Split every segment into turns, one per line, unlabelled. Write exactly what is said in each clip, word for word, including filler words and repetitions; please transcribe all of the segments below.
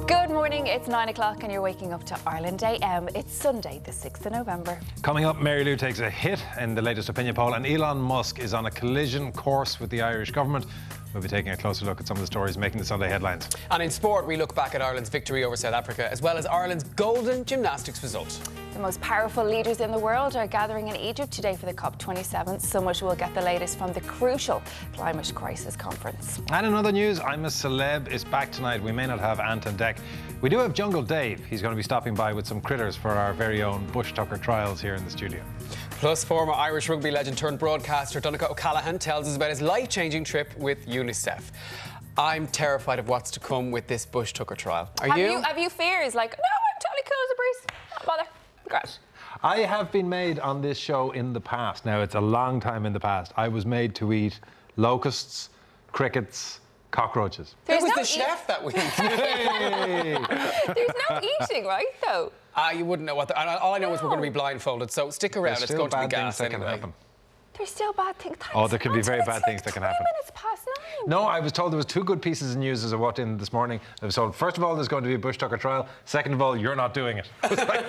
Good morning, it's nine o'clock and you're waking up to Ireland A M. It's Sunday, the sixth of November.
Coming up, Mary Lou takes a hit in the latest opinion poll, and Elon Musk is on a collision course with the Irish government. We'll be taking a closer look at some of the stories making the Sunday headlines.
And in sport, we look back at Ireland's victory over South Africa, as well as Ireland's golden gymnastics result.
The most powerful leaders in the world are gathering in Egypt today for the COP twenty-seven summit. We'll get the latest from the crucial climate crisis conference.
And in other news, I'm a Celeb is back tonight. We may not have Ant on deck. We do have Jungle Dave. He's going to be stopping by with some critters for our very own Bushtucker Trials here in the studio.
Plus, former Irish rugby legend turned broadcaster Donncha O'Callaghan tells us about his life-changing trip with UNICEF. I'm terrified of what's to come with this Bushtucker trial. Are
have
you?
you? Have you fears? Like, no, I'm totally cool as a breeze. Not bother. Great.
I have been made on this show in the past. Now, it's a long time in the past. I was made to eat locusts, crickets, cockroaches.
There's Who was no the chef that week?
Hey.
There's no eating, right, though?
Ah, uh, you wouldn't know what. The, all I know
no.
is we're going to be blindfolded, so stick around.
There's
it's going to be gas
that
anyway.
can happen.
There's still bad things.
Oh, there could be very bad things that can happen.
minutes past nine.
No, I was told there was two good pieces of news as I walked in this morning. I was told, first of all, there's going to be a Bushtucker trial. Second of all, you're not doing it. I was like,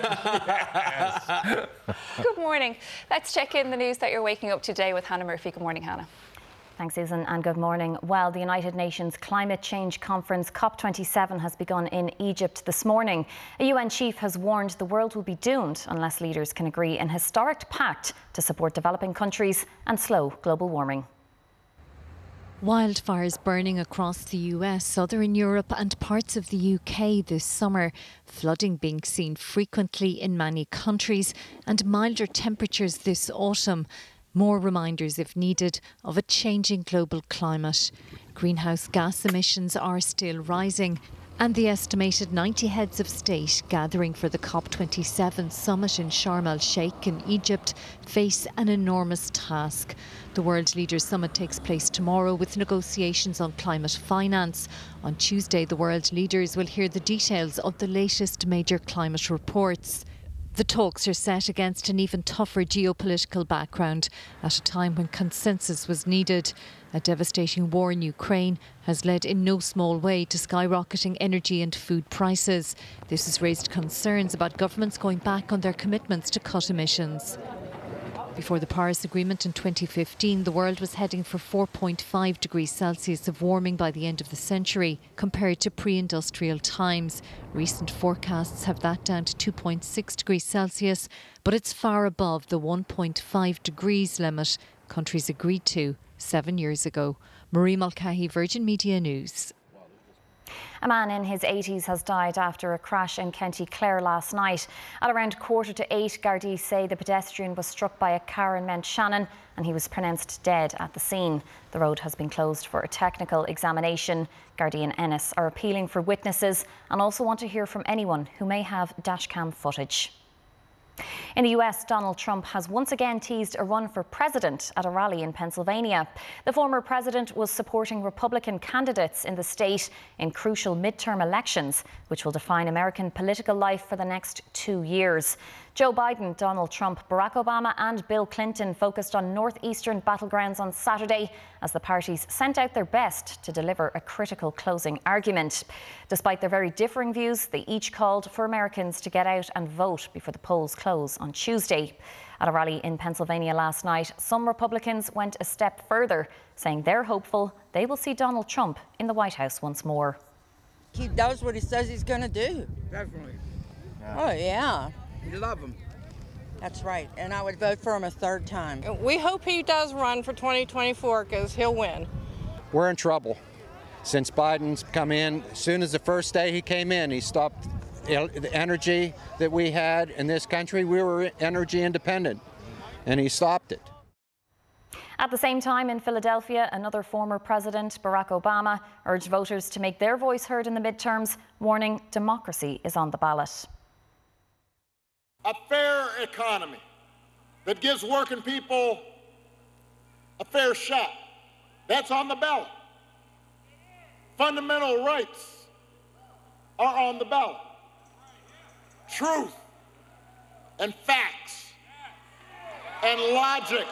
yes.
Good morning. Let's check in the news that you're waking up today with Hannah Murphy. Good morning, Hannah.
Thanks, Susan, and good morning. Well, the United Nations Climate Change Conference COP twenty-seven has begun in Egypt this morning. A U N chief has warned the world will be doomed unless leaders can agree an historic pact to support developing countries and slow global warming.
Wildfires burning across the U S, southern Europe and parts of the U K this summer. Flooding being seen frequently in many countries and milder temperatures this autumn. More reminders, if needed, of a changing global climate. Greenhouse gas emissions are still rising, and the estimated ninety heads of state gathering for the COP twenty-seven summit in Sharm el-Sheikh in Egypt face an enormous task. The World Leaders Summit takes place tomorrow with negotiations on climate finance. On Tuesday, the world leaders will hear the details of the latest major climate reports. The talks are set against an even tougher geopolitical background at a time when consensus was needed. A devastating war in Ukraine has led in no small way to skyrocketing energy and food prices. This has raised concerns about governments going back on their commitments to cut emissions. Before the Paris Agreement in twenty fifteen, the world was heading for four point five degrees Celsius of warming by the end of the century, compared to pre-industrial times. Recent forecasts have that down to two point six degrees Celsius, but it's far above the one point five degrees limit countries agreed to seven years ago. Marie Mulcahy, Virgin Media News.
A man in his eighties has died after a crash in County Clare last night. At around quarter to eight, Gardaí say the pedestrian was struck by a car in Mount Shannon and he was pronounced dead at the scene. The road has been closed for a technical examination. Gardaí and Ennis are appealing for witnesses and also want to hear from anyone who may have dashcam footage. In the U S, Donald Trump has once again teased a run for president at a rally in Pennsylvania. The former president was supporting Republican candidates in the state in crucial midterm elections, which will define American political life for the next two years. Joe Biden, Donald Trump, Barack Obama and Bill Clinton focused on northeastern battlegrounds on Saturday as the parties sent out their best to deliver a critical closing argument. Despite their very differing views, they each called for Americans to get out and vote before the polls close on Tuesday. At a rally in Pennsylvania last night, some Republicans went a step further, saying they're hopeful they will see Donald Trump in the White House once more.
He does what he says he's going to do.
Definitely.
Yeah. Oh, yeah.
You love him.
That's right. And I would vote for him a third time.
We hope he does run for twenty twenty-four because he'll win.
We're in trouble. Since Biden's come in, as soon as the first day he came in, he stopped the energy that we had in this country. We were energy independent, and he stopped it.
At the same time, in Philadelphia, another former president, Barack Obama, urged voters to make their voice heard in the midterms, warning democracy is on the ballot.
A fair economy that gives working people a fair shot. That's on the ballot. Fundamental rights are on the ballot. Truth and facts and logic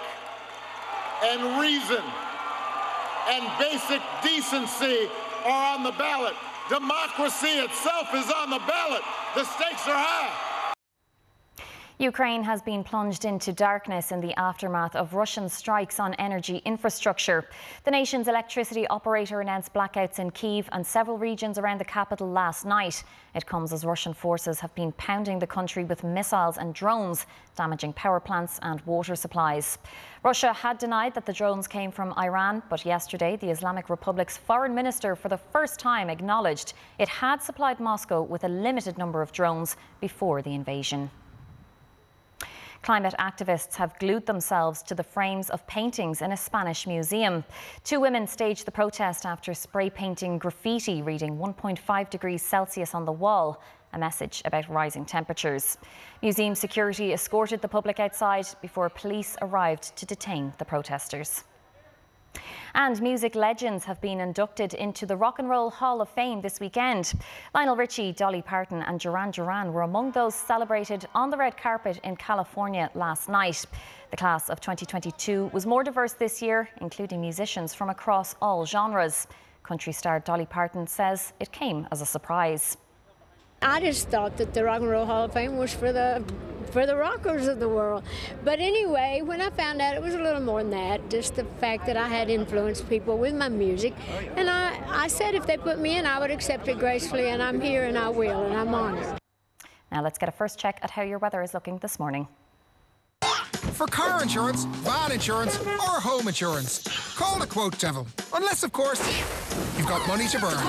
and reason and basic decency are on the ballot. Democracy itself is on the ballot. The stakes are high.
Ukraine has been plunged into darkness in the aftermath of Russian strikes on energy infrastructure. The nation's electricity operator announced blackouts in Kyiv and several regions around the capital last night. It comes as Russian forces have been pounding the country with missiles and drones, damaging power plants and water supplies. Russia had denied that the drones came from Iran, but yesterday the Islamic Republic's foreign minister for the first time acknowledged it had supplied Moscow with a limited number of drones before the invasion. Climate activists have glued themselves to the frames of paintings in a Spanish museum. Two women staged the protest after spray painting graffiti reading one point five degrees Celsius on the wall, a message about rising temperatures. Museum security escorted the public outside before police arrived to detain the protesters. And music legends have been inducted into the Rock and Roll Hall of Fame this weekend. Lionel Richie, Dolly Parton and Duran Duran were among those celebrated on the red carpet in California last night. The class of twenty twenty-two was more diverse this year, including musicians from across all genres. Country star Dolly Parton says it came as a surprise.
I just thought that the Rock and Roll Hall of Fame was for the for the rockers of the world. But anyway, when I found out it was a little more than that, just the fact that I had influenced people with my music. And I, I said if they put me in, I would accept it gracefully, and I'm here and I will, and I'm honored.
Now let's get a first check at how your weather is looking this morning.
For car insurance, van insurance or home insurance, call the Quote Devil. Unless, of course, you've got money to burn.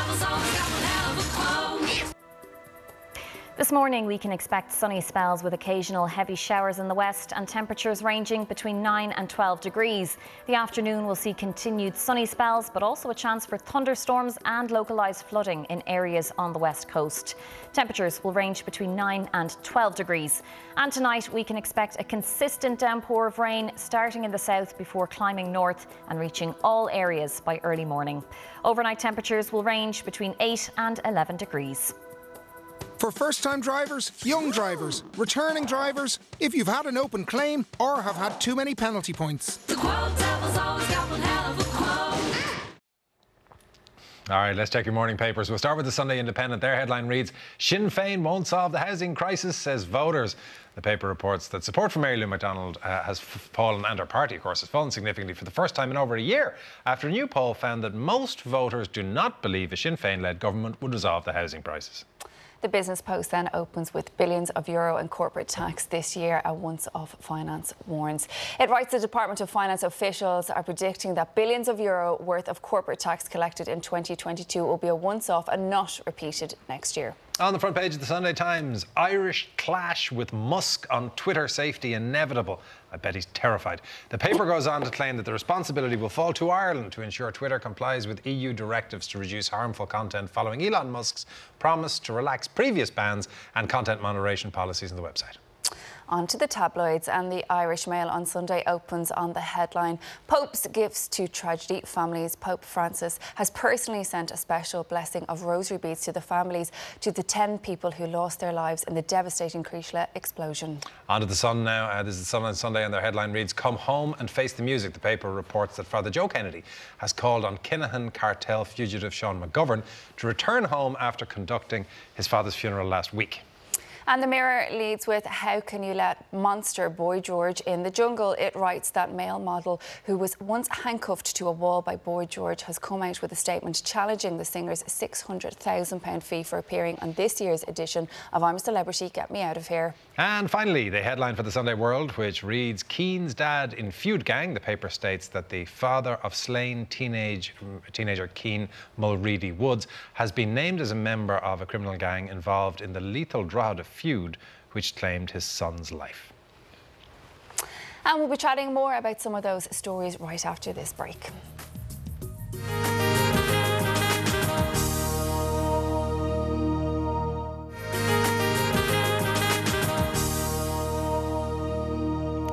This morning we can expect sunny spells with occasional heavy showers in the west and temperatures ranging between nine and twelve degrees. The afternoon will see continued sunny spells, but also a chance for thunderstorms and localised flooding in areas on the west coast. Temperatures will range between nine and twelve degrees. And tonight we can expect a consistent downpour of rain starting in the south before climbing north and reaching all areas by early morning. Overnight temperatures will range between eight and eleven degrees.
For first-time drivers, young drivers, returning drivers, if you've had an open claim or have had too many penalty points. The Quote Devil's always got one hell of a quote.
All right, let's check your morning papers. We'll start with the Sunday Independent. Their headline reads, Sinn Féin won't solve the housing crisis, says voters. The paper reports that support for Mary Lou McDonald uh, has fallen, and her party, of course, has fallen significantly for the first time in over a year, after a new poll found that most voters do not believe a Sinn Féin-led government would resolve the housing crisis.
The Business Post then opens with billions of euro in corporate tax this year, a once-off finance warns. It writes the Department of Finance officials are predicting that billions of euro worth of corporate tax collected in twenty twenty-two will be a once-off and not repeated next year.
On the front page of the Sunday Times, Irish clash with Musk on Twitter safety inevitable. I bet he's terrified. The paper goes on to claim that the responsibility will fall to Ireland to ensure Twitter complies with E U directives to reduce harmful content following Elon Musk's promise to relax previous bans and content moderation policies on the website.
On to the tabloids, and the Irish Mail on Sunday opens on the headline, Pope's gifts to tragedy families. Pope Francis has personally sent a special blessing of rosary beads to the families to the ten people who lost their lives in the devastating Críocha explosion. On
to the Sun now. Uh, this is the Sun on Sunday, and their headline reads, Come home and face the music. The paper reports that Father Joe Kennedy has called on Kinahan cartel fugitive Sean McGovern to return home after conducting his father's funeral last week.
And the Mirror leads with, How can you let monster Boy George in the jungle? It writes that male model who was once handcuffed to a wall by Boy George has come out with a statement challenging the singer's six hundred thousand pound fee for appearing on this year's edition of I'm a Celebrity, Get Me Out of Here.
And finally, the headline for the Sunday World, which reads, Keane's dad in feud gang. The paper states that the father of slain teenage, teenager Keane Mulready Woods has been named as a member of a criminal gang involved in the lethal Drogheda feud which claimed his son's life.
And we'll be chatting more about some of those stories right after this break.
You're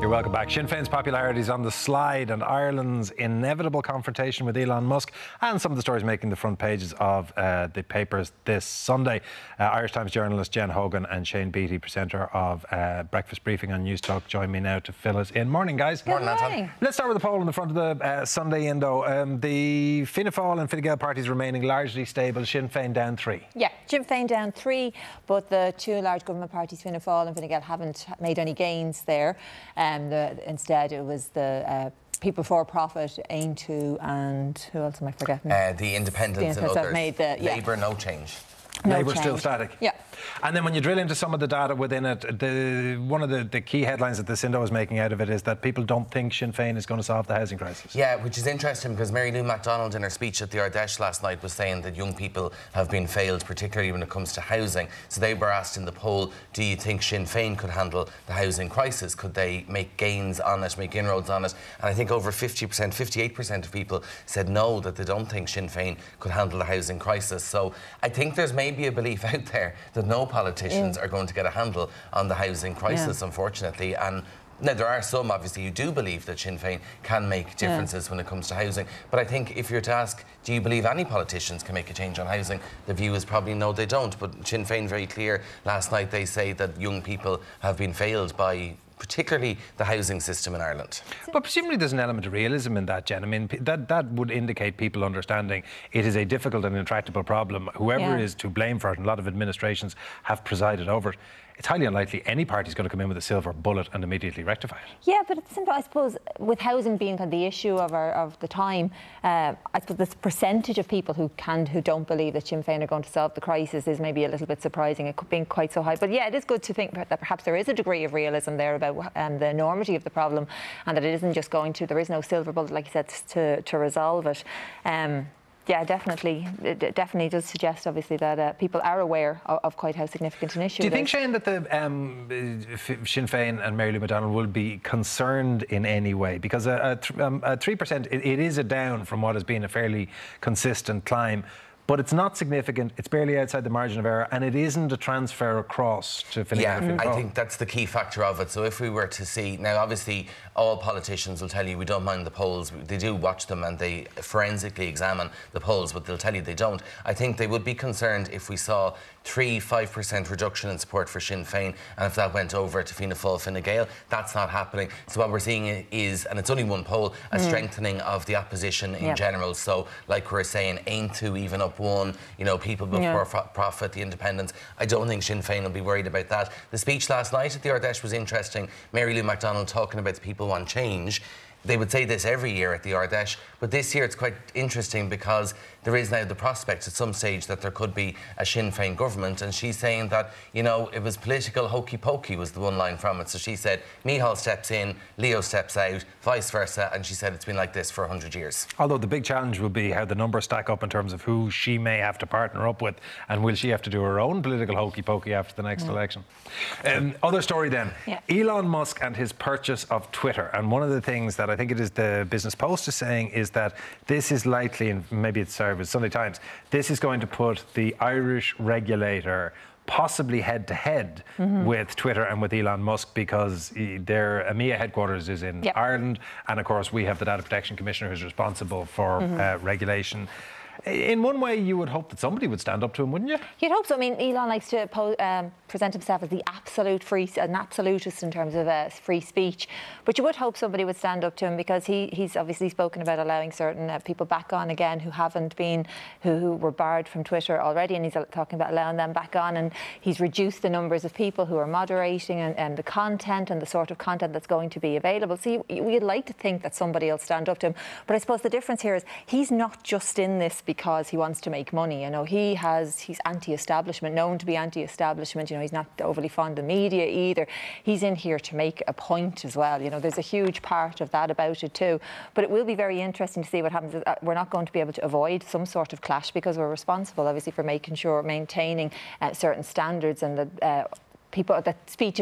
You're welcome back. Sinn Féin's popularity is on the slide, and Ireland's inevitable confrontation with Elon Musk and some of the stories making the front pages of uh, the papers this Sunday. Uh, Irish Times journalist Jen Hogan and Shane Beattie, presenter of uh, Breakfast Briefing on News Talk, join me now to fill us in. Morning, guys.
Good morning, morning.
Let's start with the poll in the front of the uh, Sunday Indo. Um, the Fianna Fáil and Fine Gael parties remaining largely stable. Sinn Féin down three.
Yeah, Sinn Féin down three, but the two large government parties, Fianna Fáil and Fine Gael, haven't made any gains there. Um, the, instead, it was the uh, People for Profit, Ain two, and who else am I forgetting?
Uh, the Independents
the
and others.
Made the, yeah.
Labour, no change.
No
Labour
change.
still static.
Yeah.
And then when you drill into some of the data within it, the, one of the, the key headlines that the Indo is making out of it is that people don't think Sinn Féin is going to solve the housing crisis.
Yeah, which is interesting because Mary Lou MacDonald in her speech at the Ardèche last night was saying that young people have been failed, particularly when it comes to housing. So they were asked in the poll, do you think Sinn Féin could handle the housing crisis? Could they make gains on it, make inroads on it? And I think over fifty percent, fifty-eight percent of people said no, that they don't think Sinn Féin could handle the housing crisis. So I think there's maybe a belief out there that no politicians yeah. are going to get a handle on the housing crisis, yeah. unfortunately. And now, there are some, obviously, who do believe that Sinn Féin can make differences yeah. when it comes to housing. But I think if you're to ask, do you believe any politicians can make a change on housing? The view is probably no, they don't. But Sinn Féin, very clear, last night they say that young people have been failed by particularly the housing system in Ireland.
But presumably there's an element of realism in that, Jen. I mean, that, that would indicate people understanding it is a difficult and intractable problem. Whoever yeah. is to blame for it, and a lot of administrations have presided over it, it's highly unlikely any party's going to come in with a silver bullet and immediately rectify it.
Yeah, but at the same time, I suppose, with housing being kind of the issue of our, of the time, uh, I suppose this percentage of people who can, who don't believe that Sinn Féin are going to solve the crisis is maybe a little bit surprising. It could be quite so high. But yeah, it is good to think that perhaps there is a degree of realism there about um, the enormity of the problem, and that it isn't just going to, there is no silver bullet, like you said, to, to resolve it. Um, Yeah, definitely. It definitely does suggest, obviously, that uh, people are aware of, of quite how significant an issue
it is. Do you
it
think,
is.
Shane, that the um, Sinn Féin and Mary Lou MacDonald will be concerned in any way? Because a, a, um, a three percent, it, it is a down from what has been a fairly consistent climb. But it's not significant, it's barely outside the margin of error, and it isn't a transfer across to Fine Gael.
Yeah, I think that's the key factor of it. So if we were to see, now obviously all politicians will tell you we don't mind the polls, they do watch them and they forensically examine the polls, but they'll tell you they don't. I think they would be concerned if we saw three, five percent reduction in support for Sinn Féin, and if that went over to Fianna Fáil, Fine Gael. That's not happening. So what we're seeing is, and it's only one poll, a mm. strengthening of the opposition in yep. general. So like we're saying, Ain two even up one, you know, People Before yeah. Profit, the Independents. I don't think Sinn Féin will be worried about that. The speech last night at the Ardèche was interesting. Mary Lou MacDonald talking about the people want change. They would say this every year at the Ardèche, but this year it's quite interesting because there is now the prospect at some stage that there could be a Sinn Féin government, and she's saying that, you know, it was political hokey-pokey was the one line from it. So she said, Micheál steps in, Leo steps out, vice versa, and she said it's been like this for one hundred years.
Although the big challenge will be how the numbers stack up in terms of who she may have to partner up with, and will she have to do her own political hokey-pokey after the next mm. election. Um, other story then, yeah. Elon Musk and his purchase of Twitter, and one of the things that I think it is the Business Post is saying is that this is likely, and maybe it's sorry, but Sunday Times, this is going to put the Irish regulator possibly head-to-head mm-hmm. with Twitter and with Elon Musk, because their EMEA headquarters is in yep. Ireland, and of course we have the Data Protection Commissioner who's responsible for mm-hmm. uh, regulation. In one way, you would hope that somebody would stand up to him, wouldn't you? You'd
hope so. I mean, Elon likes to po um, present himself as the absolute free, an absolutist in terms of uh, free speech. But you would hope somebody would stand up to him, because he, he's obviously spoken about allowing certain uh, people back on again who haven't been, who, who were barred from Twitter already, and he's talking about allowing them back on. And he's reduced the numbers of people who are moderating and, and the content and the sort of content that's going to be available. So you, we'd like to think that somebody will stand up to him. But I suppose the difference here is he's not just in this because he wants to make money. You know, he has, he's anti-establishment, known to be anti-establishment. You know, he's not overly fond of media either. He's in here to make a point as well. You know, there's a huge part of that about it too. But it will be very interesting to see what happens. We're not going to be able to avoid some sort of clash, because we're responsible, obviously, for making sure, maintaining uh, certain standards, and the uh, people, that speech, that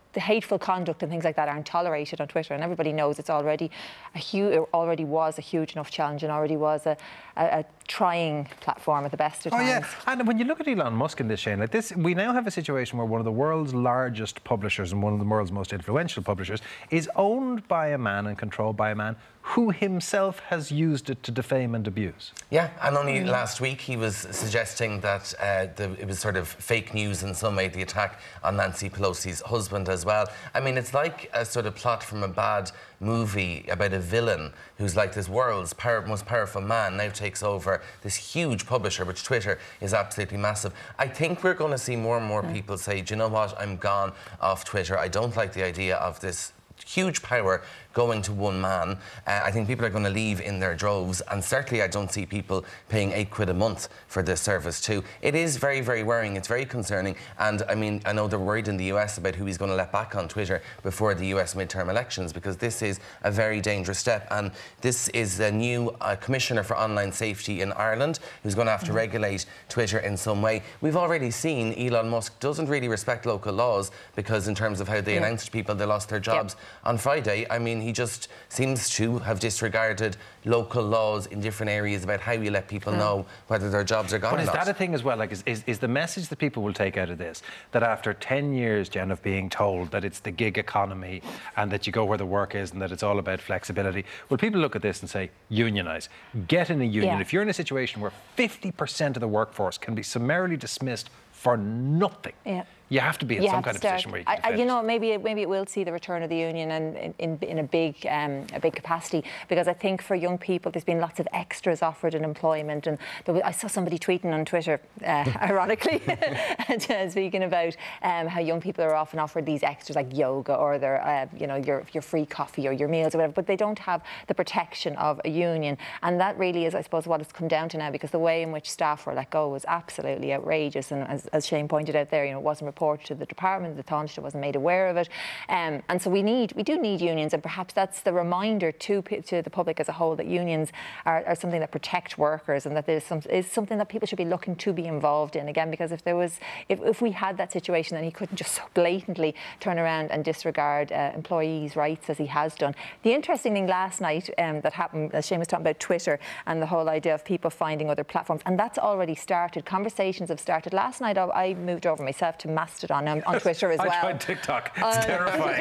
the hateful conduct and things like that aren't tolerated on Twitter, and everybody knows it's already a huge, it already was a huge enough challenge, and already was a, a, a trying platform at the best of
oh,
times.
Oh yeah, and when you look at Elon Musk in this, Shane, like this, we now have a situation where one of the world's largest publishers and one of the world's most influential publishers is owned by a man and controlled by a man who himself has used it to defame and abuse.
Yeah, and only mm. last week he was suggesting that uh, the, it was sort of fake news in some way, the attack on Nancy Pelosi's husband as well. I mean, it's like a sort of plot from a bad movie about a villain who's like this world's power, most powerful man now takes over this huge publisher, which Twitter is absolutely massive. I think we're going to see more and more mm. people say, do you know what, I'm gone off Twitter. I don't like the idea of this huge power going to one man. Uh, I think people are going to leave in their droves, and certainly I don't see people paying eight quid a month for this service too. It is very, very worrying. It's very concerning. And I mean, I know they're worried in the U S about who he's going to let back on Twitter before the U S midterm elections, because this is a very dangerous step. And this is a new uh, Commissioner for Online Safety in Ireland who's going to have to mm-hmm. regulate Twitter in some way. We've already seen Elon Musk doesn't really respect local laws, because in terms of how they yeah. announced to people they lost their jobs yep. on Friday, I mean, he just seems to have disregarded local laws in different areas about how you let people mm. know whether their jobs are gone
but
or
is
not.
That a thing as well? Like, is, is, is the message that people will take out of this that after ten years, Jen, of being told that it's the gig economy and that you go where the work is and that it's all about flexibility, will people look at this and say, unionise, get in a union?
Yeah.
If you're in a situation where fifty percent of the workforce can be summarily dismissed for nothing, yeah. you have to be in
you
some kind of
start.
position where you can
I, I, you know, maybe it, maybe it will see the return of the union and in, in, in a big um, a big capacity, because I think for young people there's been lots of extras offered in employment, and there was, I saw somebody tweeting on Twitter, uh, ironically, and, uh, speaking about um, how young people are often offered these extras like yoga or their uh, you know your your free coffee or your meals or whatever, but they don't have the protection of a union, and that really is, I suppose, what it's come down to now, because the way in which staff were let go was absolutely outrageous, and as, as Shane pointed out there, you know, it wasn't reported to the department, the Donncha wasn't made aware of it, um, and so we need we do need unions, and perhaps that's the reminder to to the public as a whole that unions are, are something that protect workers, and that there's some is something that people should be looking to be involved in again, because if there was if, if we had that situation, then he couldn't just so blatantly turn around and disregard uh, employees' rights as he has done. The interesting thing last night um, that happened, as Shane was talking about Twitter and the whole idea of people finding other platforms, and that's already started. Conversations have started. Last night I, I moved over myself to Mastodon on, on Twitter as well.
I tried TikTok. It's
uh,
terrifying.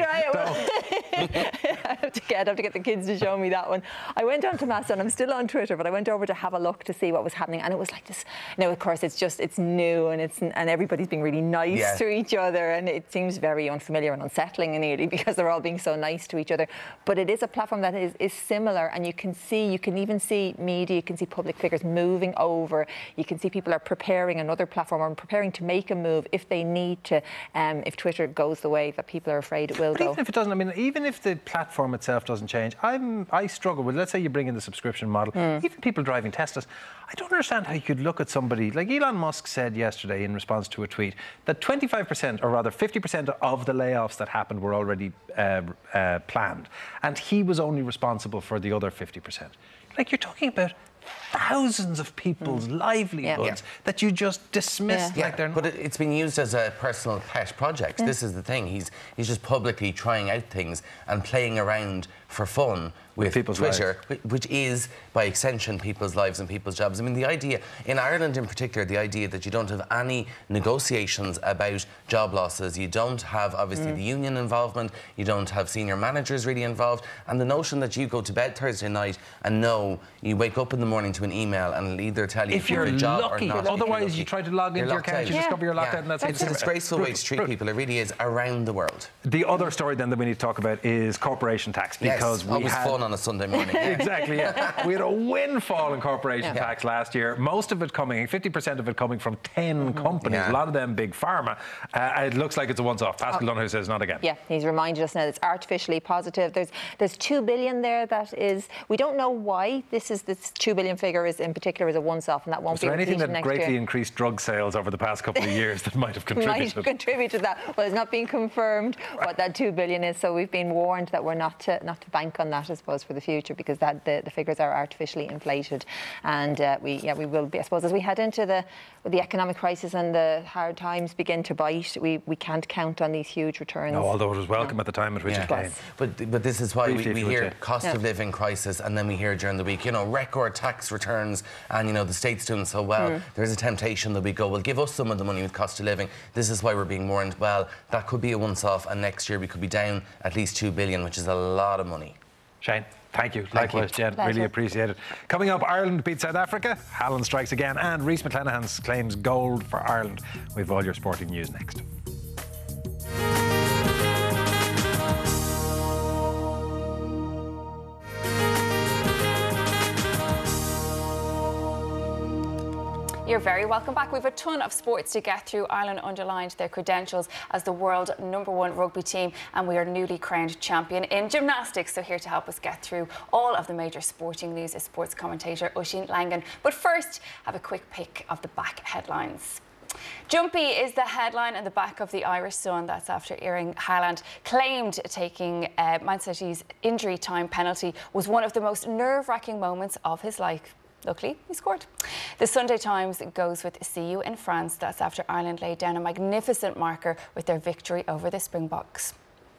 I have to get I have to get the kids to show me that one. I went on to Mastodon. I'm still on Twitter, but I went over to have a look to see what was happening, and it was like this. Now, of course, it's just it's new, and it's and everybody's being really nice yeah. to each other, and it seems very unfamiliar and unsettling nearly, because they're all being so nice to each other. But it is a platform that is is similar, and you can see you can even see media, you can see public figures moving over. You can see people are preparing another platform or preparing to make a move if they need to. Um, if Twitter goes the way that people are afraid it will
but
go.
Even if it doesn't, I mean, even if the platform itself doesn't change, I'm, I struggle with, let's say you bring in the subscription model, mm. even people driving Teslas, I don't understand how you could look at somebody, like Elon Musk said yesterday in response to a tweet, that twenty-five percent, or rather fifty percent of the layoffs that happened were already uh, uh, planned, and he was only responsible for the other fifty percent. Like, you're talking about thousands of people's mm. livelihoods yeah. that you just dismissed yeah. like
yeah.
they're not.
But it, it's been used as a personal pet project. Yeah. This is the thing. He's he's just publicly trying out things and playing around for fun with, with people's Twitter, lives. Which is, by extension, people's lives and people's jobs. I mean, the idea, in Ireland in particular, the idea that you don't have any negotiations about job losses, you don't have, obviously, mm. the union involvement, you don't have senior managers really involved, and the notion that you go to bed Thursday night and know you wake up in the morning to an email and it'll either tell you
if, if you're
a job
lucky,
or not.
Otherwise, you try to log into your account, out. you yeah. discover you're locked
yeah.
out, and that's,
that's
it.
It's a disgraceful way to treat
Brutal.
people. It really is, around the world.
The other story then that we need to talk about is corporation tax, because
yes,
we
always
had
fun on a Sunday morning.
Exactly, yeah. We had a windfall in corporation yeah. tax last year. Most of it coming, fifty percent of it coming from ten mm-hmm. companies, yeah. a lot of them big pharma. Uh, it looks like it's a once-off. Pascal oh. Donncha says not again.
Yeah, he's reminded us now that it's artificially positive. There's there's two billion there that is, we don't know why this is this two billion figure is in particular is a once-off, and that won't
was
be
there
repeated
anything that
next
greatly
year.
increased drug sales over the past couple of years that might have contributed?
Might contribute to that. Well, it's not been confirmed what that two billion is, so we've been warned that we're not to not to bank on that, I suppose, for the future, because that the, the figures are artificially inflated, and uh, we yeah we will be, I suppose, as we head into the the economic crisis and the hard times begin to bite, we we can't count on these huge returns.
No, although it was welcome no. at the time at which
yeah.
it came.
But but this is why
Briefly,
we, we hear
you.
cost
yeah.
of living crisis, and then we hear during the week, you know, record tax returns, and you know the state's doing so well. Mm. There's a temptation that we go, well, give us some of the money with cost of living. This is why we're being warned. Well, that could be a once-off, and next year we could be down at least two billion, which is a lot of money.
Shane, thank you. Likewise, Jen. Really appreciate it. Coming up, Ireland beat South Africa. Hallen strikes again, and Rhys McClenahan claims gold for Ireland. We've all your sporting news next.
You're very welcome back. We've a ton of sports to get through. Ireland underlined their credentials as the world number one rugby team, and we are newly crowned champion in gymnastics. So here to help us get through all of the major sporting news is sports commentator Oisín Langan. But first, have a quick pick of the back headlines. Jumpy is the headline in the back of the Irish Sun. That's after Erling Haaland claimed taking uh, Man City's injury time penalty was one of the most nerve-wracking moments of his life. Luckily, he scored. The Sunday Times goes with "See you in France." That's after Ireland laid down a magnificent marker with their victory over the Springboks.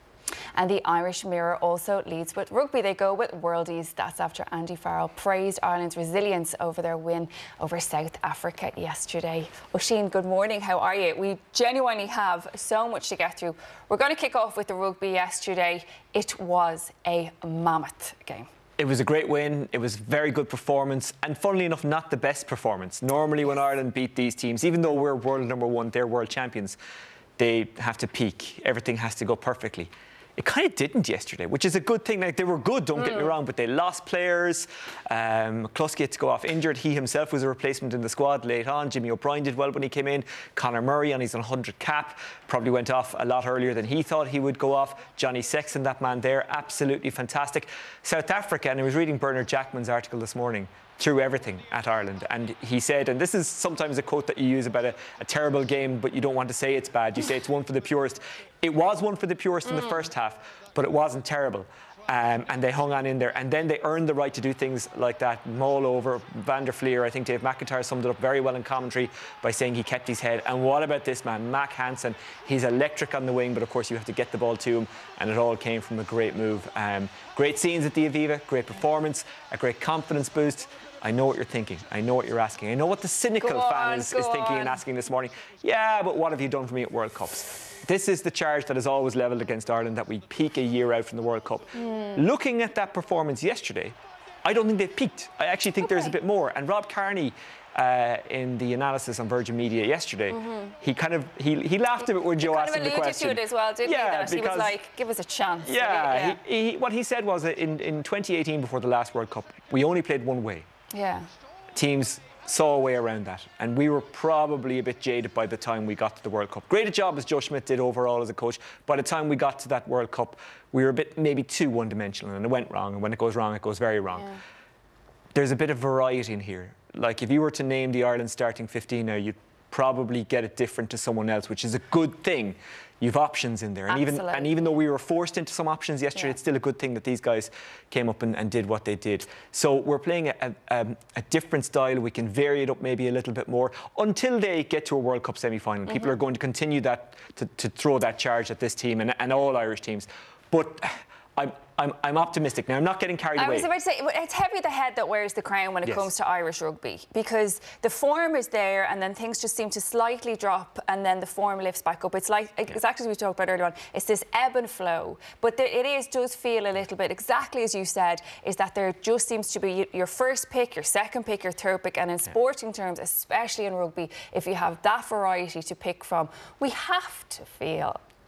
And the Irish Mirror also leads with rugby. They go with worldies. That's after Andy Farrell praised Ireland's resilience over their win over South Africa yesterday. Oisín, good morning. How are you? We genuinely have so much to get through. We're going to kick off with the rugby yesterday. It was a mammoth game.
It was a great win. It was a very good performance, and funnily enough, not the best performance. Normally when Ireland beat these teams, even though we're world number one, they're world champions, they have to peak. Everything has to go perfectly. It kind of didn't yesterday, which is a good thing. Like, they were good, don't mm. get me wrong, but they lost players. Um, McCluskey had to go off injured. He himself was a replacement in the squad late on. Jimmy O'Brien did well when he came in. Conor Murray on his one hundred cap probably went off a lot earlier than he thought he would go off. Johnny Sexton, that man there, absolutely fantastic. South Africa, and I was reading Bernard Jackman's article this morning, threw everything at Ireland, and he said, and this is sometimes a quote that you use about a, a terrible game, but you don't want to say it's bad, you say it's one for the purest. It was one for the purest mm. in the first half, but it wasn't terrible. Um, and they hung on in there, and then they earned the right to do things like that. Maul over Van der Fleer. I think Dave McIntyre summed it up very well in commentary by saying he kept his head. And what about this man, Mac Hansen? He's electric on the wing, but of course you have to get the ball to him, and it all came from a great move. Um, great scenes at the Aviva, great performance, a great confidence boost. I know what you're thinking. I know what you're asking. I know what the cynical
go
fan
on,
is, is thinking
on.
and asking this morning. Yeah, but what have you done for me at World Cups? This is the charge that is always levelled against Ireland, that we peak a year out from the World Cup. Mm. Looking at that performance yesterday, I don't think they've peaked. I actually think okay. there's a bit more. And Rob Kearney, uh, in the analysis on Virgin Media yesterday, mm-hmm. he kind of he, he laughed a bit when Joe asked him the question.
He kind of alluded to it as well, didn't
yeah,
he? That he was like, give us a chance.
Yeah,
yeah.
He, he, what he said was that in, in twenty eighteen, before the last World Cup, we only played one way.
Yeah.
Teams saw a way around that, and we were probably a bit jaded by the time we got to the World Cup. Great a job as Joe Schmidt did overall as a coach. By the time we got to that World Cup, we were a bit maybe too one-dimensional, and it went wrong, and when it goes wrong, it goes very wrong. Yeah. There's a bit of variety in here. Like, if you were to name the Ireland starting fifteen now, you'd probably get it different to someone else, which is a good thing. You've options in there, and even and even though we were forced into some options yesterday, yeah. it's still a good thing that these guys came up and, and did what they did. So we're playing a, a, a different style. We can vary it up maybe a little bit more until they get to a World Cup semi-final. Mm-hmm. People are going to continue that to, to throw that charge at this team and, and all Irish teams, but I'm. I'm, I'm optimistic. Now, I'm not getting carried away.
I was about to say, it's heavy the head that wears the crown when it yes. comes to Irish rugby, because the form is there and then things just seem to slightly drop and then the form lifts back up. It's like, yeah. exactly as we talked about earlier on, it's this ebb and flow. But there, it is, does feel a little bit, exactly as you said, is that there just seems to be your first pick, your second pick, your third pick. And in sporting yeah. terms, especially in rugby, if you have that variety to pick from, we have to feel...
Yeah.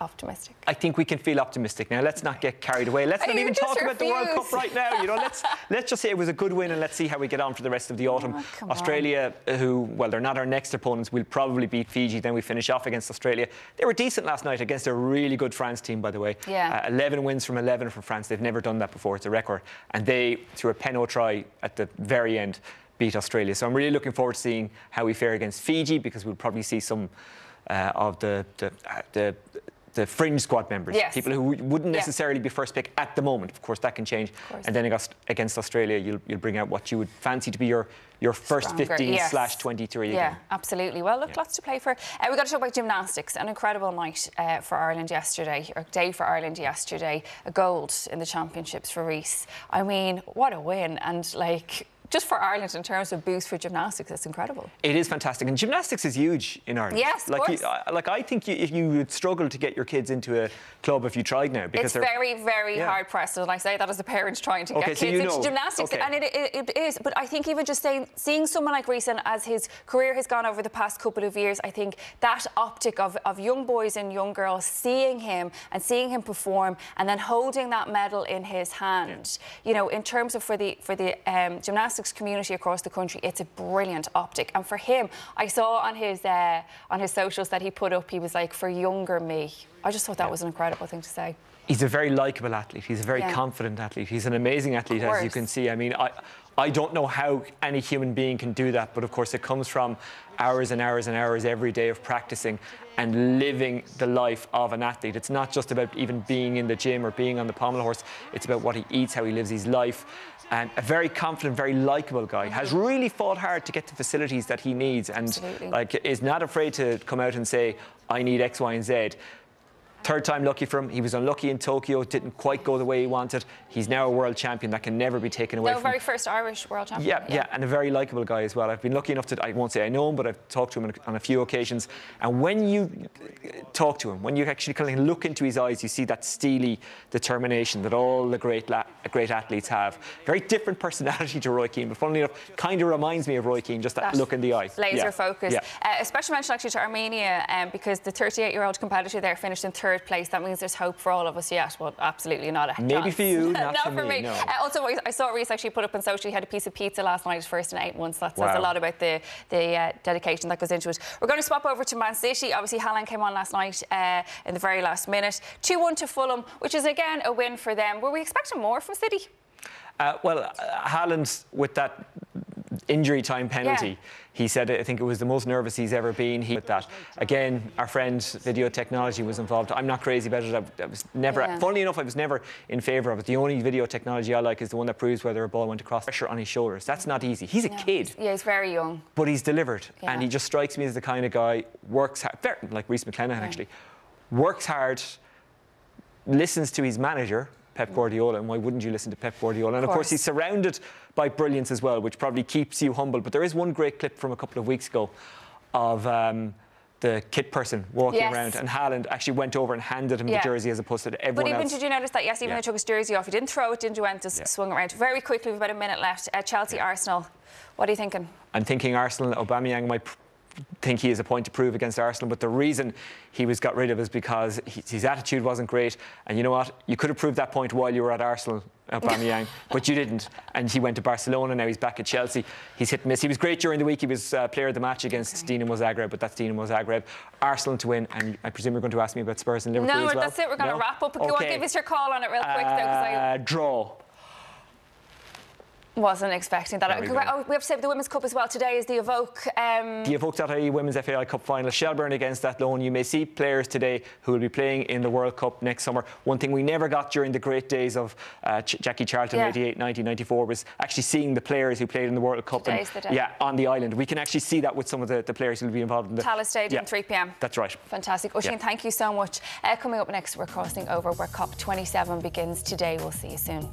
optimistic?
I think we can feel optimistic now. Let's not get carried away. Let's not
You
even
just
talk about the World
refuse.
Cup right now. You know, let's let's just say it was a good win, and let's see how we get on for the rest of the autumn.
Oh, come
Australia,
on.
who, well, they're not our next opponents. We'll probably beat Fiji. Then we finish off against Australia. They were decent last night against a really good France team, by the way.
Yeah.
Uh, eleven wins from eleven for France. They've never done that before. It's a record. And they, through a penalty try at the very end, beat Australia. So I'm really looking forward to seeing how we fare against Fiji, because we'll probably see some uh, of the the, uh, the the fringe squad members,
yes.
people who wouldn't
Yeah.
necessarily be first pick at the moment. Of course, that can change. And then against, against Australia, you'll, you'll bring out what you would fancy to be your, your first
Stronger,
fifteen
yes.
slash twenty-three
Yeah,
again.
absolutely. Well, look,
Yeah.
lots to play for. Uh, we've got to talk about gymnastics. An incredible night uh, for Ireland yesterday, or day for Ireland yesterday. A gold in the championships for Reece. I mean, what a win. And, like, just for Ireland in terms of boost for gymnastics, it's incredible.
It is fantastic, and gymnastics is huge in Ireland.
Yes, of
like
course.
You, I- like I think you, if you would struggle to get your kids into a club if you tried now, because
It's
they're
very, very
Yeah.
hard pressed, and I say that as a parent trying to
Okay,
get
so
kids
you
into
know.
gymnastics,
Okay.
and it, it, it is. But I think even just saying, seeing someone like Reece, as his career has gone over the past couple of years, I think that optic of, of young boys and young girls seeing him and seeing him perform, and then holding that medal in his hand, yeah. you know, in terms of for the for the um, gymnastics community across the country, it's a brilliant optic. And for him, I saw on his uh, on his socials that he put up, he was like, for younger me. I just thought that yeah. was an incredible thing to say.
He's a very likeable athlete. He's a very
yeah.
confident athlete. He's an amazing athlete, as you can see. I mean, I, I don't know how any human being can do that, but of course it comes from hours and hours and hours every day of practicing and living the life of an athlete. It's not just about even being in the gym or being on the pommel horse. It's about what he eats, how he lives his life. And a very confident, very likeable guy. Mm-hmm. Has really fought hard to get the facilities that he needs, and Absolutely. like is not afraid to come out and say, I need X, Y, and Z. Third time lucky for him. He was unlucky in Tokyo, didn't quite go the way he wanted. He's now a world champion that can never be taken away
no,
from
very
him.
first Irish world champion.
Yeah, yeah, yeah, and a very likeable guy as well. I've been lucky enough to, I won't say I know him, but I've talked to him on a, on a few occasions. And when you talk to him, when you actually kind of look into his eyes, you see that steely determination that all the great la- great athletes have. Very different personality to Roy Keane, but funnily enough, kind of reminds me of Roy Keane, just that, that look in the eye.
Laser
yeah.
focus.
Yeah.
Uh, a special mention actually to Armenia, um, because the thirty-eight-year-old competitor there finished in third place. That means there's hope for all of us yet. Well, absolutely not a
Maybe
chance.
for you, not,
not
for,
for me.
me. No.
Uh, also, I saw Reece actually put up on social, he had a piece of pizza last night, first in eight months. That says
wow.
a lot about the, the uh, dedication that goes into it. We're going to swap over to Man City. Obviously, Haaland came on last night uh, in the very last minute. two one to Fulham, which is again a win for them. Were we expecting more from City?
Uh, well, uh, Haaland, with that injury time penalty, yeah. he said, I think it was the most nervous he's ever been. He with that. Again, our friend video technology was involved. I'm not crazy about it. I, I was never, yeah. funnily enough, I was never in favour of it. The only video technology I like is the one that proves whether a ball went across. Pressure on his shoulders. That's not easy. He's a
yeah.
kid.
Yeah, he's very young.
But he's delivered.
Yeah.
And he just strikes me as the kind of guy, works hard, very, like Reece McClenaghan yeah. actually, works hard, listens to his manager, Pep Guardiola, and why wouldn't you listen to Pep Guardiola? And of, of course he's surrounded by brilliance as well, which probably keeps you humble. But there is one great clip from a couple of weeks ago of um, the kit person walking
yes.
around, and Haaland actually went over and handed him yeah. the jersey as opposed to everyone
else. But even
else.
did you notice that? Yes, even
yeah.
though he took his jersey off, he didn't throw it, didn't do anything, just yeah. swung around. Very quickly, we've about a minute left. Uh, Chelsea, yeah. Arsenal. What are you thinking?
I'm thinking Arsenal. Aubameyang might pr- think he has a point to prove against Arsenal, but the reason he was got rid of is because he, his attitude wasn't great. And you know what? You could have proved that point while you were at Arsenal, Aubameyang, but you didn't. And he went to Barcelona. Now he's back at Chelsea. He's hit and miss. He was great during the week. He was uh, player of the match against okay. Dinamo Zagreb, but that's Dinamo Zagreb. Arsenal to win, and I presume you're going to ask me about Spurs and Liverpool
no,
as well.
No, that's it. We're going to
no?
wrap up.
Okay.
Go on, give us your call on it real quick, uh, though. I
draw.
Wasn't expecting that.
We,
oh, we have to say the Women's Cup as well. Today is the Evoke. Um...
The Evoke dot I E Women's F A I Cup final. Shelburne against Athlone. You may see players today who will be playing in the World Cup next summer. One thing we never got during the great days of uh, Ch- Jackie Charlton, yeah. eighty-eight, ninety, ninety-four, was actually seeing the players who played in the World Cup
Today's
and,
the day.
yeah, on the island. We can actually see that with some of the, the players who will be involved in the
Tallaght Stadium,
yeah,
three p.m.
That's right.
Fantastic. Oisin, yeah. thank you so much. Uh, coming up next, we're crossing over where COP twenty-seven begins today. We'll see you soon.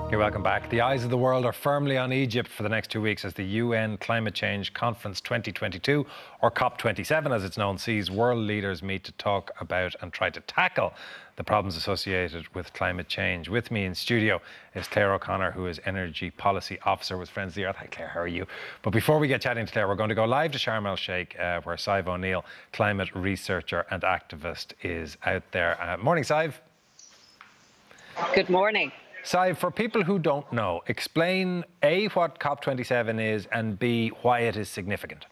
You're welcome back. The eyes of the world are firmly on Egypt for the next two weeks as the U N Climate Change Conference twenty twenty-two, or COP twenty-seven as it's known, sees world leaders meet to talk about and try to tackle the problems associated with climate change. With me in studio is Clare O'Connor, who is Energy Policy Officer with Friends of the Earth. Hi Clare, how are you? But before we get chatting to Clare, we're going to go live to Sharm el-Sheikh, uh, where Sive O'Neill, climate researcher and activist, is out there. Uh, morning, Sive.
Good morning.
Sive, for people who don't know, explain A, what COP twenty-seven is, and B, why it is significant.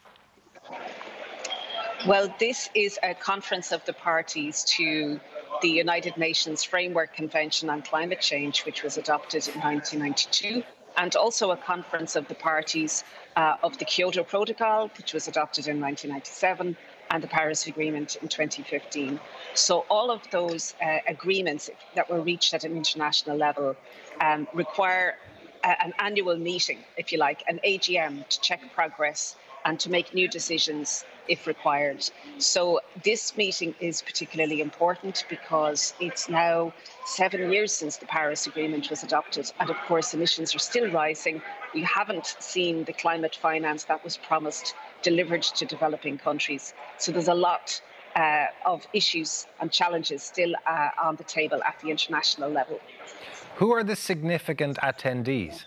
Well, this is a conference of the parties to the United Nations Framework Convention on Climate Change, which was adopted in nineteen ninety-two, and also a conference of the parties uh, of the Kyoto Protocol, which was adopted in nineteen ninety-seven, and the Paris Agreement in twenty fifteen. So all of those uh, agreements that were reached at an international level um, require a, an annual meeting, if you like, an A G M to check progress and to make new decisions if required. So this meeting is particularly important because it's now seven years since the Paris Agreement was adopted. And of course, emissions are still rising. We haven't seen the climate finance that was promised delivered to developing countries. So there's a lot uh, of issues and challenges still uh, on the table at the international level.
Who are the significant attendees?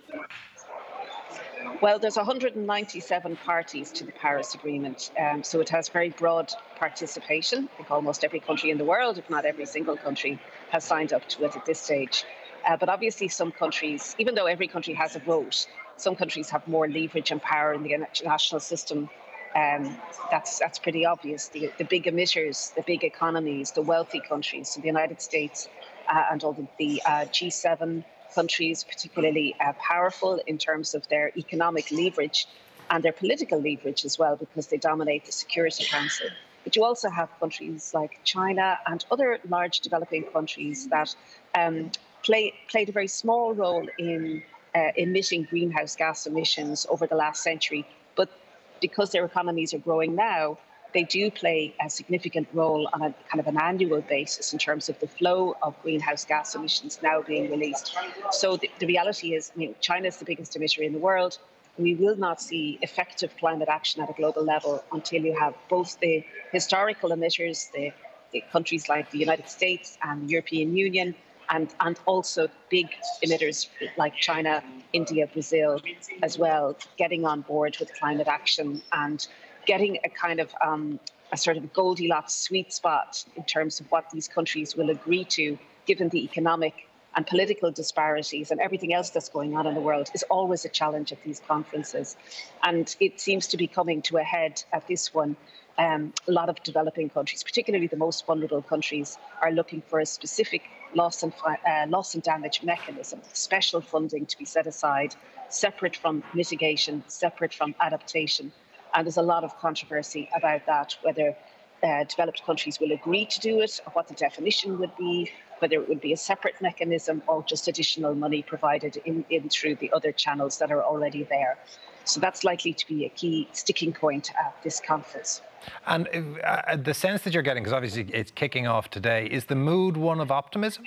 Well, there's one hundred ninety-seven parties to the Paris Agreement, um, so it has very broad participation. I think almost every country in the world, if not every single country, has signed up to it at this stage. Uh, but obviously some countries, even though every country has a vote, some countries have more leverage and power in the international system. Um, that's that's pretty obvious. The, the big emitters, the big economies, the wealthy countries, so the United States uh, and all the, the uh, G seven countries, particularly uh, powerful in terms of their economic leverage and their political leverage as well, because they dominate the Security Council. But you also have countries like China and other large developing countries that um, play, played a very small role in uh, emitting greenhouse gas emissions over the last century. But because their economies are growing now, they do play a significant role on a kind of an annual basis in terms of the flow of greenhouse gas emissions now being released. So the, the reality is, I mean, China is the biggest emitter in the world. We will not see effective climate action at a global level until you have both the historical emitters, the, the countries like the United States and the European Union, and, and also big emitters like China, India, Brazil as well, getting on board with climate action and getting a kind of um, a sort of Goldilocks sweet spot in terms of what these countries will agree to, given the economic and political disparities and everything else that's going on in the world, is always a challenge at these conferences. And it seems to be coming to a head at this one. Um, a lot of developing countries, particularly the most vulnerable countries, are looking for a specific loss and, uh, loss and damage mechanism, special funding to be set aside, separate from mitigation, separate from adaptation. And there's a lot of controversy about that, whether uh, developed countries will agree to do it, or what the definition would be, whether it would be a separate mechanism or just additional money provided in, in through the other channels that are already there. So that's likely to be a key sticking point at this conference.
And uh, the sense that you're getting, because obviously it's kicking off today, is the mood one of optimism?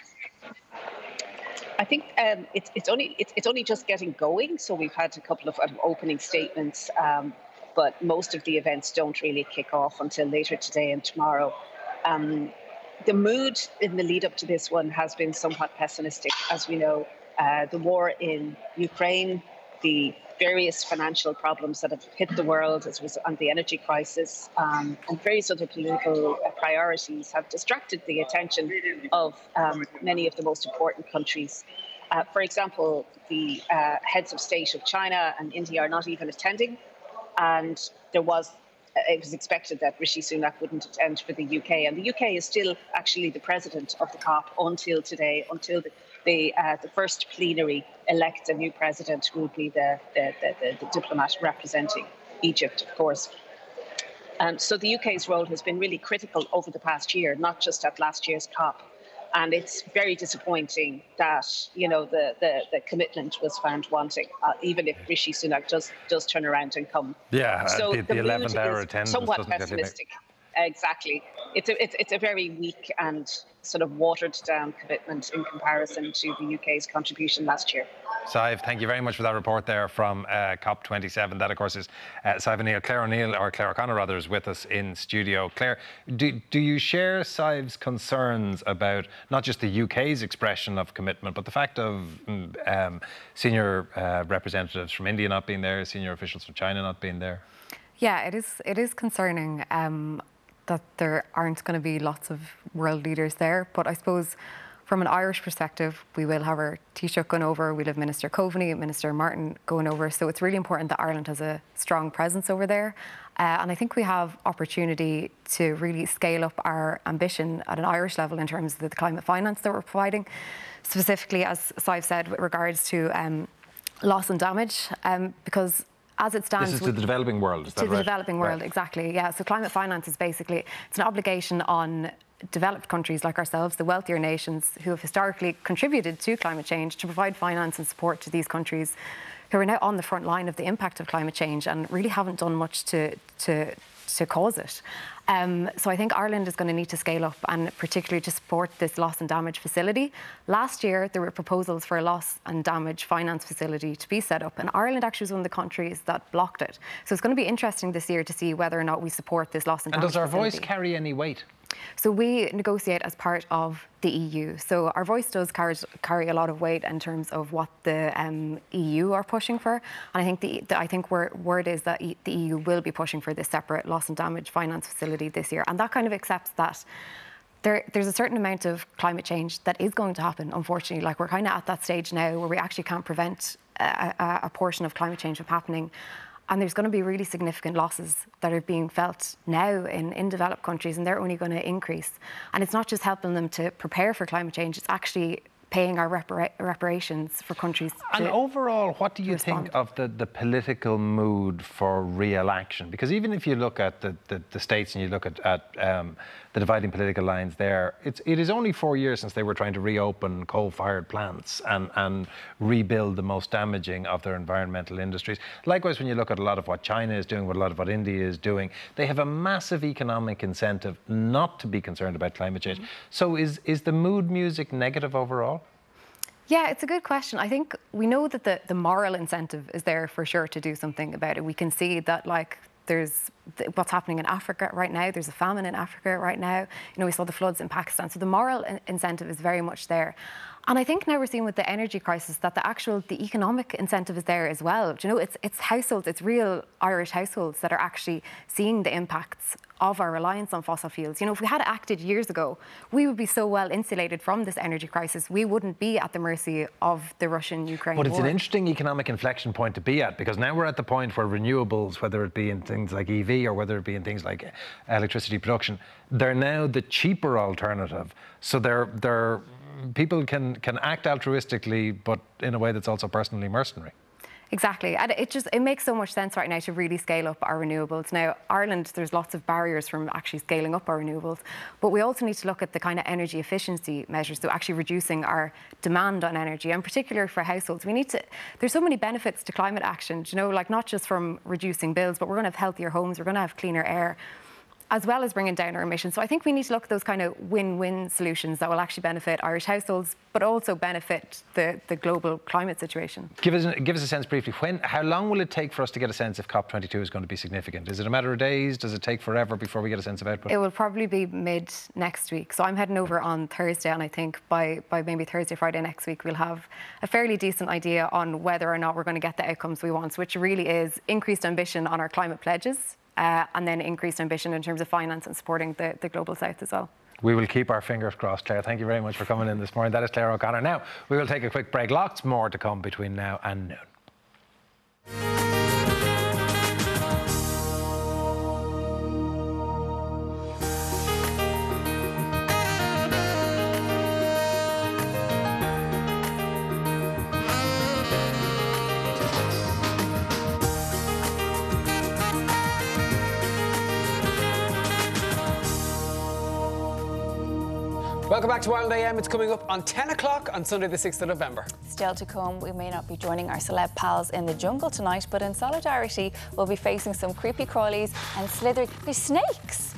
I think um, it's, it's only it's, it's only just getting going. So we've had a couple of, of opening statements, um, but most of the events don't really kick off until later today and tomorrow. Um, the mood in the lead up to this one has been somewhat pessimistic, as we know. Uh, the war in Ukraine, the various financial problems that have hit the world as was on the energy crisis, um, and various other political priorities have distracted the attention of um, many of the most important countries. Uh, for example, the uh, heads of state of China and India are not even attending, and there was it was expected that Rishi Sunak wouldn't attend for the U K, and the U K is still actually the president of the COP until today, until the The, uh, the first plenary elect a new president, who will be the, the, the, the diplomat representing Egypt, of course. Um, so the U K's role has been really critical over the past year, not just at last year's COP. And it's very disappointing that, you know, the, the, the commitment was found wanting, uh, even if Rishi Sunak does does turn around and come.
Yeah,
so
the, the
the
eleventh hour attendance
somewhat
doesn't
pessimistic. Exactly. It's a, it's, it's a very weak and sort of watered down commitment in comparison to the U K's contribution last year.
Sive, thank you very much for that report there from uh, COP twenty-seven. That, of course, is uh, Sive O'Neill. Clare O'Neill, or Clare O'Connor, rather, is with us in studio. Clare, do, do you share Sive's concerns about not just the U K's expression of commitment, but the fact of um, senior uh, representatives from India not being there, senior officials from China not being there?
Yeah, it is, it is concerning um, that there aren't going to be lots of world leaders there. But I suppose from an Irish perspective, we will have our Taoiseach going over, we'll have Minister Coveney, Minister Martin going over. So it's really important that Ireland has a strong presence over there. Uh, and I think we have opportunity to really scale up our ambition at an Irish level in terms of the climate finance that we're providing. Specifically, as Sive said, with regards to um, loss and damage, um, because as it stands...
This is to the developing world, is that
right? To the
right?
developing world,
right.
exactly, yeah. So climate finance is basically, it's an obligation on developed countries like ourselves, the wealthier nations who have historically contributed to climate change, to provide finance and support to these countries who are now on the front line of the impact of climate change and really haven't done much to, to, to cause it. Um, so I think Ireland is going to need to scale up, and particularly to support this loss and damage facility. Last year, there were proposals for a loss and damage finance facility to be set up, and Ireland actually was one of the countries that blocked it. So it's going to be interesting this year to see whether or not we support this loss and,
and
damage
And does our
facility.
voice carry any weight?
So we negotiate as part of the E U. So our voice does carry, carry a lot of weight in terms of what the um, E U are pushing for. And I think the, the I think word, word is that e, the E U will be pushing for this separate loss and damage finance facility this year. And that kind of accepts that there, there's a certain amount of climate change that is going to happen, unfortunately. Like, we're kind of at that stage now where we actually can't prevent a, a, a portion of climate change from happening. And there's going to be really significant losses that are being felt now in, in developed countries, and they're only going to increase. And it's not just helping them to prepare for climate change, it's actually paying our repara reparations for countries.
And
to,
overall, what do you
respond.
think of the, the political mood for real action? Because even if you look at the, the, the states and you look at, at um, the dividing political lines there, it's, it is only four years since they were trying to reopen coal-fired plants and, and rebuild the most damaging of their environmental industries. Likewise, when you look at a lot of what China is doing, what a lot of what India is doing, they have a massive economic incentive not to be concerned about climate change. Mm-hmm. So is, is the mood music negative overall?
Yeah, it's a good question. I think we know that the, the moral incentive is there for sure to do something about it. We can see that, like, there's th what's happening in Africa right now. There's a famine in Africa right now. You know, we saw the floods in Pakistan. So the moral in incentive is very much there. And I think now we're seeing with the energy crisis that the actual, the economic incentive is there as well. Do you know, it's, it's households, it's real Irish households that are actually seeing the impacts of our reliance on fossil fuels. You know, if we had acted years ago, we would be so well insulated from this energy crisis. We wouldn't be at the mercy of the Russian-Ukraine war.
But it's an interesting economic inflection point to be at, because now we're at the point where renewables, whether it be in things like E V or whether it be in things like electricity production, they're now the cheaper alternative. So they're, they're, people can, can act altruistically, but in a way that's also personally mercenary.
Exactly, and it just it makes so much sense right now to really scale up our renewables. Now, Ireland, there's lots of barriers from actually scaling up our renewables, but we also need to look at the kind of energy efficiency measures, so actually reducing our demand on energy, and particularly for households. We need to, there's so many benefits to climate action, you know, like not just from reducing bills, but we're going to have healthier homes, we're going to have cleaner air, as well as bringing down our emissions. So I think we need to look at those kind of win-win solutions that will actually benefit Irish households, but also benefit the, the global climate situation.
Give us, give us a sense briefly, when, how long will it take for us to get a sense if COP twenty-two is going to be significant? Is it a matter of days? Does it take forever before we get a sense of output?
It will probably be mid next week. So I'm heading over on Thursday, and I think by, by maybe Thursday, Friday next week, we'll have a fairly decent idea on whether or not we're going to get the outcomes we want, which really is increased ambition on our climate pledges, Uh, and then increased ambition in terms of finance and supporting the, the Global South as well.
We will keep our fingers crossed, Clare. Thank you very much for coming in this morning. That is Clare O'Connor. Now, we will take a quick break. Lots more to come between now and noon.
Welcome back to Ireland A M. It's coming up on ten o'clock on Sunday the sixth of November.
Still to come, we may not be joining our celeb pals in the jungle tonight, but in solidarity, we'll be facing some creepy crawlies and slithery snakes.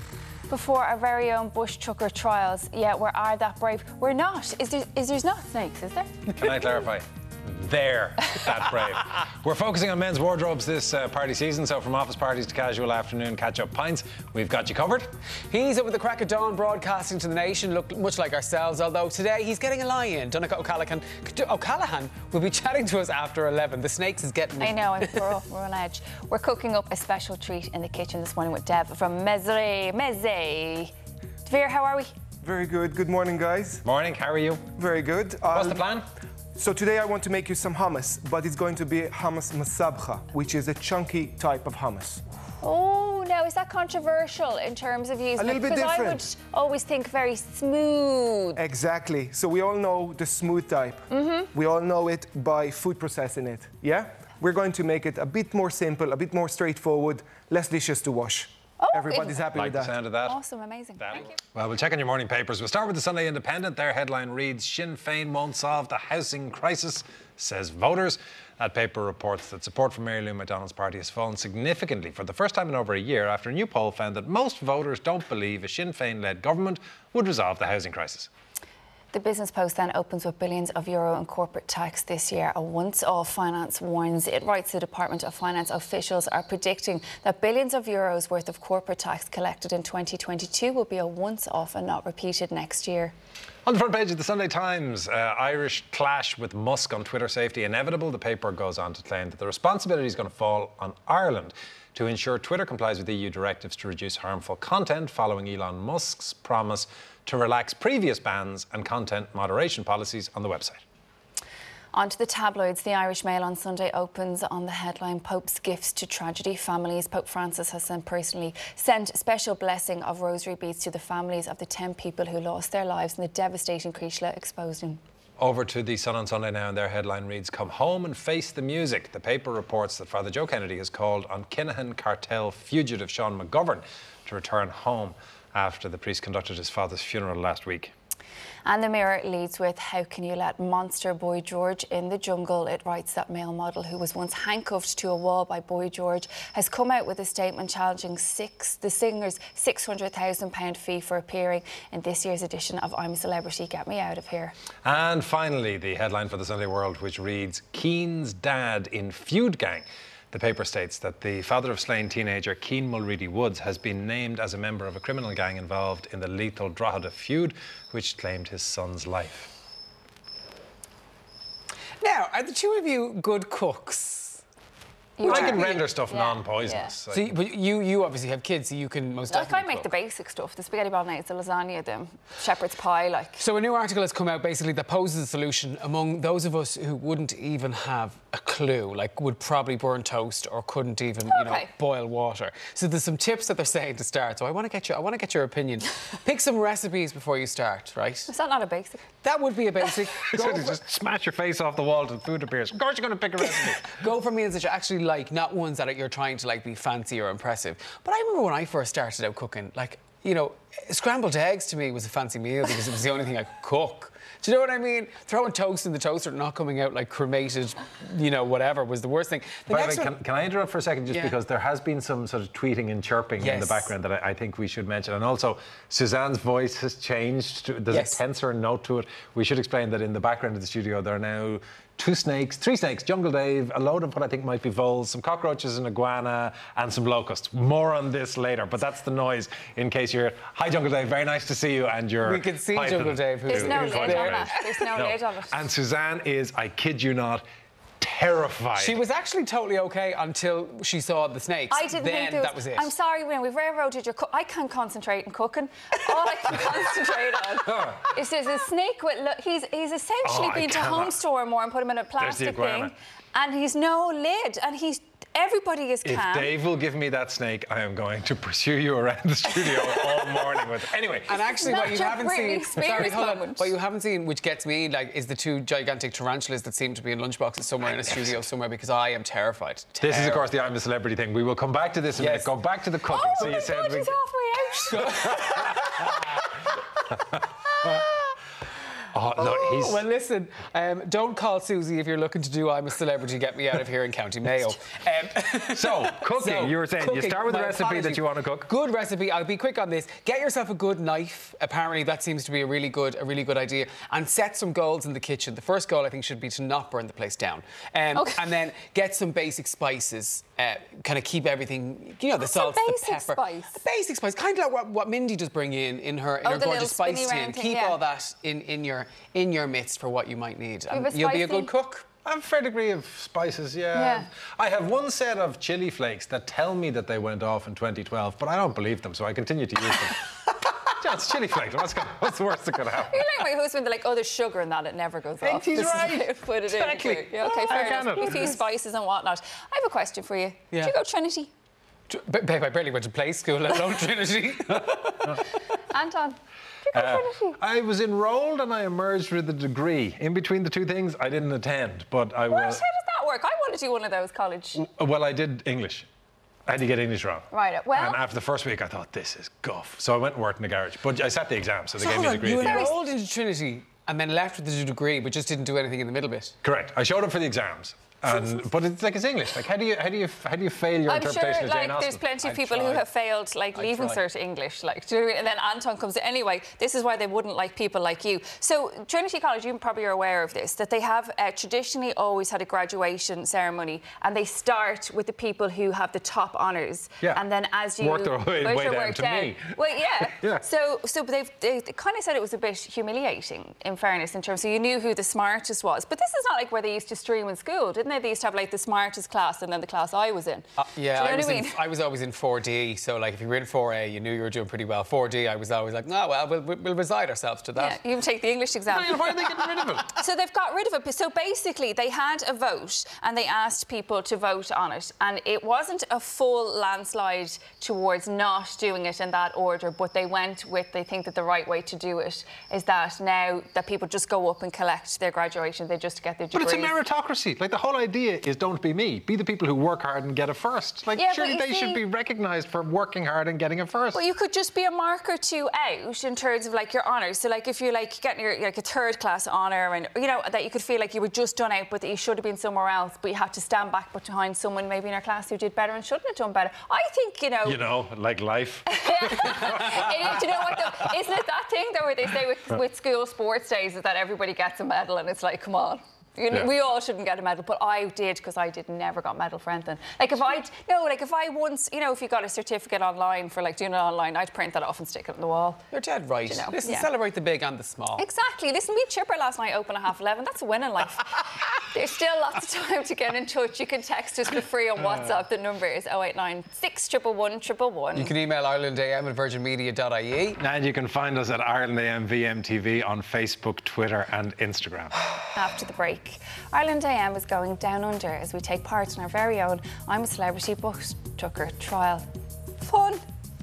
before our very own Bushtucker Trials. Yeah, we are that brave. We're not. Is there, is there's not snakes, is there?
Can I clarify? They're that brave. We're focusing on men's wardrobes this uh, party season, so from office parties to casual afternoon catch-up pints, we've got you covered.
He's up at the crack of dawn broadcasting to the nation, look much like ourselves, although today he's getting a lie-in. Donncha O'Callaghan, O'Callaghan will be chatting to us after eleven. The snakes is getting...
I know, we're, all, we're on edge. We're cooking up a special treat in the kitchen this morning with Deb from Mezze. Mezze. Dvir, how are we?
Very good. Good morning, guys.
Morning, how are you?
Very good.
What's
I'll...
the plan?
So today I want to make you some hummus, but it's going to be hummus masabcha, which is a chunky type of hummus.
Oh, now is that controversial in terms of using
A little
it?
bit
Because I
different.
would always think very smooth.
Exactly. So we all know the smooth type.
Mm-hmm.
We all know it by food processing it, yeah? We're going to make it a bit more simple, a bit more straightforward, less dishes to wash.
Oh,
Everybody's happy
like
with
the
that.
sound of that.
Awesome, amazing.
That
Thank you.
Well, we'll check on your morning papers. We'll start with the Sunday Independent. Their headline reads, Sinn Féin won't solve the housing crisis, says voters. That paper reports that support for Mary Lou McDonald's party has fallen significantly for the first time in over a year after a new poll found that most voters don't believe a Sinn Féin-led government would resolve the housing crisis.
The Business Post then opens with billions of euro in corporate tax this year. A once-off. Finance warns. It writes the Department of Finance officials are predicting that billions of euros worth of corporate tax collected in twenty twenty-two will be a once-off and not repeated next year.
On the front page of the Sunday Times, uh, Irish clash with Musk on Twitter safety inevitable. The paper goes on to claim that the responsibility is going to fall on Ireland to ensure Twitter complies with E U directives to reduce harmful content following Elon Musk's promise to relax previous bans and content moderation policies on the website.
On to the tabloids. The Irish Mail on Sunday opens on the headline, Pope's gifts to tragedy families. Pope Francis has sent personally sent a special blessing of rosary beads to the families of the ten people who lost their lives in the devastating Creishla explosion.
Over to the Sun on Sunday now, and their headline reads, Come home and face the music. The paper reports that Father Joe Kennedy has called on Kinahan cartel fugitive Sean McGovern to return home after the priest conducted his father's funeral last week.
And the Mirror leads with, How can you let monster Boy George in the jungle? It writes that male model who was once handcuffed to a wall by Boy George has come out with a statement challenging six, the singer's six hundred thousand pound fee for appearing in this year's edition of I'm a Celebrity, Get Me Out of Here.
And finally, the headline for the Sunday World, which reads, Keane's dad in feud gang. The paper states that the father of slain teenager Keane Mulready Woods has been named as a member of a criminal gang involved in the lethal Drogheda feud, which claimed his son's life.
Now, are the two of you good cooks?
You I can render stuff yeah. non-poisonous.
Yeah. So, but you, you obviously have kids, so you can most
like
definitely
I make
cook.
the basic stuff, the spaghetti bolognese, the lasagna, the shepherd's pie, like.
So a new article has come out basically that poses a solution among those of us who wouldn't even have a clue, like would probably burn toast or couldn't even, you
okay.
know, boil water. So there's some tips that they're saying to start. So I want to get you, I want to get your opinion. Pick some recipes before you start, right?
Is that not a basic?
That would be a basic.
So just smash your face off the wall till food appears. Of course you're going to pick a recipe.
Go for meals that you actually like, not ones that you're trying to like be fancy or impressive. But I remember when I first started out cooking, like, you know, scrambled eggs to me was a fancy meal because it was the only thing I could cook. Do you know what I mean? Throwing toast in the toaster and not coming out like cremated, you know, whatever was the worst thing. The
By the
next
way,
one...
can, can I interrupt for a second just
yeah.
because there has been some sort of tweeting and chirping
yes.
in the background that I, I think we should mention. And also, Suzanne's voice has changed. To, there's yes. a tenser note to it. We should explain that in the background of the studio there are now two snakes, three snakes, Jungle Dave, a load of what I think might be voles, some cockroaches, an iguana, and some locusts. More on this later, but that's the noise in case you're... Hi, Jungle Dave, very nice to see you, and you're...
We can see Jungle Dave.
There's no lid on that. There's no, no lid on it.
And Suzanne is, I kid you not, terrified.
She was actually totally okay until she saw the snakes.
I didn't
then
think there was,
that was it.
I'm sorry, when we've railroaded your cook. I can't concentrate in cooking. All I can concentrate on is there's a snake with. Look, he's he's essentially
oh,
been to Home Store more and put him in a plastic thing, and he's no lid, and he's. Everybody is calm.
If Dave will give me that snake, I am going to pursue you around the studio all morning with it. Anyway.
And actually what you haven't seen...
Sorry, hold on.
What you haven't seen, which gets me, like, is the two gigantic tarantulas that seem to be in lunchboxes somewhere in a studio somewhere because I am terrified. terrified.
This is, of course, the I'm a Celebrity thing. We will come back to this in
yes.
a minute. Go back to the cooking.
Oh,
so
my
you
God,
said
he's
we...
halfway out.
Oh, look, he's
Well, listen, um, don't call Susie if you're looking to do I'm a Celebrity, Get Me Out of Here in County Mayo. Um,
so, cooking, so, you were saying,
cooking,
you start with a recipe
apology.
that you want to cook.
Good recipe. I'll be quick on this. Get yourself a good knife. Apparently, that seems to be a really good, a really good idea. And set some goals in the kitchen. The first goal, I think, should be to not burn the place down. Um, okay. And then get some basic spices. Uh, kind of keep everything, you know, the salt, the pepper.
Spice?
A basic spice. Kind of like what, what Mindy does bring in in her, in
oh,
her gorgeous spice tin.
Thing,
keep
yeah.
all that in, in your in your midst for what you might need. And
you
you'll be a good cook.
I have a fair degree of spices, yeah.
yeah.
I have one set of chili flakes that tell me that they went off in twenty twelve, but I don't believe them, so I continue to use them. Yeah, it's chili flakes. What's, gonna, what's the worst that could happen?
You're like my husband, they're like, oh, there's sugar in that, it never goes off.
He's right.
Put it
exactly.
in. Yeah, okay, fair enough. A few spices and whatnot. I have a question for you.
Yeah.
Did you go Trinity?
Babe, I barely went to play school, let alone Trinity.
Anton, did you go
uh,
Trinity?
I was enrolled and I emerged with a degree. In between the two things, I didn't attend, but I was...
What? How does that work? I want to do one of those college...
Well, I did English. I had to get English wrong.
Right, well...
And after the first week, I thought, this is guff. So I went and worked in the garage. But I sat the exam, so they
so
gave me a degree.
You
at the end.
enrolled into Trinity and then left with the degree, but just didn't do anything in the middle bit.
Correct. I showed up for the exams. And, but it's like it's English. Like, how do you how do you how do you fail your
I'm
interpretation
sure,
of Jane
like,
Austen?
there's plenty of
I'd
people
try.
who have failed, like,
I'd
leaving
try.
cert English, like, do you know what I mean? And then Anton comes in. Anyway, this is why they wouldn't like people like you. So, Trinity College, you probably are aware of this, that they have uh, traditionally always had a graduation ceremony, and they start with the people who have the top honours.
Yeah.
And then as you
work their way, way down
work
to
down,
me.
Well, yeah.
yeah.
So, so they've they, they kind of said it was a bit humiliating, in fairness, in terms. So you knew who the smartest was, but this is not like where they used to stream in school, didn't they? They used to have like the smartest class, and then the class I was in.
Uh, yeah,
Do you know
I, was
what I
in,
mean?
I was always in four D, so like if you were in four A, you knew you were doing pretty well. four D, I was always like, no, well, we'll, we'll resign ourselves to that.
Yeah, you can take the English exam.
Why are they getting rid of it?
So they've got rid of it. So basically, they had a vote, and they asked people to vote on it, and it wasn't a full landslide towards not doing it in that order, but they went with, they think that the right way to do it is that now that people just go up and collect their graduation, they just get their degrees.
But it's a meritocracy. Like, the whole idea is don't be me. Be the people who work hard and get it first. Like,
Yeah,
surely
but you
they
see-
should be recognised for working hard and getting it first.
Well, you could just be a mark or two out in terms of like your honours. So like if you're like getting your like a third class honour, and you know that you could feel like you were just done out, but that you should have been somewhere else, but you had to stand back behind someone maybe in your class who did better and shouldn't have done better. I think you know.
You know, like life.
it, do you know what? Though, isn't it that thing though where they say with, with school sports days is that everybody gets a medal, and it's like, come on. You know,
Yeah.
we all shouldn't get a medal, but I did because I did never got medal for anything. Like if I, no, like if I once, you know, if you got a certificate online for like doing it online, I'd print that off and stick it on the wall.
You're dead right.
You know,
Listen,
yeah.
celebrate the big and the small.
Exactly. Listen, we chipper last night, open at half eleven. That's a win in life. There's still lots of time to get in touch. You can text us for free on WhatsApp. The number is oh eight nine six one one one one one.
You can email Ireland A M at virgin media dot I E.
And you can find us at Ireland A M V M T V on Facebook, Twitter and Instagram.
After the break, Ireland A M is going down under as we take part in our very own I'm a Celebrity Bushtucker trial. Fun!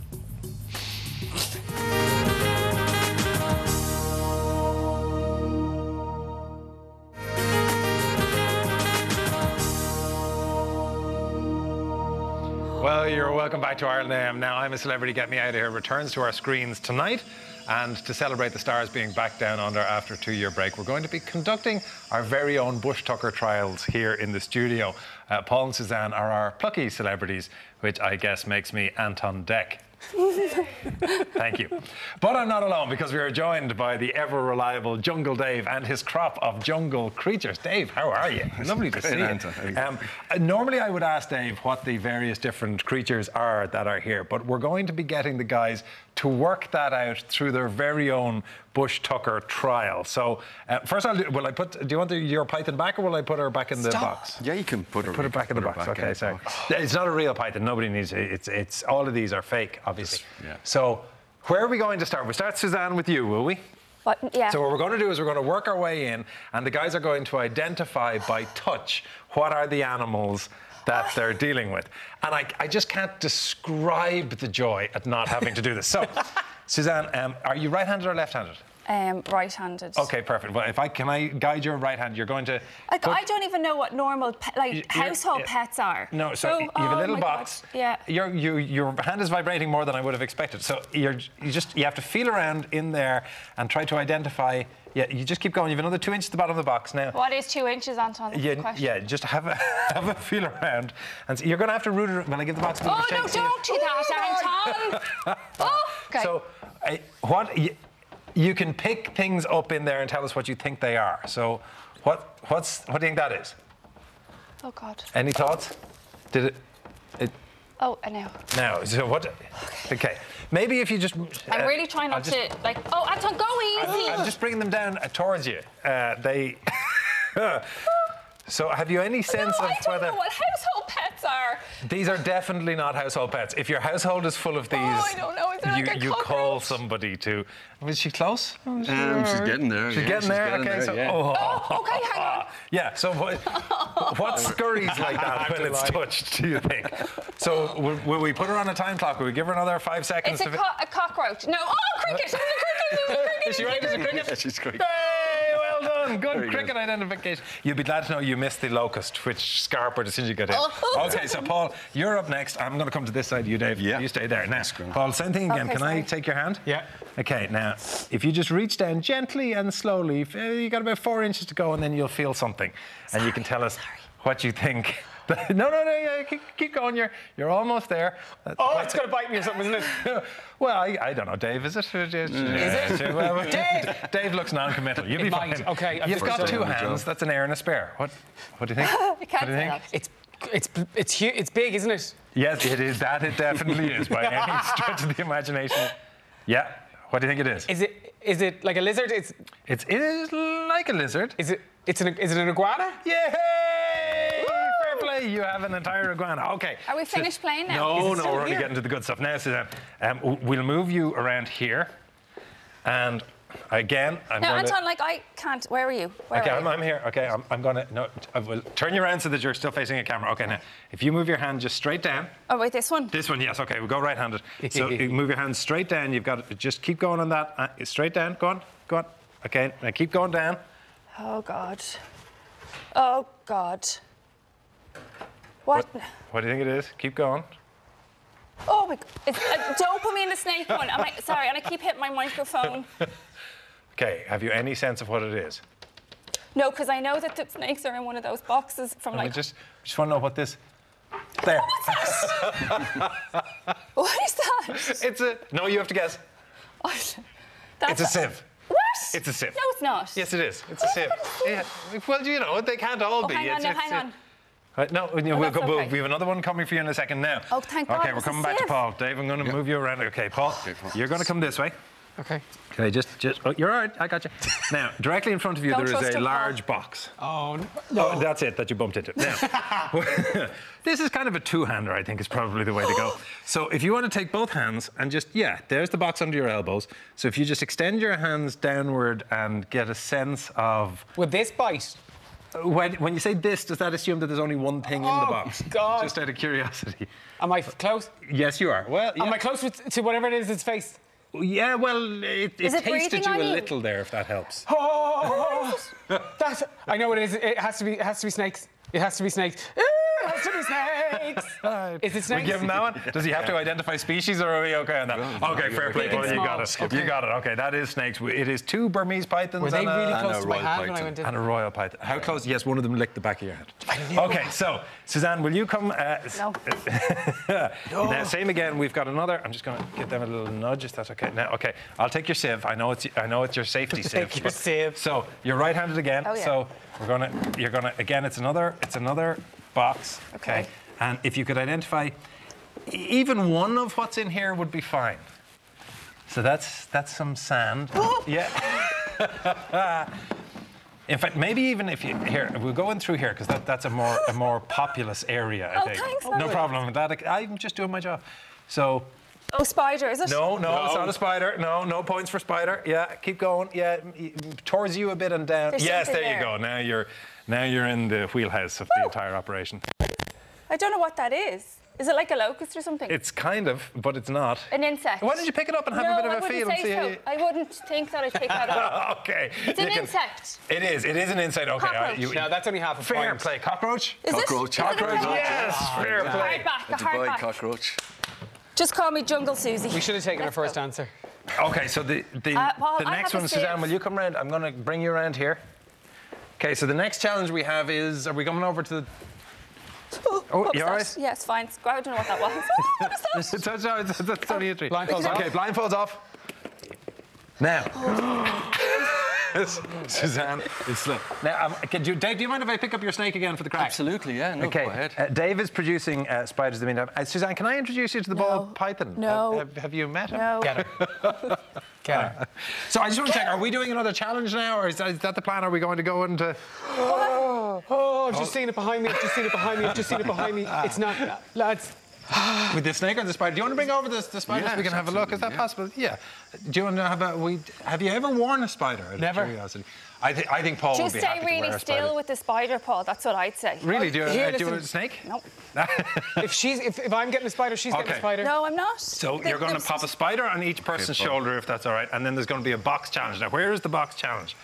Well, you're welcome back to Ireland A M. Now, I'm a Celebrity, Get Me Out of Here returns to our screens tonight. And to celebrate the stars being back down under after a two-year break, we're going to be conducting our very own Bushtucker Trials here in the studio. Uh, Paul and Suzanne are our plucky celebrities, which I guess makes me Anton Deck. Thank you. But I'm not alone, because we are joined by the ever-reliable Jungle Dave and his crop of jungle creatures. Dave, how are you? Lovely to see you. Um, normally I would ask Dave what the various different creatures are that are here, but we're going to be getting the guys to work that out through their very own Bushtucker trial. So uh, first, I'll do, will I put? Do you want the, your python back, or will I put her back in the
Stop.
box?
Yeah, you can put her.
Put it back in the box. Okay, sorry. It's not a real python. Nobody needs it. It's it's all of these are fake, obviously.
Yeah.
So where are we going to start? We'll start, Suzanne, with you, will we?
What? Yeah.
So what we're going to do is we're going to work our way in, and the guys are going to identify by touch what are the animals that they're dealing with. And I, I just can't describe the joy at not having to do this. So, Suzanne, um, are you right-handed or left-handed?
Um, right-handed.
Okay, perfect. Well, if I can I guide your right hand, you're going to.
Like,
put,
I don't even know what normal pe like
you're,
household
yeah.
pets are.
No, so,
so
you have
oh
a little
my
box.
God. Yeah.
Your you, your hand is vibrating more than I would have expected. So you're you just you have to feel around in there and try to identify. Yeah, you just keep going. You have another two inches at the bottom of the box now.
What is two inches, Anton?
Yeah, yeah. Just have a have a feel around, and so you're going to have to root it. When I give the box a little
oh
shake.
no! Don't do that, Anton. oh, okay.
So, uh, what? You, You can pick things up in there and tell us what you think they are. So, what what's what do you think that is?
Oh God.
Any thoughts? Did it? It.
Oh, I know.
No. So what? Okay. okay. Maybe if you just.
I'm
uh,
really trying not
just,
to like. Oh, Anton, go easy.
I'm just bringing them down uh, towards you. Uh, they. So, have you any sense
no,
of
I don't
whether
know what household pets are?
These are definitely not household pets. If your household is full of these,
oh, I don't know. Is there
you,
like a
you
cockroach?
call somebody to. Was she close?
Um, she's getting there.
She's
yeah,
getting
she's
there.
getting
okay.
there,
So,
yeah.
oh,
Oh, okay, hang on.
Yeah. So what? What scurries like that when it's touched? Do you think? So will, will we put her on a time clock? Will we give her another five seconds?
It's a,
to
co a cockroach. No. Oh, cricket. It's a cricket. It's a cricket.
Is she right? Is it cricket?
Yeah, she's cricket.
Hey, well done. Good
Very
cricket
good.
identification. You'll be glad to know you missed the locust, which scarpered as soon as you got in.
Oh.
Okay, so Paul, you're up next. I'm going to come to this side. You, Dave.
Yeah.
You stay there. Now, Paul, same thing again.
Okay,
Can I
sorry.
take your hand?
Yeah.
Okay, now, if you just reach down gently and slowly, if, uh, you got about four inches to go, and then you'll feel something.
Sorry,
and you can tell us
sorry.
what you think. no, no, no, yeah, keep, keep going. You're, you're almost there.
Oh, it's going to bite me or something, isn't it?
Well, I, I don't know, Dave, is it? Is
it?
Well,
Dave!
Dave looks non-committal. You'll be
It might.
fine.
Okay, I've
You've
just
got
done
two
my
hands.
job.
That's an air and a spare. What, what do you think?
I
What
can't
do you
say
think?
that.
It's it's it's huge. It's big, isn't it?
Yes, it is. That it definitely is, by any stretch of the imagination. Yeah. What do you think it is?
Is it is it like a lizard? It's
It's, it is like a lizard.
is it it's an is it an iguana?
Yay! Fair play. You have an entire iguana. Okay.
Are we finished playing now?
No,
Is it
no,
still
we're only
here?
getting to the good stuff now, Suzanne. Um, w- we'll move you around here, and again, I'm
No,
going to.
Anton, like I can't. Where are you? Where
Okay,
are
I'm,
you?
I'm here. Okay, I'm, I'm going to. No, I will turn you around so that you're still facing a camera. Okay, now, if you move your hand just straight down.
Oh, wait, this one.
This one, yes. Okay, we'll go right-handed. So you move your hand straight down. You've got to just keep going on that. Uh, straight down. Go on. Go on. Okay, now keep going down.
Oh God. Oh God. What?
What, what do you think it is? Keep going.
Oh my God. It's, uh, don't put me in the snake one. Am I, sorry, and I keep hitting my microphone.
Okay, have you any sense of what it is?
No, because I know that the snakes are in one of those boxes from
And I
like.
just, just want to know what this. There.
What is that?
It's a. No, you have to guess.
What?
It's a sieve.
What?
It's a sieve.
No, it's not.
Yes, it is. It's a sieve. Yeah. Well, you know, they can't all
Oh,
be.
hang on,
It's-
no,
it's-
hang on.
Right, no, we'll, we'll
that's
go, we'll,
okay.
we have another one coming for you in a second now.
Oh, thank God,
Okay,
it
we're
was a
coming back to
sieve.
Paul. Dave, I'm going to move you around. Okay, Paul, you're going to come this way.
Okay.
Okay, just, just, oh, you're all right. I got you. Now, directly in front of you,
Don't
there
trust
is a
him, Paul.
large box.
Oh no.
Oh, that's it, that you bumped into. Now, this is kind of a two-hander, I think, is probably the way to go. So if you want to take both hands and just, yeah, there's the box under your elbows. So if you just extend your hands downward and get a sense of...
Would this bite?
When, when you say this, does that assume that there's only one thing in the
Oh,
box?
God.
Just out of curiosity.
Am I f- close?
Yes, you are. Well, yeah.
Am I close with, to whatever it is it's face?
Yeah, well, it, it
Is it
tasted
breathing
you
on
a
you?
little there, if that helps.
Oh, that's. I know what it is. It has to be. It has to be snakes. It has to be snakes. It has to be snakes. Is it snakes?
We give him that one? Does he have to identify species, or are we okay on that?
No,
okay,
no,
fair
you're
play.
okay.
Well, you got it.
Small. Okay.
You got it. Okay, that is snakes. It is two Burmese pythons
Were they
and,
really
a,
close
a
to my
royal
hand when I
python.
went in?
and a royal python. How close? Yes, one of them licked the back of your hand. Okay, so Suzanne, will you come? Uh,
No.
Now, same again. We've got another. I'm just going to give them a little nudge. If that's okay. Now, okay, I'll take your sieve. I know it's. I know it's your safety sieve.
Take your
but-
sieve.
So you're right-handed again.
Oh, yeah.
So we're gonna. You're gonna again. It's another. It's another box. Okay.
Okay.
And if you could identify, e- even one of what's in here would be fine. So that's that's some sand. Yeah. In fact, maybe even if you here, we'll go in through here because that, that's a more a more populous area. I
Oh,
think.
thanks,
No
lovely.
problem with that. I'm just doing my job. So
Oh, spider, is it?
no, no, it's not a spider. No, no points for spider. Yeah, keep going. Yeah, m- towards you a bit and down.
There's
yes, there,
something
you
there.
go. Now you're now you're in the wheelhouse of the entire operation.
I don't know what that is. Is it like a locust or something?
It's kind of, but it's not.
An insect.
Why don't you pick it up and have
no,
a bit of
I
a
wouldn't
feel and
say
see
so.
how you...
I wouldn't think that I'd pick that up.
Okay.
It's
You
an
can-
insect.
It is. It is an insect. Okay.
Cockroach.
uh, you-
No, that's only half a
Fair
point.
play. Cockroach?
Is it?
Cockroach.
Is it a
Cockroach.
cockroach?
Yes.
Oh,
Fair
yeah.
play.
Hard back, a hard back.
cockroach.
Just call me Jungle Susie.
We should have taken our
Let's
first
go.
answer.
Okay, so the the,
Uh, Paul,
the
I
next
have a
one, Suzanne,
sieve.
will you come round? I'm going to bring you around here. Okay, so the next challenge we have is, are we coming over to the...
Oh,
Oh,
what
you
was
all
that?
right?
Yeah, it's fine. I don't know what that was. Oh, what was that?
It's, it's, it's, it's, it's only a treat.
Blindfolds off.
Okay, blindfolds off. Now.
Oh.
Suzanne, it's slow. Now, um, can you, Dave, do you mind if I pick up your snake again for the crack?
Absolutely, yeah. No,
okay.
go ahead.
Uh, Dave is producing uh, spiders in the meantime. Uh, Suzanne, can I introduce you to the
No.
bald python?
No.
Uh, have, have you met him?
No.
Get her. Get her.
So I just want to check, are we doing another challenge now, or is that, is that the plan? Are we going to go into...
Oh, oh, I've just seen it behind me. I've just seen it behind me. I've just seen it behind me. It's not, lads.
With the snake or the spider? Do you want to bring over the, the spiders?
Yeah,
we can have a look. Is that
yeah.
possible? Yeah. Do you want to have a... We, have you ever worn a spider? out of
Never.
Curiosity? I, th I think Paul
Just
would be
stay
happy to
really
wear a
still
spider.
with the spider, Paul. That's what I'd say.
Really? Do you,
Here,
uh, do you
listen.
a snake?
No.
If she's, if, if I'm getting a spider, she's getting
Okay.
a spider.
No, I'm not.
So
The-
you're going to
the-
pop a spider on each person's
Okay,
shoulder, if that's all right, and then there's going to be a box challenge. Now, where is the box challenge?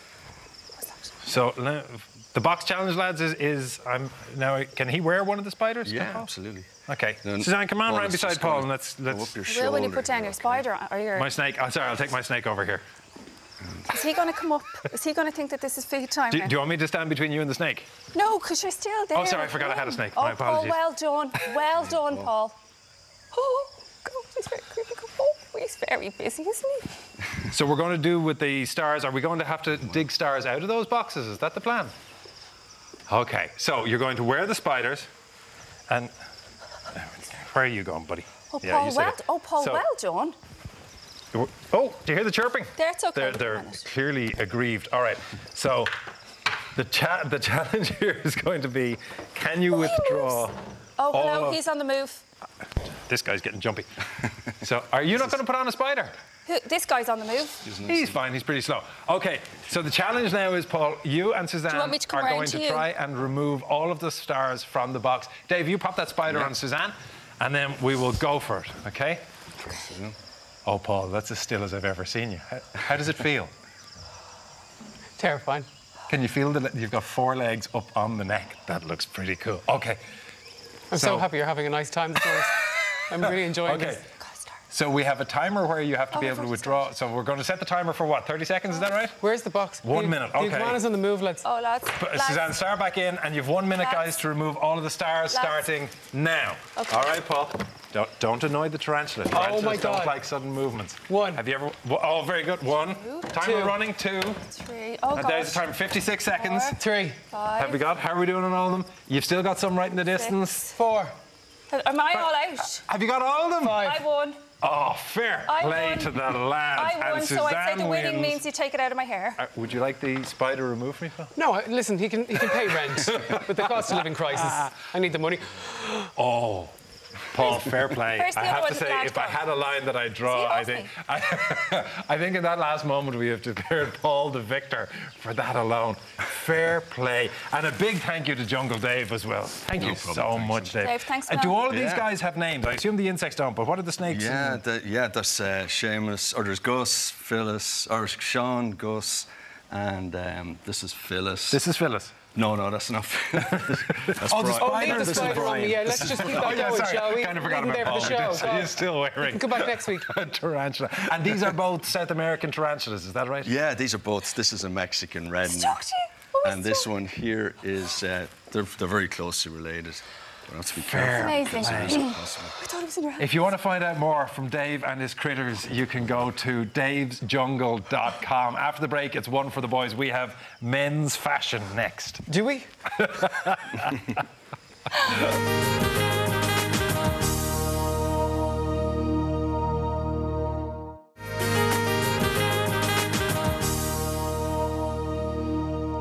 So now, the box challenge, lads, is, is I'm now. Can he wear one of the spiders?
Yeah,
Paul?
absolutely.
Okay.
Then
Suzanne, come on
Paul
round
is
beside
just
Paul
gonna
and let's
go
let's.
up your
Will, when you
shoulder
put down
here,
your
okay.
spider or your...
My snake. Oh, sorry, I'll take my snake over here.
Is he going to come up? Is he going to think that this is feed time
Do,
now?
do you want me to stand between you and the snake?
No, because you're still there.
Oh, sorry, I forgot I had a snake.
Oh,
My apologies.
Paul, well done. Well done, Paul. Oh, God, he's very creepy. Oh, he's very busy, isn't he?
So we're going to do with the stars. Are we going to have to dig stars out of those boxes? Is that the plan? Okay. So you're going to wear the spiders, and where are you going, buddy?
Oh,
Yeah,
Paul,
you said
well,
it.
oh, Paul,
So-
well done.
Oh, do you hear the chirping?
That's okay.
They're, they're clearly aggrieved. All right. So the cha the challenge here is going to be: can you withdraw?
Oh,
all
hello,
of-
he's on the move.
This guy's getting jumpy. So are you not going to put on a spider?
Who, this guy's on the move.
He's fine. He's pretty slow. Okay. So the challenge now is, Paul, you and Suzanne
want me to come
are
around
going
to
to
you?
try and remove all of the stars from the box. Dave, you pop that spider on Suzanne, and then we will go for it. Okay?
Okay.
Oh, Paul, that's as still as I've ever seen you. How, how does it feel?
Terrifying.
Can you feel that you've got four legs up on the neck? That looks pretty cool. Okay.
I'm so, happy you're having a nice time this morning. I'm really enjoying
Okay.
this.
So we have a timer where you have to
Oh,
be
I've
able to
already
withdraw. So we're going to set the timer for what, thirty seconds, is that right?
Where's the box?
One
The-
minute,
The
okay.
iguana's on the move, lads.
Oh, lads.
But,
lads.
Suzanne, start back in, and you've one minute,
Lads.
guys, to remove all of the stars,
Lads.
starting now.
Okay.
All right, Paul. Don't, don't annoy the tarantula. Tarantulas
Oh, my
don't
God.
like sudden movements.
One.
Have you ever... Oh, very good. One. Timer
Two.
running. Two.
Three. Oh,
And
God.
there's the timer. fifty-six seconds.
Four.
Three.
Five.
Have we got? How are we doing on all of them? You've still got some right in the distance.
Four.
Am I all out?
Have you got all of them?
Five.
I won.
Oh, fair
I
play
won.
to the lads.
I won,
and
so I'd say
Suzanne
the winning
wins.
means you take it out of my hair.
Uh, would you like the spider removed from me, Phil?
No, I- listen, he can, he can pay rent. With the cost of living crisis, I need the money.
Oh, Paul, fair play.
Where's the
I
other
have
one
to
that
say,
Dad
if I
got?
had a line that I draw,
See,
I
off
think
me.
I, I think in that last moment we have declared Paul the victor for that alone. Fair play, and a big thank you to Jungle Dave as well. Thank
No
you
problem,
so
thanks.
much, Dave.
Dave, thanks a
Uh, do
lot.
all of these
Yeah.
guys have names? I assume the insects don't, but what are the snakes?
Yeah,
and-
the, yeah, there's uh, Seamus, or there's Gus, Phyllis, or Sean, Gus, and um, this is Phyllis.
This is Phyllis.
No, no, that's not Phyllis. That's
Oh, the
Brian.
Oh,
Spider,
leave the
this is
spider on
Brian.
me. Yeah, let's just keep that
Oh, yeah,
going,
sorry.
shall we?
Kind of forgot
Leave him
about
there for
Paul.
the show.
He's still wearing.
Come back next week.
a tarantula. And these are both South American tarantulas, is that right?
Yeah, these are both. This is a Mexican redneck.
Talk to you. Oh,
And this one here is, uh, they're, they're very closely related. You have to be careful.
Amazing.
because it is impossible.
I thought it was in your hand.
If you want to find out more from Dave and his critters, you can go to daves jungle dot com. After the break, it's one for the boys. We have men's fashion next.
Do we?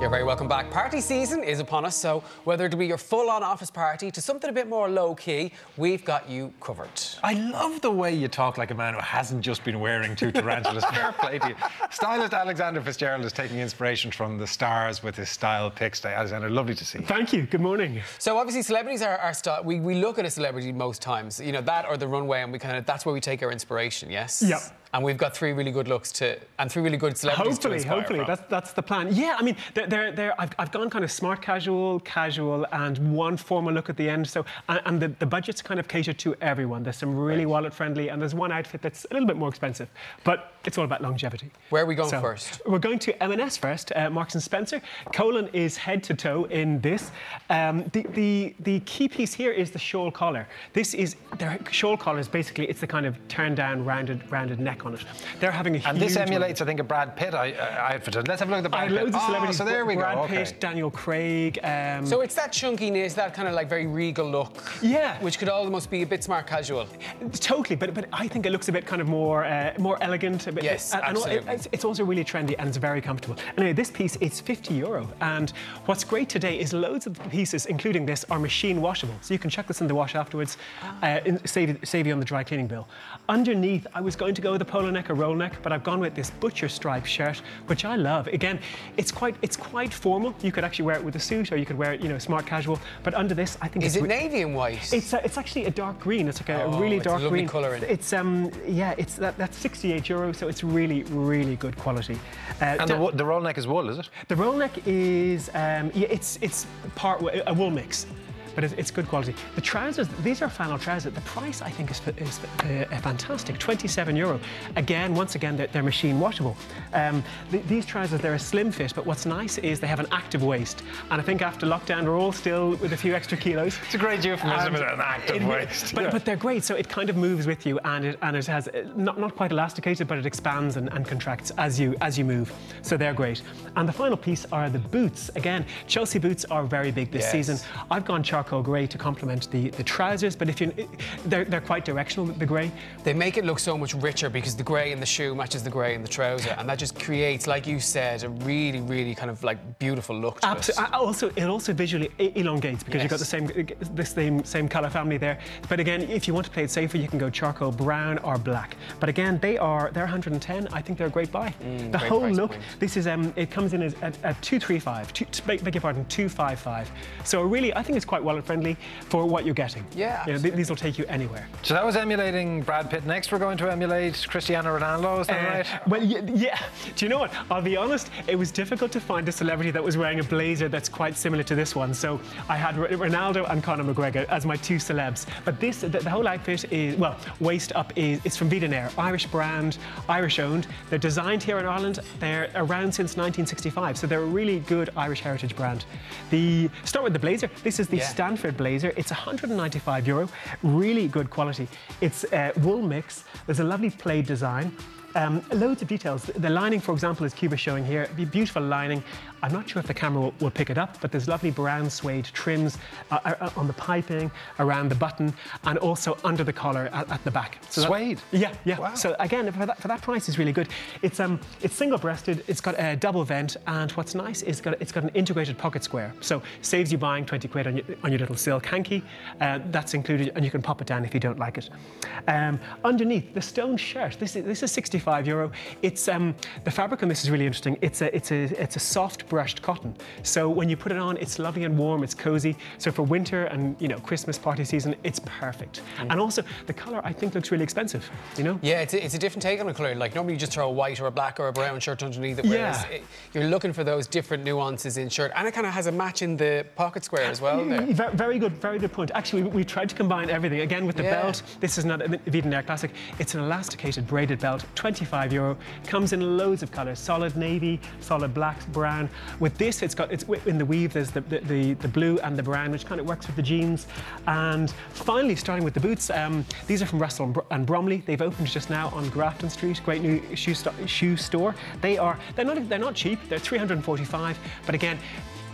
You're very welcome back. Party season is upon us, so whether it be your full-on office party to something a bit more low-key, we've got you covered.
I love the way you talk like a man who hasn't just been wearing two tarantulas. Fair play to you. Stylist Alexander Fitzgerald is taking inspiration from the stars with his style picks today. Alexander, lovely to see you.
Thank you. Good morning.
So obviously celebrities are our style. We, we look at a celebrity most times, you know, that or the runway, and we kind of, that's where we take our inspiration, yes?
Yeah.
And we've got three really good looks to, and three really good celebrities
hopefully,
to inspire
Hopefully,
from.
that's that's the plan. Yeah, I mean, they're, they're, they're, I've, I've gone kind of smart casual, casual, and one formal look at the end. So, and, and the, the budget's kind of catered to everyone. There's some really right. wallet friendly, and there's one outfit that's a little bit more expensive, but it's all about longevity.
Where are we going
so,
first?
We're going to M and S first. Uh, Marks and Spencer. Colin is head to toe in this. Um, the, the the key piece here is the shawl collar. This is their shawl collar is basically it's the kind of turned down, rounded, rounded neck on it. They're having a
and
huge
this emulates,
one.
I think, a Brad Pitt outfit. Let's have a look at the Brad
I
Pitt.
loads of celebrities.
Oh, so there we
Brad
go.
Pitt,
okay.
Daniel Craig. Um,
so it's that chunkiness, that kind of like very regal look.
Yeah.
Which could almost be a bit smart casual.
Totally, but but I think it looks a bit kind of more uh, more elegant. A bit,
yes,
and,
absolutely.
And it's, it's also really trendy and it's very comfortable. Anyway, this piece is fifty euro, and what's great today is loads of the pieces, including this, are machine washable. So you can chuck this in the wash afterwards, uh, in, save save you on the dry cleaning bill. Underneath, I was going to go with a polo neck or roll neck, but I've gone with this butcher stripe shirt, which I love. Again, it's quite it's quite formal. You could actually wear it with a suit, or you could wear it, you know, smart casual. But under this, I think
is
it's
it navy and white?
It's uh, it's actually a dark green. It's like a
oh,
really
it's
dark
a lovely
green.
colour in it.
It's um yeah, it's that that's sixty-eight euro, so it's really really good quality. Uh,
and the, the roll neck is wool, is it?
The roll neck is um yeah, it's it's part a wool mix. But it's good quality. The trousers, these are flannel trousers. The price, I think, is, is uh, fantastic, twenty-seven euro. Again, once again, they're, they're machine washable. Um, th these trousers, they're a slim fit, but what's nice is they have an active waist. And I think after lockdown, we're all still with a few extra kilos.
It's a great euphemism, an active
it,
waist.
But,
yeah.
but they're great, so it kind of moves with you, and it, and it has, not, not quite elasticated, but it expands and, and contracts as you, as you move. So they're great. And the final piece are the boots. Again, Chelsea boots are very big this
yes.
season. I've gone charcoal grey to complement the, the trousers, but if you they're, they're quite directional, the grey.
They make it look so much richer because the grey in the shoe matches the grey in the trouser, and that just creates, like you said, a really, really kind of like beautiful look to
Absolutely.
it.
Also, it also visually elongates because
yes.
you've got the same the same same colour family there. But again, if you want to play it safer, you can go charcoal brown or black. But again, they are they're one hundred and ten. I think they're a great buy.
Mm,
the
great
whole
price
look.
point.
This is um it comes in as at, at two three five. Two, beg, beg your pardon, two five five. So really, I think it's quite wallet friendly for what you're getting.
Yeah.
You know, th these will take you anywhere.
So that was emulating Brad Pitt. Next, we're going to emulate Cristiano Ronaldo. Is that
uh,
right?
Well, yeah, yeah. Do you know what? I'll be honest. It was difficult to find a celebrity that was wearing a blazer that's quite similar to this one. So I had R Ronaldo and Conor McGregor as my two celebs. But this, the, the whole outfit is, well, waist up is it's from Vidanair, Irish brand, Irish owned. They're designed here in Ireland. They're around since nineteen sixty-five, so they're a really good Irish heritage brand. The start with the blazer. This is the
yeah.
Stanford blazer. It's one hundred and ninety-five euro. Really good quality. It's uh, wool mix. There's a lovely plaid design. Um, loads of details. The lining, for example, as Cuba's showing here, beautiful lining. I'm not sure if the camera will, will pick it up, but there's lovely brown suede trims uh, on the piping, around the button, and also under the collar at, at the back.
So suede?
That, yeah, yeah.
Wow.
So again, for that, for that price, it's really good. It's um, it's single-breasted. It's got a double vent, and what's nice is it's got it's got an integrated pocket square. So saves you buying twenty quid on your, on your little silk hanky. Uh, that's included, and you can pop it down if you don't like it. Um, underneath the stone shirt. This is this is sixty-five euro. It's um, the fabric on this is really interesting. It's a it's a it's a soft brushed cotton. So when you put it on, it's lovely and warm, it's cozy. So for winter and, you know, Christmas party season, it's perfect. Mm. And also the color, I think, looks really expensive, you know?
Yeah, it's a, it's a different take on a color. Like normally you just throw a white or a black or a brown shirt underneath it, whereas yeah. it, you're looking for those different nuances in shirt. And it kind of has a match in the pocket square as well there.
Very good, very good point. Actually, we, we tried to combine everything. Again, with the yeah. belt, this is not a Vidanair Classic. It's an elasticated braided belt, twenty-five euro. Comes in loads of colors, solid navy, solid black, brown. With this, it's got it's in the weave. There's the the, the the blue and the brown, which kind of works with the jeans. And finally, starting with the boots, um, these are from Russell and Bromley. They've opened just now on Grafton Street. Great new shoe sto shoe store. They are they're not they're not cheap. They're three hundred and forty-five. But again,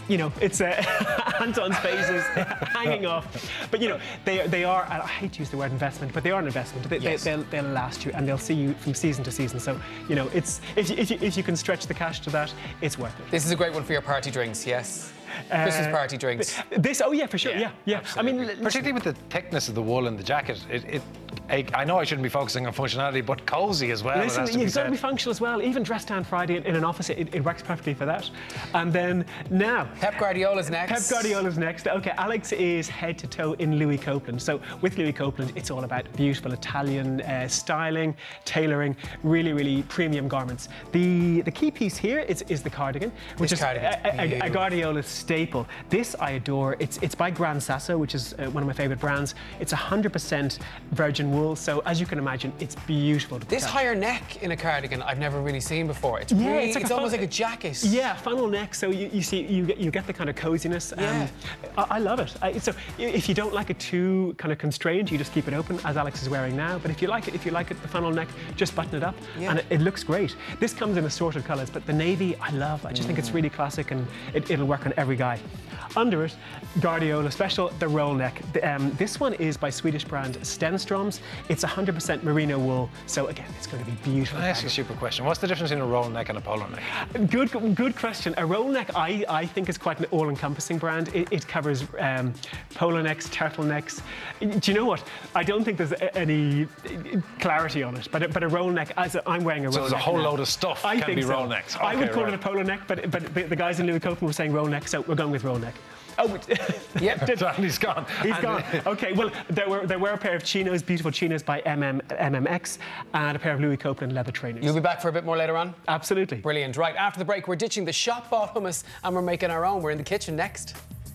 you know, it's uh, Anton's face is hanging off. But, you know, they, they are, I hate to use the word investment, but they are an investment. They,
yes.
they, they'll, they'll last you, and they'll see you from season to season. So, you know, it's if you, if you, if you can stretch the cash to that, it's worth it.
This is a great one for your party drinks, yes? Uh, Christmas party drinks.
This, oh yeah, for sure, yeah, yeah. yeah. I mean,
particularly with the thickness of the wool in the jacket, it, it I, I know I shouldn't be focusing on functionality, but cosy as well.
Listen,
it has to
you've got to
be
be functional as well. Even dress down Friday in, in an office, it, it works perfectly for that. And then now,
Pep Guardiola's next.
Pep Guardiola's next. Okay, Alex is head to toe in Louis Copeland. So with Louis Copeland, it's all about beautiful Italian uh, styling, tailoring, really, really premium garments. The the key piece here is, is the cardigan, which
this
is a, a, a Guardiola staple. This I adore. It's it's by Gran Sasso, which is uh, one of my favourite brands. It's one hundred percent virgin wool, so as you can imagine, it's beautiful to
This
protect.
higher neck in a cardigan I've never really seen before. It's
yeah,
really,
it's, like
it's
a
almost
fun,
like a jacket.
Yeah, funnel neck, so you, you see, you get, you get the kind of coziness.
Yeah.
Um, I, I love it. I, so if you don't like it too kind of constrained, you just keep it open, as Alex is wearing now. But if you like it, if you like it, the funnel neck, just button it up,
yeah.
and it, it looks great. This comes in assorted colours, but the navy, I love. I just mm. think it's really classic, and it, it'll work on every guy. Under it, Guardiola special, the roll neck. The, um, this one is by Swedish brand Stenströms. It's one hundred percent merino wool, so again, it's going to be beautiful.
Can I ask you a super question? What's the difference between a roll neck and a polo neck?
Good, good question. A roll neck, I, I think, is quite an all-encompassing brand. It, it covers um, polo necks, turtlenecks. Do you know what? I don't think there's any clarity on it, but but a roll neck, as a, I'm wearing a roll neck.
So there's a whole
now.
load of stuff
I
can
think
be
so.
roll necks. Okay,
I would call
right.
it a polo neck, but but the, the guys in Louis Copeland were saying roll neck, so we're going with roll neck. Oh,
yep, he's gone.
He's gone. Okay, well, there were there were a pair of chinos, beautiful chinos by M M X, and a pair of Louis Copeland leather trainers.
You'll be back for a bit more later on?
Absolutely.
Brilliant. Right, after the break, we're ditching the shop-bought hummus and we're making our own. We're in the kitchen next.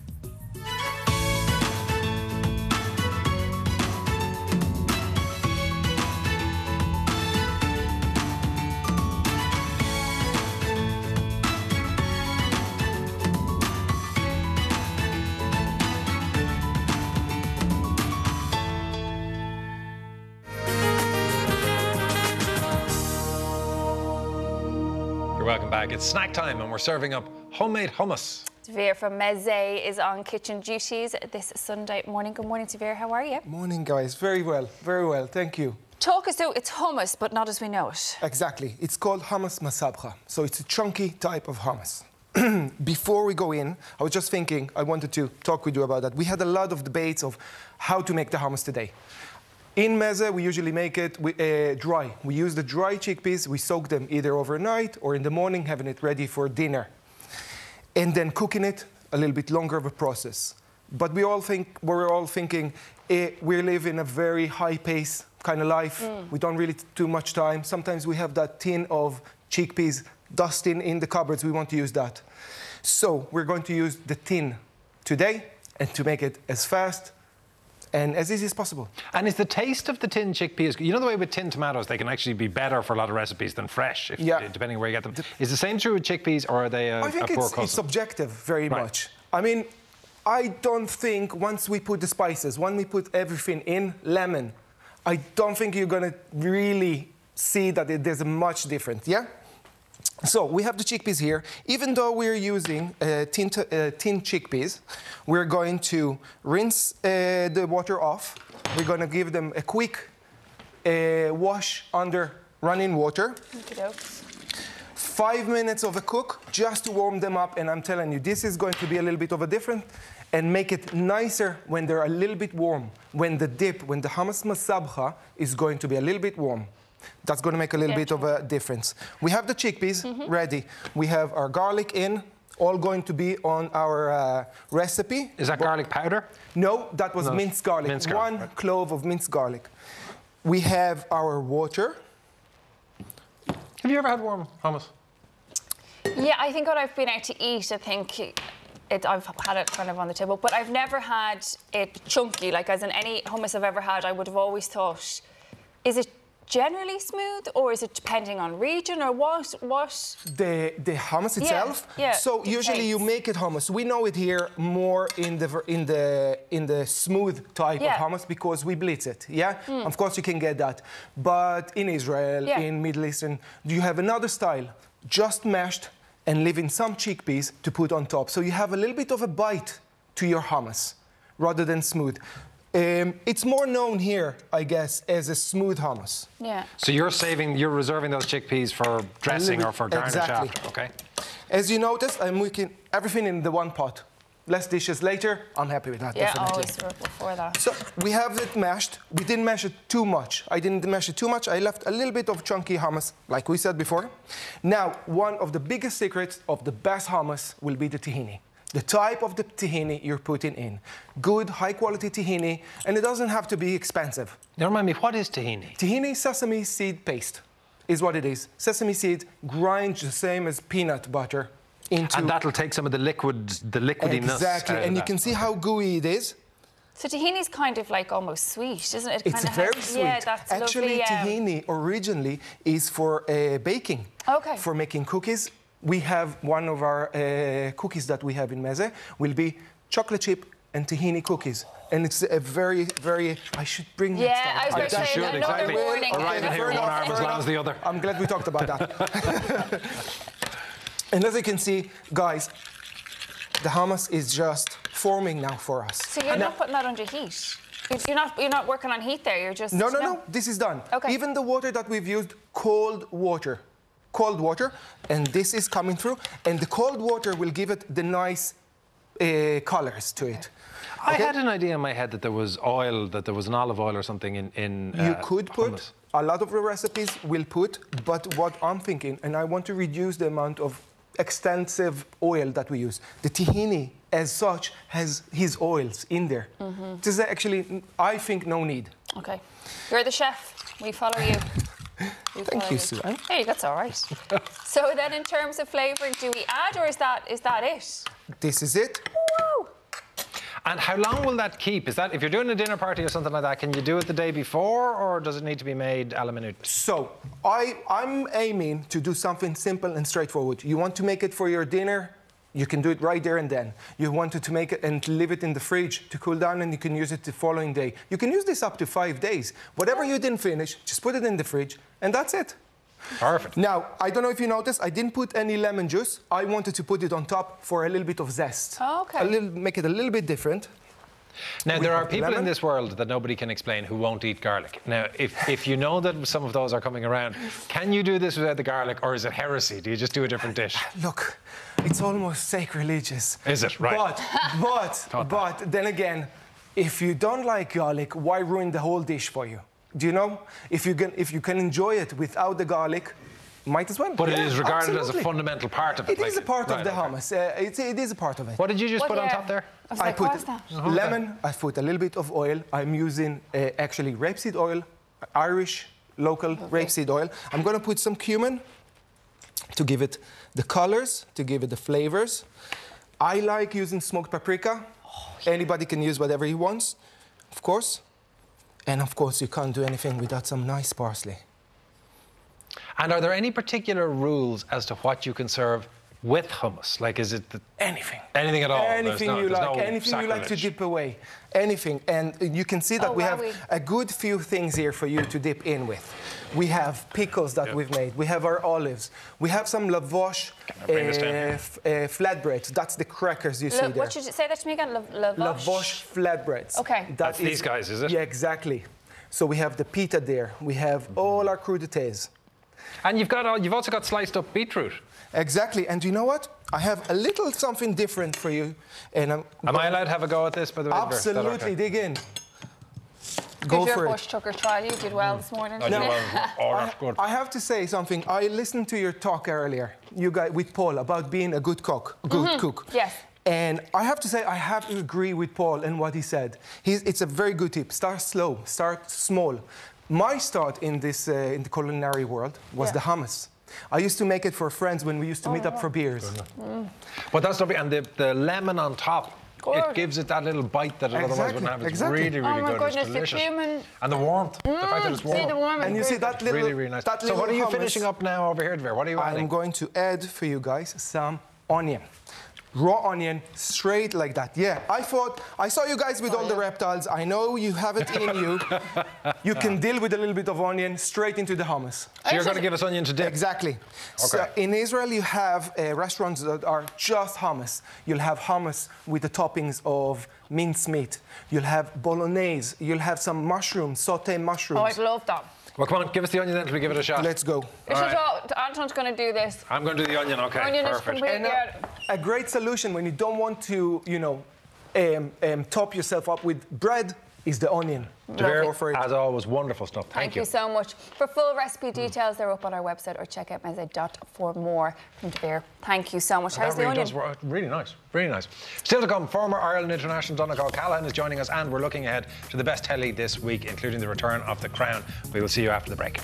Welcome back. It's snack time and we're serving up homemade hummus.
Dvir from Mezze is on kitchen duties this Sunday morning. Good morning, Dvir. How are you?
Morning, guys. Very well. Very well. Thank you.
Talk us through, it's hummus, but not as we know it.
Exactly. It's called hummus masabcha. So it's a chunky type of hummus. Before we go in, I was just thinking, I wanted to talk with you about that. We had a lot of debates of how to make the hummus today. In Mezze, we usually make it with, uh, dry. We use the dry chickpeas. We soak them either overnight or in the morning, having it ready for dinner. And then cooking it, a little bit longer of a process. But we all think, we're all thinking, eh, we live in a very high-pace kind of life. Mm. We don't really do much time. Sometimes we have that tin of chickpeas dusting in the cupboards. We want to use that. So we're going to use the tin today, and to make it as fast and as easy as possible.
And is the taste of the tin chickpeas, you know the way with tin tomatoes, they can actually be better for a lot of recipes than fresh, if,
yeah.
depending where you get them. Is the same true with chickpeas, or are they a,
I think
a poor
it's,
custom?
it's subjective very
right.
much. I mean, I don't think once we put the spices, when we put everything in, lemon, I don't think you're gonna really see that it, there's a much difference, yeah? So we have the chickpeas here. Even though we're using uh, tin, uh, tin chickpeas, we're going to rinse uh, the water off. We're going to give them a quick uh, wash under running water. Five minutes of a cook just to warm them up. And I'm telling you, this is going to be a little bit of a different and make it nicer when they're a little bit warm. When the dip, when the hummus masabcha is going to be a little bit warm. That's going to make a little bit of a difference. We have the chickpeas mm-hmm. ready. We have our garlic in, all going to be on our uh, recipe.
Is that garlic powder?
No, that was
no.
minced garlic.
Minced garlic.
One
right.
clove of minced garlic. We have our water.
Have you ever had warm hummus?
Yeah, I think when I've been out to eat, I think it, I've had it kind of on the table, but I've never had it chunky. Like, as in any hummus I've ever had, I would have always thought, is it generally smooth, or is it depending on region, or what? What?
The the hummus itself.
Yeah. yeah
so
dictates.
Usually you make it hummus. We know it here more in the in the in the smooth type
yeah.
of hummus because we blitz it. Yeah. Mm. Of course you can get that, but in Israel,
yeah.
in Middle Eastern, you have another style, just mashed and leaving some chickpeas to put on top. So you have a little bit of a bite to your hummus rather than smooth. Um, it's more known here, I guess, as a smooth hummus.
Yeah.
So you're saving, you're reserving those chickpeas for dressing or for garnish
exactly.
after, okay?
As you noticed, I'm making everything in the one pot. Less dishes later, I'm happy with that,
yeah,
definitely.
always work before that.
So we have it mashed. We didn't mash it too much. I didn't mash it too much. I left a little bit of chunky hummus, like we said before. Now, one of the biggest secrets of the best hummus will be the tahini. The type of the tahini you're putting in. Good, high-quality tahini, and it doesn't have to be expensive.
Now, remind me, what is tahini?
Tahini sesame seed paste is what it is. Sesame seed grind the same as peanut butter into...
And that'll take some of the liquid, the liquidiness.
Exactly, and you
that.
can see how gooey it is.
So tahini's kind of like almost sweet, isn't it? It
it's
kind of
very
has,
sweet.
Yeah, that's
Actually,
lovely, um...
tahini originally is for uh, baking.
Okay.
For making cookies. We have one of our uh, cookies that we have in Mezze will be chocolate chip and tahini cookies. And it's a very, very... I should bring
yeah,
that
I was going to say,
should,
another
exactly.
warning.
Arriving here with one arm as long as the other.
I'm glad we talked about that. And as you can see, guys, the hummus is just forming now for us.
So you're
now,
not putting that under heat? You're not, you're not working on heat there, you're just...
No, no, no, this is done.
Okay.
Even the water that we've used, cold water. Cold water, and this is coming through, and the cold water will give it the nice uh, colors to it.
I
okay?
had an idea in my head that there was oil, that there was an olive oil or something in, in uh,
You could put,
hummus.
a lot of the recipes will put, but what I'm thinking, and I want to reduce the amount of extensive oil that we use. The tahini, as such, has his oils in there. Mm-hmm. This is actually, I think, no need.
Okay. You're the chef. We follow you. We
Thank
follow
you, Suzanne.
Hey, that's all right. So then in terms of flavouring, do we add, or is that is that it?
This is it.
Woo!
And how long will that keep? Is that, if you're doing a dinner party or something like that, can you do it the day before, or does it need to be made a la minute?
So, I, I'm aiming to do something simple and straightforward. You want to make it for your dinner, you can do it right there and then. You wanted to make it and leave it in the fridge to cool down, and you can use it the following day. You can use this up to five days. Whatever you didn't finish, just put it in the fridge, and that's it.
Perfect.
Now, I don't know if you noticed, I didn't put any lemon juice. I wanted to put it on top for a little bit of zest.
Oh, okay.
A little, make it a little bit different.
Now,
We
there are
put
people
lemon.
in this world that nobody can explain who won't eat garlic. Now, if, if you know that some of those are coming around, can you do this without the garlic, or is it heresy? Do you just do a different dish?
Look, it's almost sacrilegious.
Is it? Right.
But, but, but, then again, if you don't like garlic, why ruin the whole dish for you? Do you know? If you can, if you can enjoy it without the garlic, might as well.
But
yeah,
it is regarded
absolutely.
as a fundamental part of it.
It
like,
is a part
right,
of the
okay.
hummus. Uh, it's, it is a part of it.
What did you just
What,
put on
yeah.
top there?
I was
I
like,
put
what is that?
Oh,
lemon, I put a little bit of oil. I'm using uh, actually rapeseed oil, Irish local
Okay.
rapeseed oil. I'm going to put some cumin to give it the colors, to give it the flavors. I like using smoked paprika. Oh, yeah. Anybody can use whatever he wants, of course. And of course, you can't do anything without some nice parsley.
And are there any particular rules as to what you can serve with hummus? Like, is it the,
anything?
Anything at all?
Anything
no,
you like,
no
anything you like to
sacrilege.
dip away, anything. And you can see that
Oh,
we have
wowie.
a good few things here for you to dip in with. We have pickles that
Yep.
we've made. We have our olives. We have some lavash uh,
bring this down here?
f- uh, flatbreads. That's the crackers you see
La-
there.
what should you say that to me again? La- lavash?
Lavash flatbreads.
Okay.
That
That's
is-
these guys, is it?
Yeah, exactly. So we have the pita there. We have all our crudités.
And you've got all, you've also got sliced up beetroot.
Exactly. And you know what? I have a little something different for you. And I'm
Am I allowed to have a go at this, by the way? Dvir? Is that
absolutely
okay?
dig in.
Did
Go
your
for it.
Bushtucker trial? You did well this morning.
I did
didn't you?
well. Oh, that's good.
I have to say something. I listened to your talk earlier, you guys, with Paul, about being a good cook. Good
Mm-hmm.
cook.
Yes.
And I have to say, I have to agree with Paul and what he said. He's, it's a very good tip. Start slow. Start small. My start in this uh, in the culinary world was
Yeah.
the hummus. I used to make it for friends when we used to meet up for beers.
But that's lovely. And the, the lemon on top,
Gorgeous.
it gives it that little bite that it otherwise
Exactly,
wouldn't have. It's
exactly.
really, really
Oh my
good.
goodness,
It's
the
delicious.
cumin.
And the warmth. The fact that it's
Mm,
warm.
see the warm
And you see that little,
really, really nice.
that
So
little
what are you
hummus,
finishing up now over here, Dvir? What are you
I'm
adding?
going to add for you guys some onion. raw onion, straight like that. Yeah, I thought, I saw you guys with
Oh,
all
yeah.
the reptiles. I know you have it in you. You can deal with a little bit of onion straight into the hummus.
So you're going to give us onion to dip?
Exactly.
Okay.
So in Israel, you have uh, restaurants that are just hummus. You'll have hummus with the toppings of mincemeat. You'll have bolognese. You'll have some mushrooms, sauté mushrooms.
Oh, I'd love that.
Well, come on, give us the onion then till we give it a shot.
Let's go.
This is all, Anton's going to do this.
I'm going to do the onion, okay,
Onion is
perfect.
completely
And a, a great solution when you don't want to, you know, um, um, top yourself up with bread is the onion.
Dvir,
Go for it.
as always, wonderful stuff. Thank,
Thank you so much. For full recipe details, they're up on our website, or check out mezze dot for more from Dvir. Thank you so much. How's
That
the
really
onion?
does work. Really nice, really nice. Still to come, former Ireland international Donncha Callahan is joining us, and we're looking ahead to the best telly this week, including the return of The Crown. We will see you after the break.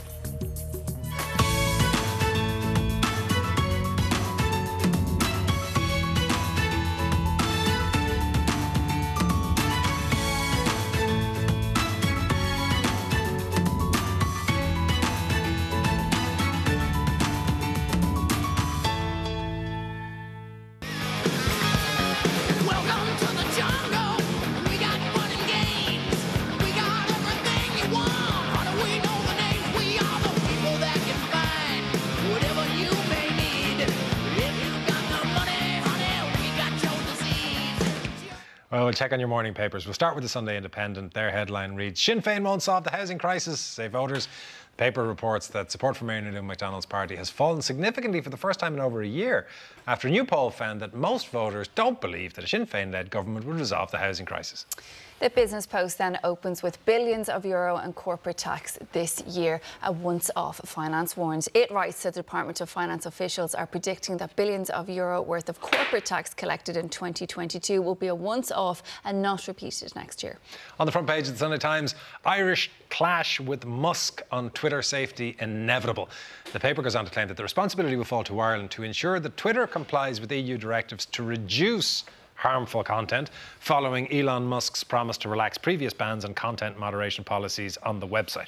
Well, we'll check on your morning papers. We'll start with the Sunday Independent. Their headline reads, Sinn Féin won't solve the housing crisis, say voters. The paper reports that support for Mary Lou McDonald's party has fallen significantly for the first time in over a year after a new poll found that most voters don't believe that a Sinn Féin-led government would resolve the housing crisis.
The Business Post then opens with billions of euro in corporate tax this year, a once-off. Finance warns. It writes that the Department of Finance officials are predicting that billions of euro worth of corporate tax collected in twenty twenty-two will be a once-off and not repeated next year.
On the front page of the Sunday Times, Irish clash with Musk on Twitter safety inevitable. The paper goes on to claim that the responsibility will fall to Ireland to ensure that Twitter complies with E U directives to reduce harmful content, following Elon Musk's promise to relax previous bans on content moderation policies on the website.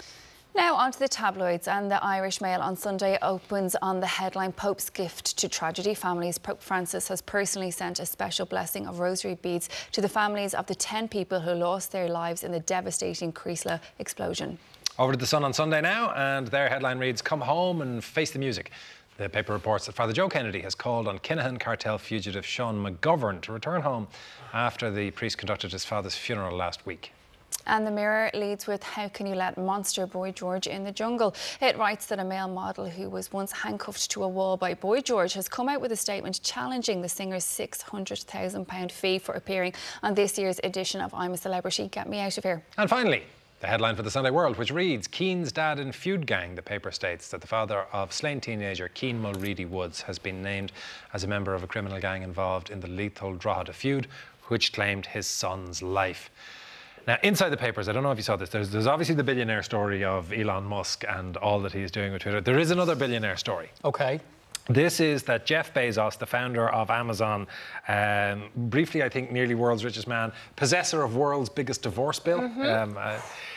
Now on to the tabloids, and the Irish Mail on Sunday opens on the headline, Pope's gift to tragedy families. Pope Francis has personally sent a special blessing of rosary beads to the families of the ten people who lost their lives in the devastating Creasla explosion.
Over to the Sun on Sunday now, and their headline reads, Come home and face the music. The paper reports that Father Joe Kennedy has called on Kinahan cartel fugitive Sean McGovern to return home after the priest conducted his father's funeral last week.
And the Mirror leads with, How can you let monster Boy George in the jungle? It writes that a male model who was once handcuffed to a wall by Boy George has come out with a statement challenging the singer's six hundred thousand pound fee for appearing on this year's edition of I'm a Celebrity. Get me out of here.
And finally, the headline for the Sunday World, which reads, Keane's dad in feud gang. The paper states that the father of slain teenager Keane Mulready Woods has been named as a member of a criminal gang involved in the lethal Drogheda feud, which claimed his son's life. Now, inside the papers, I don't know if you saw this, there's, there's obviously the billionaire story of Elon Musk and all that he's doing with Twitter. There is another billionaire story.
Okay.
This is that Jeff Bezos, the founder of Amazon, um, briefly, I think, nearly world's richest man, possessor of world's biggest divorce bill. Mm-hmm. um, uh,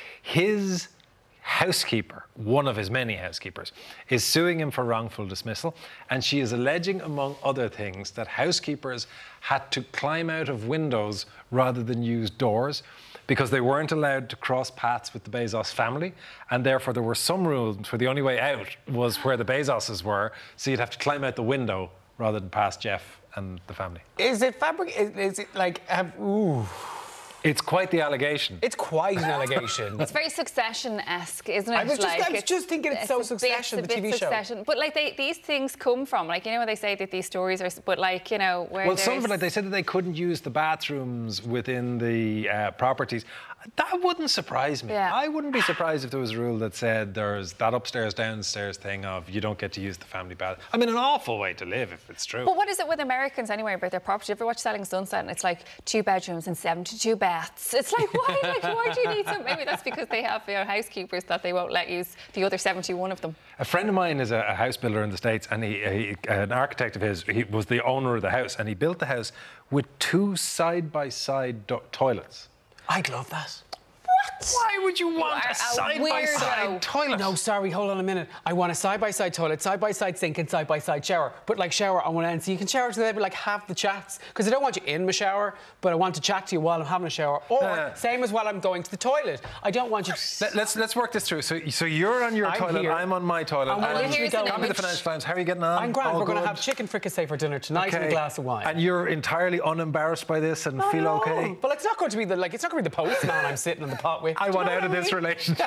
his housekeeper, one of his many housekeepers, is suing him for wrongful dismissal, and she is alleging, among other things, that housekeepers had to climb out of windows rather than use doors because they weren't allowed to cross paths with the Bezos family, and therefore there were some rules where the only way out was where the Bezoses were, so you'd have to climb out the window rather than past Jeff and the family.
Is it fabric? Is, is it like, have, ooh.
It's quite the allegation.
It's quite an allegation.
It's very Succession-esque, isn't it?
I was just,
like,
I was just thinking it's, it's so Succession,
bit,
the T V
Succession.
show.
But like they, these things come from, like, you know, when they say that these stories are, but like, you know, where
well,
there's...
some of it, like they said that they couldn't use the bathrooms within the uh, properties. That wouldn't surprise me.
Yeah.
I wouldn't be surprised if there was a rule that said there's that upstairs, downstairs thing of you don't get to use the family bath. I mean, an awful way to live if it's true.
But what is it with Americans anyway about their property? Ever watch Selling Sunset and it's like two bedrooms and seventy-two baths? It's like, why? Like, why do you need some? Maybe that's because they have, you know, housekeepers that they won't let use the other seventy-one of them.
A friend of mine is a, a house builder in the States, and he, he an architect of his, he was the owner of the house, and he built the house with two side-by-side do- toilets.
I'd love that. Why would you want
You are
a
a
side-by-side
weirdo.
toilet? No, sorry, hold on a minute. I want a side-by-side toilet, side-by-side sink and side-by-side shower. But like shower on one end, so you can shower together, but like have the chats. Because I don't want you in my shower, but I want to chat to you while I'm having a shower. Or
Uh,
same as while I'm going to the toilet. I don't want you to...
Let, let's let's work this through. So so you're on your
I'm
toilet,
here.
I'm on my toilet.
And we're
and
literally going-
Tell me the Financial Times. How are you getting on?
I'm grand.
All
We're going to
good?
have chicken fricassee for dinner tonight and a glass of wine.
And you're entirely unembarrassed by this and
Oh,
feel
no.
okay?
But it's not going to be the like it's not going to be the postman I'm sitting in the pot with.
I
Do
want
you know
out of
what I
this
mean?
relationship.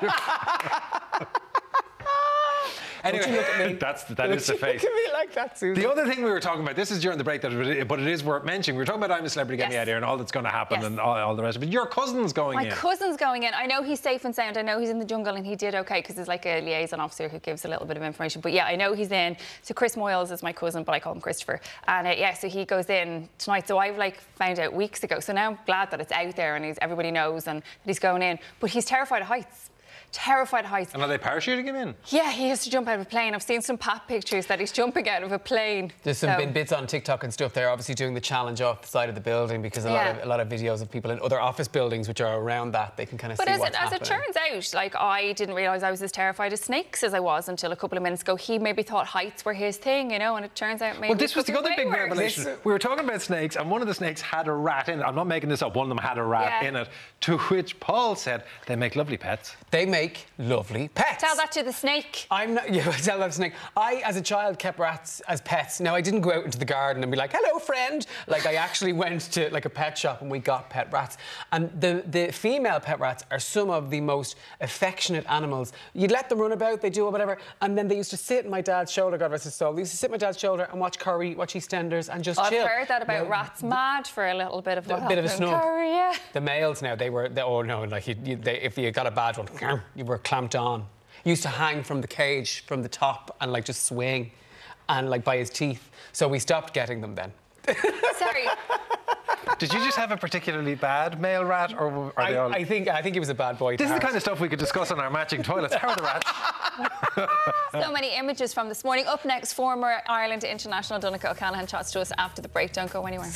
Don't you look at me.
That's that
Don't
is the
you
face.
Look at me like that, Susan.
The other thing we were talking about, this is during the break, that it, but it is worth mentioning. We were talking about I'm a Celebrity, Get Me
Yes.
Out of Here, and all that's going to happen,
Yes.
and all, all the rest of it. Your cousin's going
My
in.
cousin's going in. I know he's safe and sound. I know he's in the jungle and he did okay because there's like a liaison officer who gives a little bit of information. But yeah, I know he's in. So Chris Moyles is my cousin, but I call him Christopher. And uh, yeah, so he goes in tonight. So I've like found out weeks ago. So now I'm glad that it's out there and he's, everybody knows and that he's going in. But he's terrified of heights. Terrified of heights.
And are they parachuting him in?
Yeah, he has to jump out of a plane. I've seen some pap pictures that he's jumping out of a plane.
There's some
So-
been bits on TikTok and stuff. They're obviously doing the challenge off the side of the building because a
Yeah.
lot of a lot of videos of people in other office buildings which are around that. They can kind of
But
see
as
what's
it, as
happening.
it turns out, like I didn't realise I was as terrified of snakes as I was until a couple of minutes ago. He maybe thought heights were his thing, you know, and it turns out maybe
Well, this
it
was
could
the
be
other big
way worse.
revelation. We were talking about snakes, and one of the snakes had a rat in it. I'm not making this up. One of them had a rat
Yeah.
in it, to which Paul said, they make lovely pets.
They make lovely pets.
Tell that to the snake.
I'm not. Yeah, tell that to the snake. I, as a child, kept rats as pets. Now, I didn't go out into the garden and be like, "Hello, friend." Like, I actually went to like a pet shop and we got pet rats. And the the female pet rats are some of the most affectionate animals. You'd let them run about, they do whatever, and then they used to sit on my dad's shoulder. God rest his soul. They used to sit on my dad's shoulder and watch Curry, watch EastEnders, and just
I've
chill.
heard that about
Now,
rats mad for a little bit of
a
what
bit of a
happened in
snub.
Curry, yeah.
The males now, they were, they, oh no, like you, you, they, if you got a bad one, you were clamped on. Used to hang from the cage from the top and like just swing, and like by his teeth. So we stopped getting them then.
Sorry.
Did you just have a particularly bad male rat, or are
I,
they all...
I think I think he was a bad boy. to
This is the
heart.
kind of stuff we could discuss on our matching toilets. How are the rats?
So many images from this morning. Up next, former Ireland international Donncha O'Callaghan chats to us after the break. Don't go anywhere.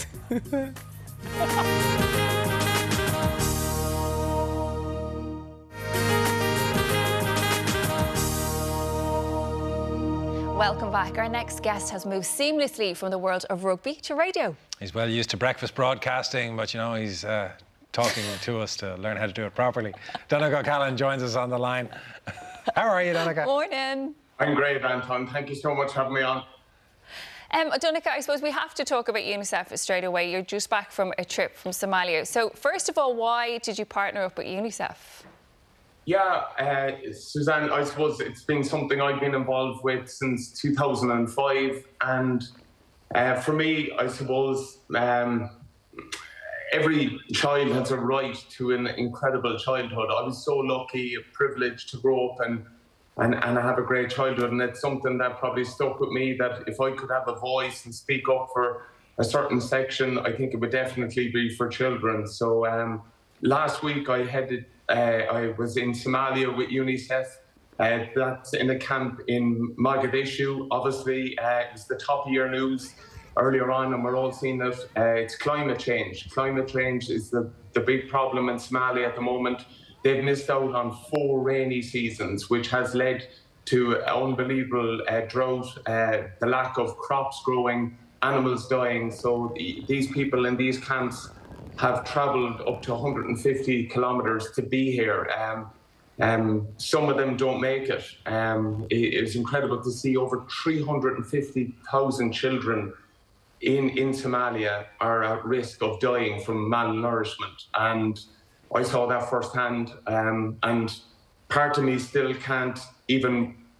Welcome back. Our next guest has moved seamlessly from the world of rugby to radio.
He's well used to breakfast broadcasting, but, you know, he's uh, talking to us to learn how to do it properly. Donncha O'Callaghan joins us on the line. How are you, Donncha?
Morning.
I'm great, Anton. Thank you so much for having me on.
Um, Donncha, I suppose we have to talk about UNICEF straight away. You're just back from a trip from Somalia. So, first of all, why did you partner up with UNICEF?
Yeah, uh, Suzanne, I suppose it's been something I've been involved with since two thousand five. And uh, for me, I suppose um, every child has a right to an incredible childhood. I was so lucky, privileged to grow up and, and, and have a great childhood. And it's something that probably stuck with me, that if I could have a voice and speak up for a certain section, I think it would definitely be for children. So um, last week I headed Uh, I was in Somalia with UNICEF. Uh, that's in a camp in Mogadishu. Obviously, uh, it was the top of your news earlier on, and we're all seeing it. Uh, it's climate change. Climate change is the, the big problem in Somalia at the moment. They've missed out on four rainy seasons, which has led to unbelievable uh, drought, uh, the lack of crops growing, animals dying. So the, these people in these camps have travelled up to one hundred fifty kilometres to be here. Um, um, some of them don't make it. Um, it. It's incredible to see over three hundred fifty thousand children in, in Somalia are at risk of dying from malnourishment. And I saw that firsthand. Um, and part of me still can't even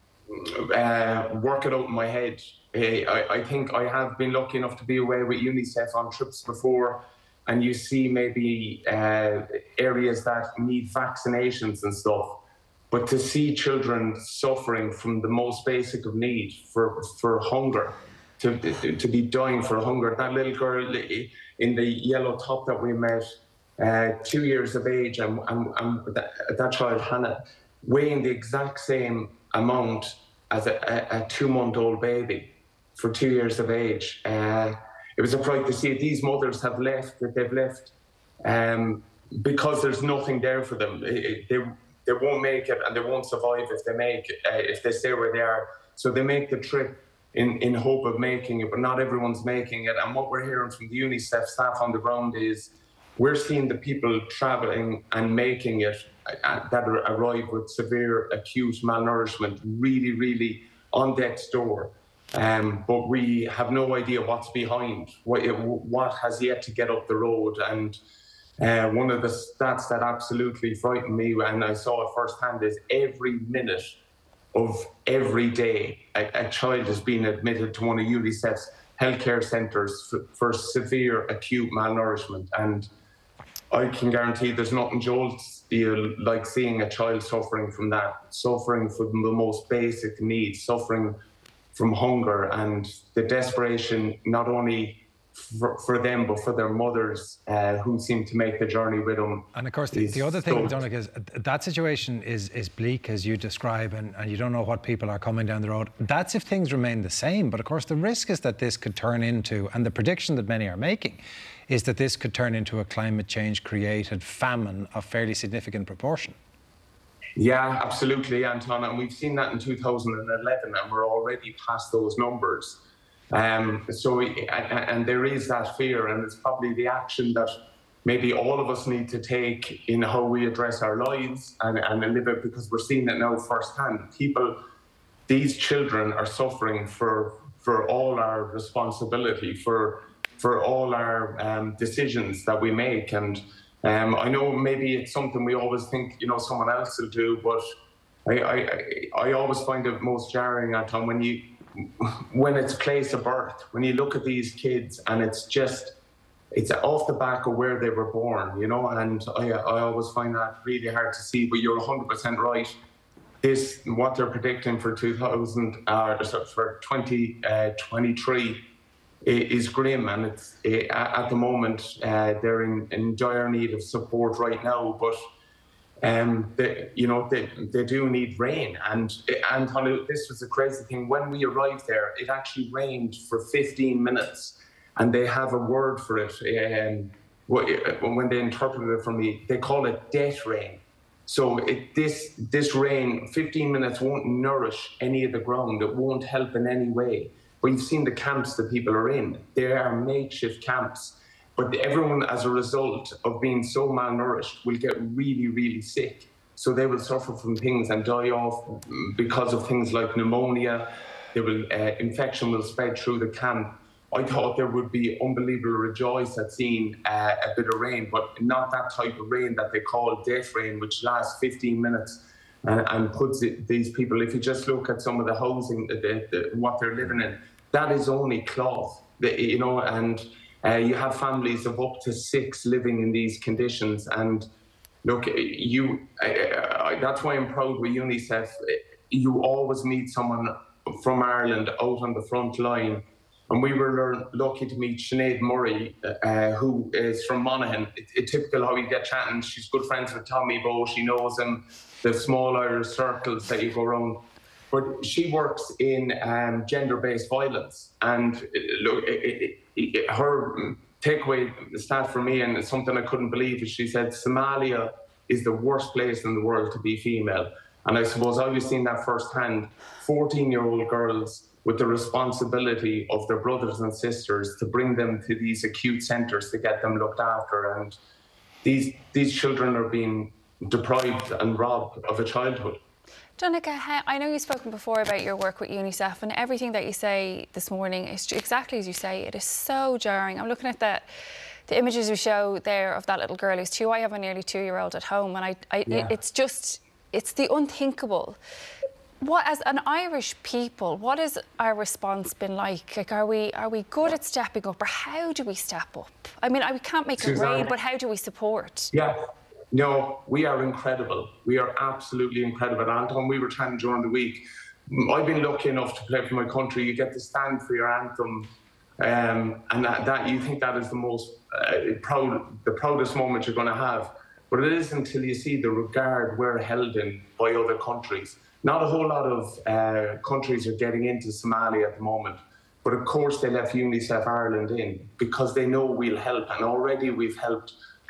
uh, work it out in my head. I, I think I have been lucky enough to be away with UNICEF on trips before, and you see maybe uh, areas that need vaccinations and stuff. But to see children suffering from the most basic of need, for, for hunger, to, to be dying for hunger. That little girl in the yellow top that we met, uh, two years of age, and, and, and that, that child, Hannah, weighing the exact same amount as a, a, a two-month-old baby for two years of age. Uh, It was a fright to see it. These mothers have left, that they've left um, because there's nothing there for them. It, they they won't make it, and they won't survive if they make it, uh, if they stay where they are. So they make the trip in in hope of making it, but not everyone's making it. And what we're hearing from the UNICEF staff on the ground is we're seeing the people travelling and making it uh, that arrive with severe acute malnourishment, really, really on death's door. Um, but we have no idea what's behind, what, what has yet to get up the road. And uh, one of the stats that absolutely frightened me, and I saw it firsthand, is every minute of every day a, a child is being admitted to one of UNICEF's healthcare centres for, for severe acute malnourishment. And I can guarantee there's nothing jolts you like seeing a child suffering from that, suffering from the most basic needs, suffering from hunger, and the desperation not only for, for them but for their mothers uh, who seem to make the journey with them.
And of course the, the other thing, Donncha, is that situation is, is bleak as you describe, and, and you don't know what people are coming down the road. That's if things remain the same, but of course the risk is that this could turn into, and the prediction that many are making, is that this could turn into a climate change created famine of fairly significant proportion.
Yeah, absolutely, Anton. And we've seen that in two thousand eleven, and we're already past those numbers. Um, so, and, and there is that fear, and it's probably the action that maybe all of us need to take in how we address our lives and, and live it, because we're seeing it now firsthand. People, these children are suffering for for all our responsibility, for for all our um, decisions that we make. And Um, I know maybe it's something we always think, you know, someone else will do, but I, I, I always find it most jarring, Anton, when you, when it's place of birth, when you look at these kids and it's just, it's off the back of where they were born, you know, and I, I always find that really hard to see. But you're one hundred percent right. This, what they're predicting for two thousand, uh, for twenty twenty-three. Is grim, and it's uh, at the moment uh, they're in, in dire need of support right now. But um, they, you know, they they do need rain, and and this was a crazy thing. When we arrived there, it actually rained for fifteen minutes, and they have a word for it. Um, when they interpreted it for me, they call it death rain. So it, this this rain, fifteen minutes, won't nourish any of the ground. It won't help in any way. We've seen the camps that people are in. They are makeshift camps. But everyone, as a result of being so malnourished, will get really, really sick. So they will suffer from things and die off because of things like pneumonia. They will, uh, infection will spread through the camp. I thought there would be unbelievable rejoice at seeing uh, a bit of rain, but not that type of rain that they call death rain, which lasts fifteen minutes. And, and puts it, these people, if you just look at some of the housing, the, the, what they're living in, that is only cloth, the, you know, and uh, you have families of up to six living in these conditions. And look, you, I, I, that's why I'm proud with UNICEF. You always meet someone from Ireland out on the front line. And we were lucky to meet Sinead Murray, uh, who is from Monaghan. It's it, typical how you get chatting. She's good friends with Tommy Bowe. She knows him, the small Irish circles that you go around. But she works in um, gender-based violence. And look, it, it, it, her takeaway stat for me, and it's something I couldn't believe, is she said Somalia is the worst place in the world to be female. And I suppose I was seeing that firsthand. fourteen-year-old girls with the responsibility of their brothers and sisters to bring them to these acute centres to get them looked after. And these these children are being deprived and robbed of a childhood.
Donncha, I know you've spoken before about your work with UNICEF, and everything that you say this morning is exactly as you say. It is so jarring. I'm looking at that, the images you show there of that little girl who's two. I have a nearly two-year-old at home, and I, I yeah. it, it's just, it's the unthinkable. What, as an Irish people, what has our response been like? Like, are we are we good at stepping up, or how do we step up? I mean, I, we can't make it rain, but how do we support?
Yeah, no, we are incredible. We are absolutely incredible. Anton, we were chatting during the week. I've been lucky enough to play for my country. You get to stand for your anthem, um, and that, that you think that is the most uh, proud, the proudest moment you're going to have. But it is until you see the regard we're held in by other countries. Not a whole lot of uh, countries are getting into Somalia at the moment, but of course they left UNICEF Ireland in because they know we'll help, and already we've helped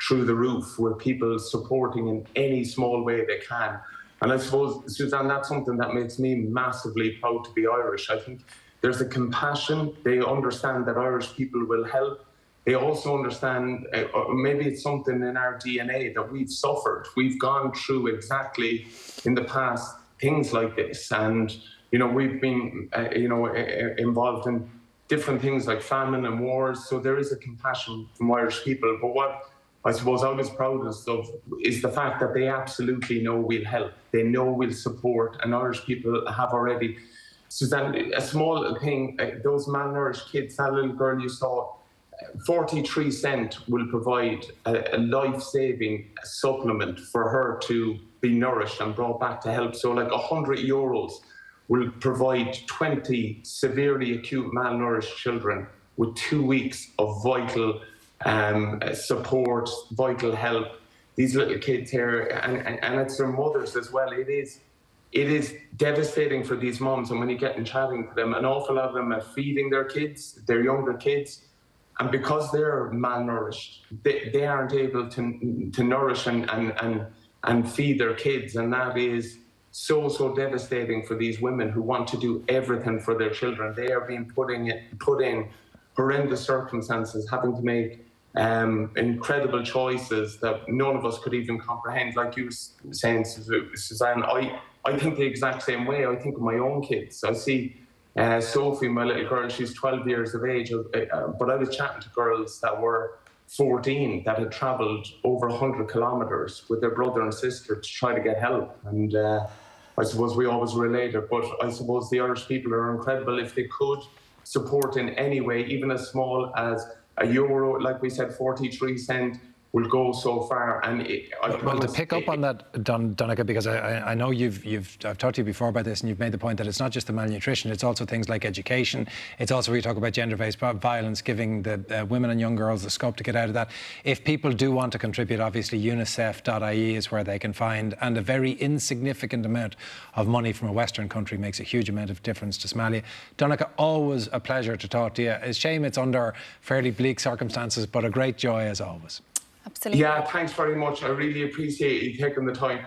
through the roof, with people supporting in any small way they can. And I suppose, Suzanne, that's something that makes me massively proud to be Irish. I think there's a compassion. They understand that Irish people will help. They also understand, uh, maybe it's something in our D N A that we've suffered. We've gone through exactly in the past things like this. And, you know, we've been, uh, you know, involved in different things like famine and wars. So there is a compassion from Irish people. But what I suppose I was proudest of is the fact that they absolutely know we'll help. They know we'll support, and Irish people have already. Suzanne, a small thing, uh, those malnourished kids, that little girl you saw, forty-three cent will provide a, a life-saving supplement for her to be nourished and brought back to health. So like one hundred euros will provide twenty severely acute malnourished children with two weeks of vital um, support, vital help. These little kids here, and, and, and it's their mothers as well. It is, it is devastating for these moms. And when you get in chatting to them, an awful lot of them are feeding their kids, their younger kids. And because they're malnourished, they, they aren't able to, to nourish and, and, and, and feed their kids. And that is so, so devastating for these women who want to do everything for their children. They are being put in, put in horrendous circumstances, having to make um, incredible choices that none of us could even comprehend. Like you were saying, Suzanne, I, I think the exact same way. I think of my own kids. I see uh, Sophie, my little girl, she's twelve years of age, uh, but I was chatting to girls that were fourteen that had travelled over one hundred kilometres with their brother and sister to try to get help. And uh, I suppose we always relate it, but I suppose the Irish people are incredible. If they could support in any way, even as small as a euro, like we said, forty-three cent, will go so far. And it, I
well, to pick up on that, Don, Donncha, because I, I know you've, you've, I've talked to you before about this, and you've made the point that it's not just the malnutrition, it's also things like education. It's also, we talk about gender-based violence, giving the uh, women and young girls the scope to get out of that. If people do want to contribute, obviously, unicef dot I E is where they can find, and a very insignificant amount of money from a Western country makes a huge amount of difference to Somalia. Donncha, always a pleasure to talk to you. It's a shame it's under fairly bleak circumstances, but a great joy as always.
Absolutely.
Yeah, thanks very much. I really appreciate you taking the time.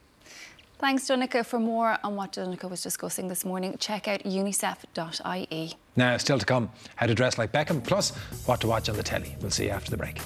Thanks, Donncha. For more on what Donncha was discussing this morning, check out unicef dot I E.
Now, still to come, how to dress like Beckham, plus what to watch on the telly. We'll see you after the break.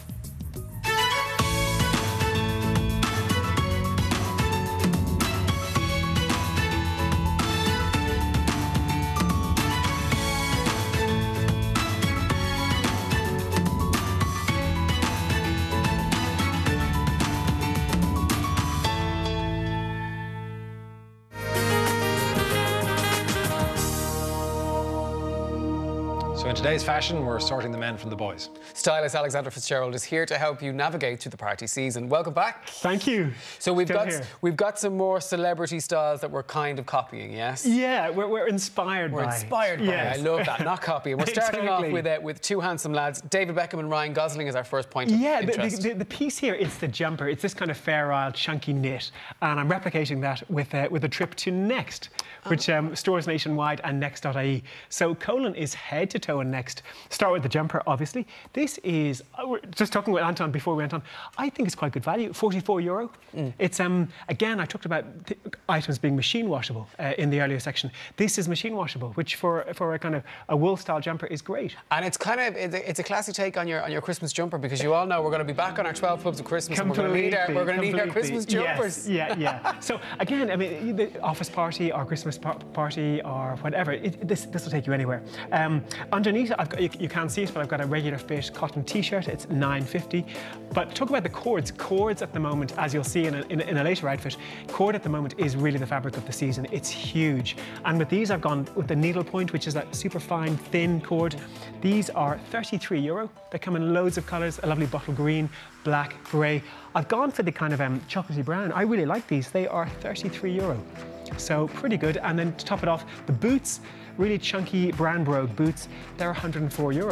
So in today's fashion, we're sorting the men from the boys.
Stylist Alexander Fitzgerald is here to help you navigate through the party season. Welcome back.
Thank you.
So we've
Still
got
here.
we've got some more celebrity styles that we're kind of copying, yes?
Yeah, we're, we're inspired
we're
by.
We're inspired by.
Yes.
I love that. Not copying. We're starting
Exactly.
off with uh, with two handsome lads, David Beckham and Ryan Gosling, is our first point of
yeah,
interest.
the, the, the piece here, it's the jumper. It's this kind of Fair Isle chunky knit, and I'm replicating that with uh, with a trip to Next, which um, stores nationwide, and next dot I E. So Colin is head to toe in Next. Start with the jumper, obviously. This is, uh, we're just talking with Anton before we went on, I think it's quite good value, forty-four euro. Mm. It's, um, again, I talked about items being machine washable uh, in the earlier section. This is machine washable, which for for a kind of a wool style jumper is great.
And it's kind of, it's a, it's a classy take on your on your Christmas jumper, because you all know we're going to be back on our twelve pubs of Christmas, and we're going to need our, we're going to need our Christmas jumpers.
Yes, yeah, yeah. So again, I mean, the office party or Christmas par party or whatever, it, this this will take you anywhere. Um, underneath, I've got, you, you can't see it, but I've got a regular fit cotton T-shirt. It's nine fifty. But talk about the cords. Cords at the moment, as you'll see in a, in a, in a later outfit, cord at the moment is really the fabric of the season. It's huge. And with these, I've gone with the needle point, which is that super fine, thin cord. These are thirty-three euro. They come in loads of colours, a lovely bottle green, black, grey. I've gone for the kind of um, chocolatey brown. I really like these. They are thirty-three euro. So pretty good. And then to top it off, the boots, really chunky brown brogue boots, they're one hundred and four euro.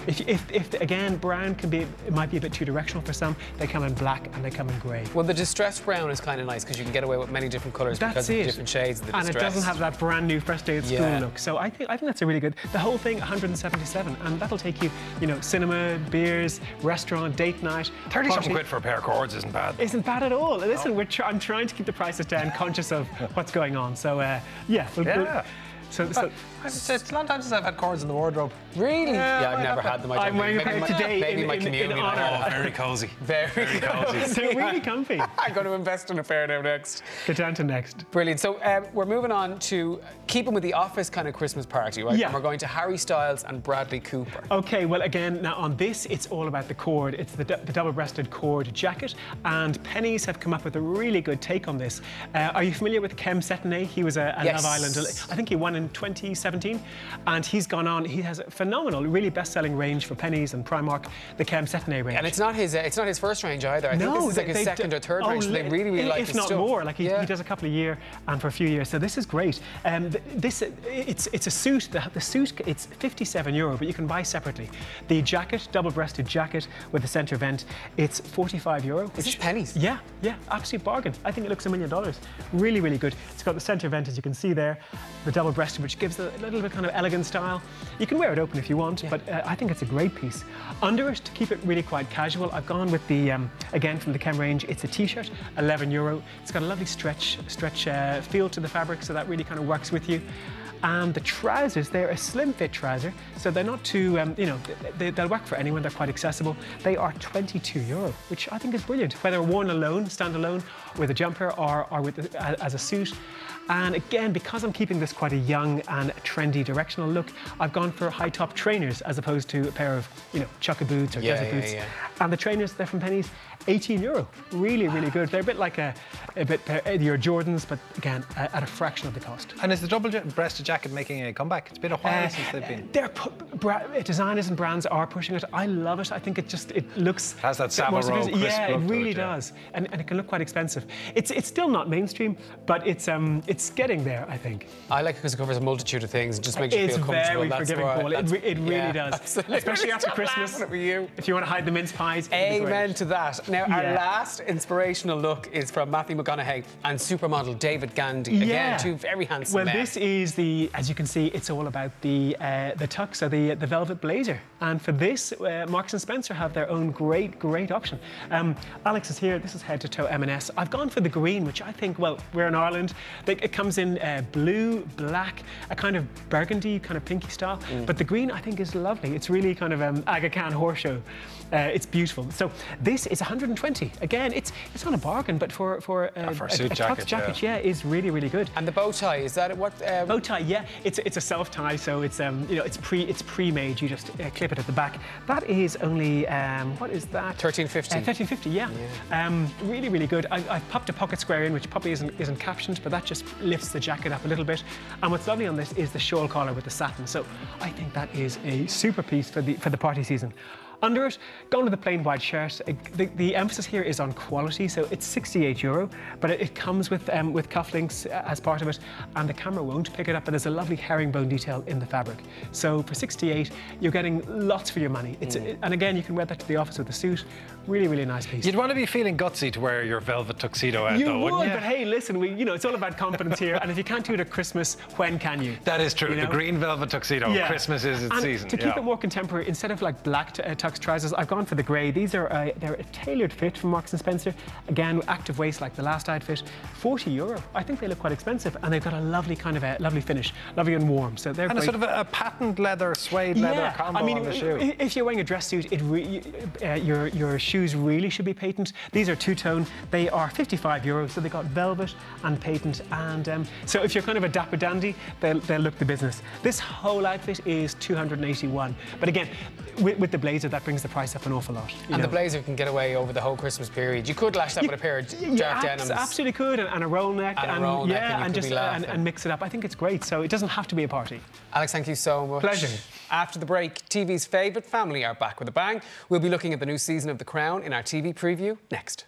If, if, if again, brown can be, it might be a bit too directional for some. They come in black and they come in grey.
Well, the distressed brown is kind of nice because you can get away with many different colours
That's
because
it.
of the different shades of the
and
distressed.
And it doesn't have that brand new fresh day at school
yeah.
look. So I think I think that's a really good. The whole thing, one hundred seventy-seven, and that'll take you, you know, cinema, beers, restaurant, date night.
Thirty something quid for a pair of cords isn't bad.
Isn't bad at all. Listen, we're tr I'm trying to keep the prices down, conscious of what's going on. So uh, yeah, we'll,
yeah.
We'll, so, so
it's, it's a long time since I've had cords in the wardrobe.
Really?
Yeah,
yeah I've never had them.
I'm wearing a pair today
maybe
in,
my
in,
community.
in honor.
Oh, very cosy.
Very,
very cozy.
They're really comfy.
I'm going to invest in a pair now next.
Get down to next.
Brilliant. So um, we're moving on to keeping with the office kind of Christmas party, right?
Yeah.
And we're going to Harry Styles and Bradley Cooper.
Okay, well, again, now on this, it's all about the cord. It's the, the double-breasted cord jacket, and Pennies have come up with a really good take on this. Uh, are you familiar with Kem Cetinay? He was a, a
yes.
Love Island. I think he won in twenty seventeen, and he's gone on. He has a phenomenal, really best-selling range for Pennies and Primark, the Kem Cetinay range.
And it's not his. Uh, it's not his first range either. I
no,
think this is
they,
like his
they,
second or third
oh,
range. So they really, really
if
like
if
his
not
stuff.
more. Like he,
yeah.
he does a couple a year and for a few years. So this is great. Um, this it's it's a suit. The, the suit it's fifty-seven euro, but you can buy separately. The jacket, double-breasted jacket with the centre vent, it's forty-five euro.
Is this Pennies?
Yeah, yeah, absolute bargain. I think it looks a million dollars. Really, really good. It's got the centre vent, as you can see there, the double-breasted, which gives a little bit kind of elegant style. You can wear it open if you want, yeah. but uh, I think it's a great piece. Under it, to keep it really quite casual, I've gone with the, um, again, from the Kem range, it's a t-shirt, eleven euro. It's got a lovely stretch, stretch uh, feel to the fabric, so that really kind of works with you. And the trousers, they're a slim fit trouser, so they're not too, um, you know, they, they'll work for anyone, they're quite accessible. They are twenty-two euro, which I think is brilliant, whether worn alone, stand alone, with a jumper, or, or with a, as a suit. And again, because I'm keeping this quite a young and trendy directional look, I've gone for high top trainers as opposed to a pair of, you know, chukka boots or
yeah,
desert
yeah,
boots.
Yeah.
And the trainers, they're from Pennies, eighteen euro. Really, really good. They're a bit like a, a bit uh, your Jordans, but again, uh, at a fraction of the cost.
And is the double-breasted jacket making a comeback? It's been a while uh, since they've been.
They're designers and brands are pushing it. I love it. I think it just it looks.
It has that Savile Row crisp
Yeah, it really
it, yeah.
does, and, and it can look quite expensive. It's it's still not mainstream, but it's um it's getting there. I think.
I like it because it covers a multitude of things. It just makes you
it's
feel comfortable.
Very
That's
forgiving, Paul. It, re it really
yeah,
does,
absolutely.
especially after Christmas.
With you.
If you want to hide the mince pies.
Amen to that. Now,
yeah.
our last inspirational look is from Matthew McConaughey and supermodel David Gandy.
Yeah.
Again, two very handsome
well,
men.
Well, this is the, as you can see, it's all about the uh, the tux, so the the velvet blazer. And for this, uh, Marks and Spencer have their own great, great option. Um, Alex is here. This is head to toe M and S. I've gone for the green, which I think, well, we're in Ireland. They, it comes in uh, blue, black, a kind of burgundy, kind of pinky style. Mm. But the green, I think, is lovely. It's really kind of um, Aga Khan horse show. Uh, it's beautiful. So this is one hundred and twenty. Again, it's it's not a bargain, but for for, uh,
yeah, for a,
a
suit
a
jacket,
tux jacket,
yeah.
yeah, is really really good.
And the bow tie, is that what? Um...
Bow tie, yeah. It's it's a self tie, so it's um you know it's pre it's pre-made. You just uh, clip it at the back. That is only um what is that?
thirteen fifty.
Uh, thirteen fifty, yeah. yeah. Um, really really good. I, I've popped a pocket square in, which probably isn't isn't captioned, but that just lifts the jacket up a little bit. And what's lovely on this is the shawl collar with the satin. So I think that is a super piece for the for the party season. Under it, going to the plain white shirt. The, the emphasis here is on quality, so it's sixty-eight euro, but it, it comes with um, with cufflinks as part of it, and the camera won't pick it up. And there's a lovely herringbone detail in the fabric. So for sixty-eight, you're getting lots for your money. It's mm. and again, you can wear that to the office with a suit. Really, really nice piece.
You'd want to be feeling gutsy to wear your velvet tuxedo out,
you
though,
would,
wouldn't you?
But hey, listen, we, you know, it's all about confidence here. And if you can't do it at Christmas, when can you?
That is true.
You know?
The green velvet tuxedo.
Yeah.
Christmas is its
and
season.
To keep
yeah.
it more contemporary, instead of like black t uh, tux trousers, I've gone for the grey. These are uh, they're a tailored fit from Marks and Spencer. Again, active waist like the last outfit. forty euro. I think they look quite expensive, and they've got a lovely kind of a lovely finish, lovely and warm. So they're
and
great.
a sort of a, a patent leather, suede leather
yeah.
combo
I mean,
on the shoe.
If you're wearing a dress suit, it re uh, your your shoes really should be patent. These are two-tone. They are fifty-five euros, so they got velvet and patent. And um, so if you're kind of a dapper dandy, they'll, they'll look the business. This whole outfit is two hundred and eighty-one. But again, with, with the blazer, that brings the price up an awful lot.
And
know?
the blazer can get away over the whole Christmas period. You could lash that
you,
with a pair of dark
yeah,
denims.
Absolutely could, and, and a roll neck,
and,
and,
a roll neck,
yeah,
and,
and just uh, and, and mix it up. I think it's great. So it doesn't have to be a party.
Alex, thank you so much.
Pleasure.
After the break, T V's favourite family are back with a bang. We'll be looking at the new season of The Crown in our T V preview next.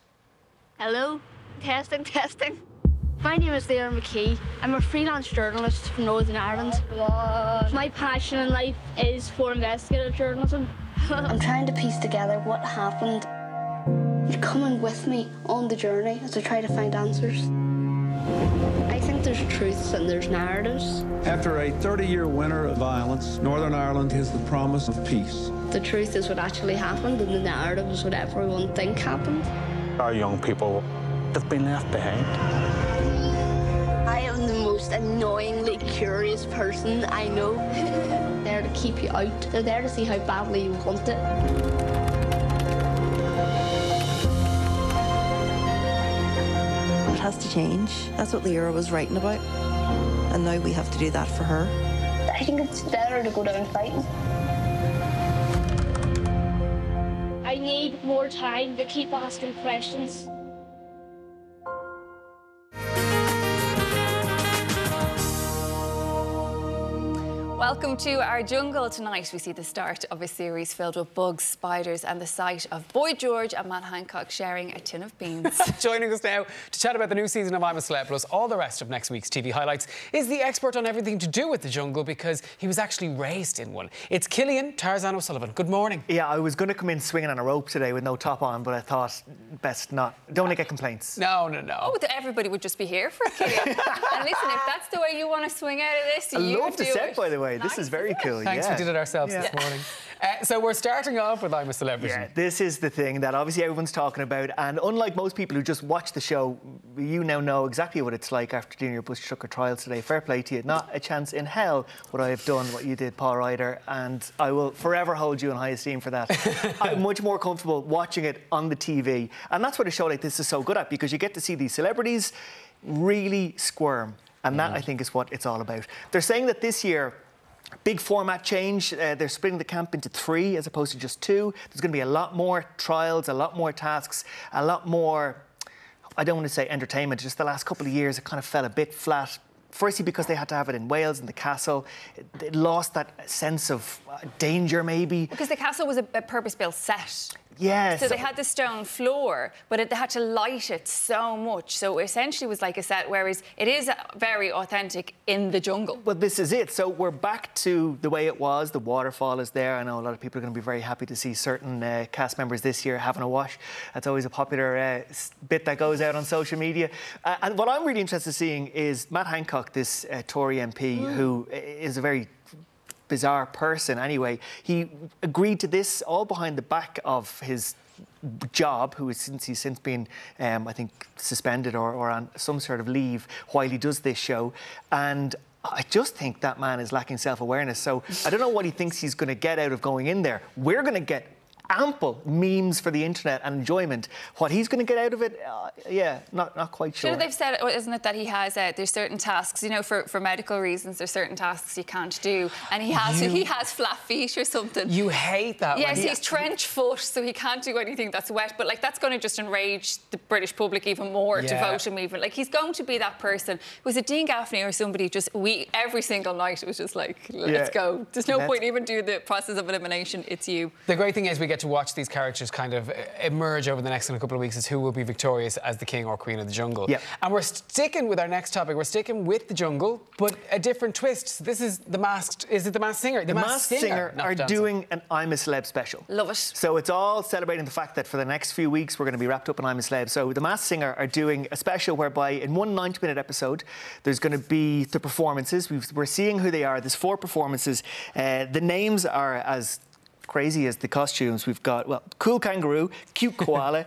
Hello, testing, testing. My name is Leah McKee. I'm a freelance journalist from Northern Ireland. What? My passion in life is for investigative journalism. I'm trying to piece together what happened. You're coming with me on the journey as I try to find answers. I think there's truths and there's narratives.
After a thirty-year winter of violence, Northern Ireland has the promise of peace.
The truth is what actually happened, and the narrative is what everyone thinks happened.
Our young people have been left behind.
I am the most annoyingly curious person I know. They're there to keep you out. They're there to see how badly you want it.
It has to change. That's what Lyra was writing about. And now we have to do that for her.
I think it's better to go down fighting. I need more time to keep asking questions.
Welcome to our jungle. Tonight we see the start of a series filled with bugs, spiders and the sight of Boy George and Matt Hancock sharing a tin of beans.
Joining us now to chat about the new season of I'm a Celeb plus all the rest of next week's T V highlights is the expert on everything to do with the jungle because he was actually raised in one. It's Killian Tarzan O'Sullivan. Good morning.
Yeah, I was going to come in swinging on a rope today with no top on, but I thought best not. Don't want to get complaints.
No, no, no.
Oh, everybody would just be here for it, Killian. And listen, if that's the way you want to swing out of this,
I
you
love the
do
set,
it.
by the way.
Nice,
this is very cool.
Thanks,
yeah.
we did it ourselves
yeah.
this morning. Uh, so we're starting off with I'm a Celebrity.
Yeah, this is the thing that obviously everyone's talking about, and unlike most people who just watch the show, you now know exactly what it's like after doing your Bushtucker Trials today. Fair play to you. Not a chance in hell would I have done what you did, Paul Ryder, and I will forever hold you in high esteem for that. I'm much more comfortable watching it on the T V, and that's what a show like this is so good at, because you get to see these celebrities really squirm, and that, mm. I think, is what it's all about. They're saying that this year, big format change. Uh, they're splitting the camp into three as opposed to just two. There's going to be a lot more trials, a lot more tasks, a lot more, I don't want to say entertainment, just the last couple of years it kind of fell a bit flat. Firstly, because they had to have it in Wales, in the castle. It, it lost that sense of uh, danger, maybe.
Because the castle was a, a purpose-built set.
Yeah.
So, so they had the stone floor, but it, they had to light it so much. So it essentially was like a set, whereas it is very authentic in the jungle.
Well, this is it. So we're back to the way it was. The waterfall is there. I know a lot of people are going to be very happy to see certain uh, cast members this year having a wash. That's always a popular uh, bit that goes out on social media. Uh, and what I'm really interested in seeing is Matt Hancock, this uh, Tory M P, mm. who is a very bizarre person anyway. He agreed to this all behind the back of his job, who is since he's since been um, I think suspended or, or on some sort of leave while he does this show. And I just think that man is lacking self-awareness. So I don't know what he thinks he's going to get out of going in there. We're going to get ample memes for the internet and enjoyment. What he's going to get out of it, uh, yeah, not not quite sure.
Sure, they've said, isn't it, that he has uh, there's certain tasks, you know, for, for medical reasons, there's certain tasks you can't do, and he has you, he has flat feet or something.
You hate that.
Yes,
when
he's trench foot, so he can't do anything that's wet. But like that's going to just enrage the British public even more yeah. to vote him even. Like he's going to be that person. Was it Dean Gaffney or somebody just we every single night it was just like let's yeah. go. There's no Let's... point even do the process of elimination. It's you.
The great thing is we get to watch these characters kind of emerge over the next couple of weeks as who will be victorious as the king or queen of the jungle.
Yep.
And we're sticking with our next topic. We're sticking with the jungle, but a different twist. This is the masked. Is it the Masked Singer?
The, the Masked Singer, Singer are dancing. doing an I'm a Celeb special.
Love it.
So it's all celebrating the fact that for the next few weeks we're going to be wrapped up in I'm a Celeb. So the Masked Singer are doing a special whereby in one ninety-minute episode there's going to be the performances. We've, we're seeing who they are. There's four performances. Uh, the names are as crazy as the costumes. We've got, well, cool kangaroo, cute koala, uh,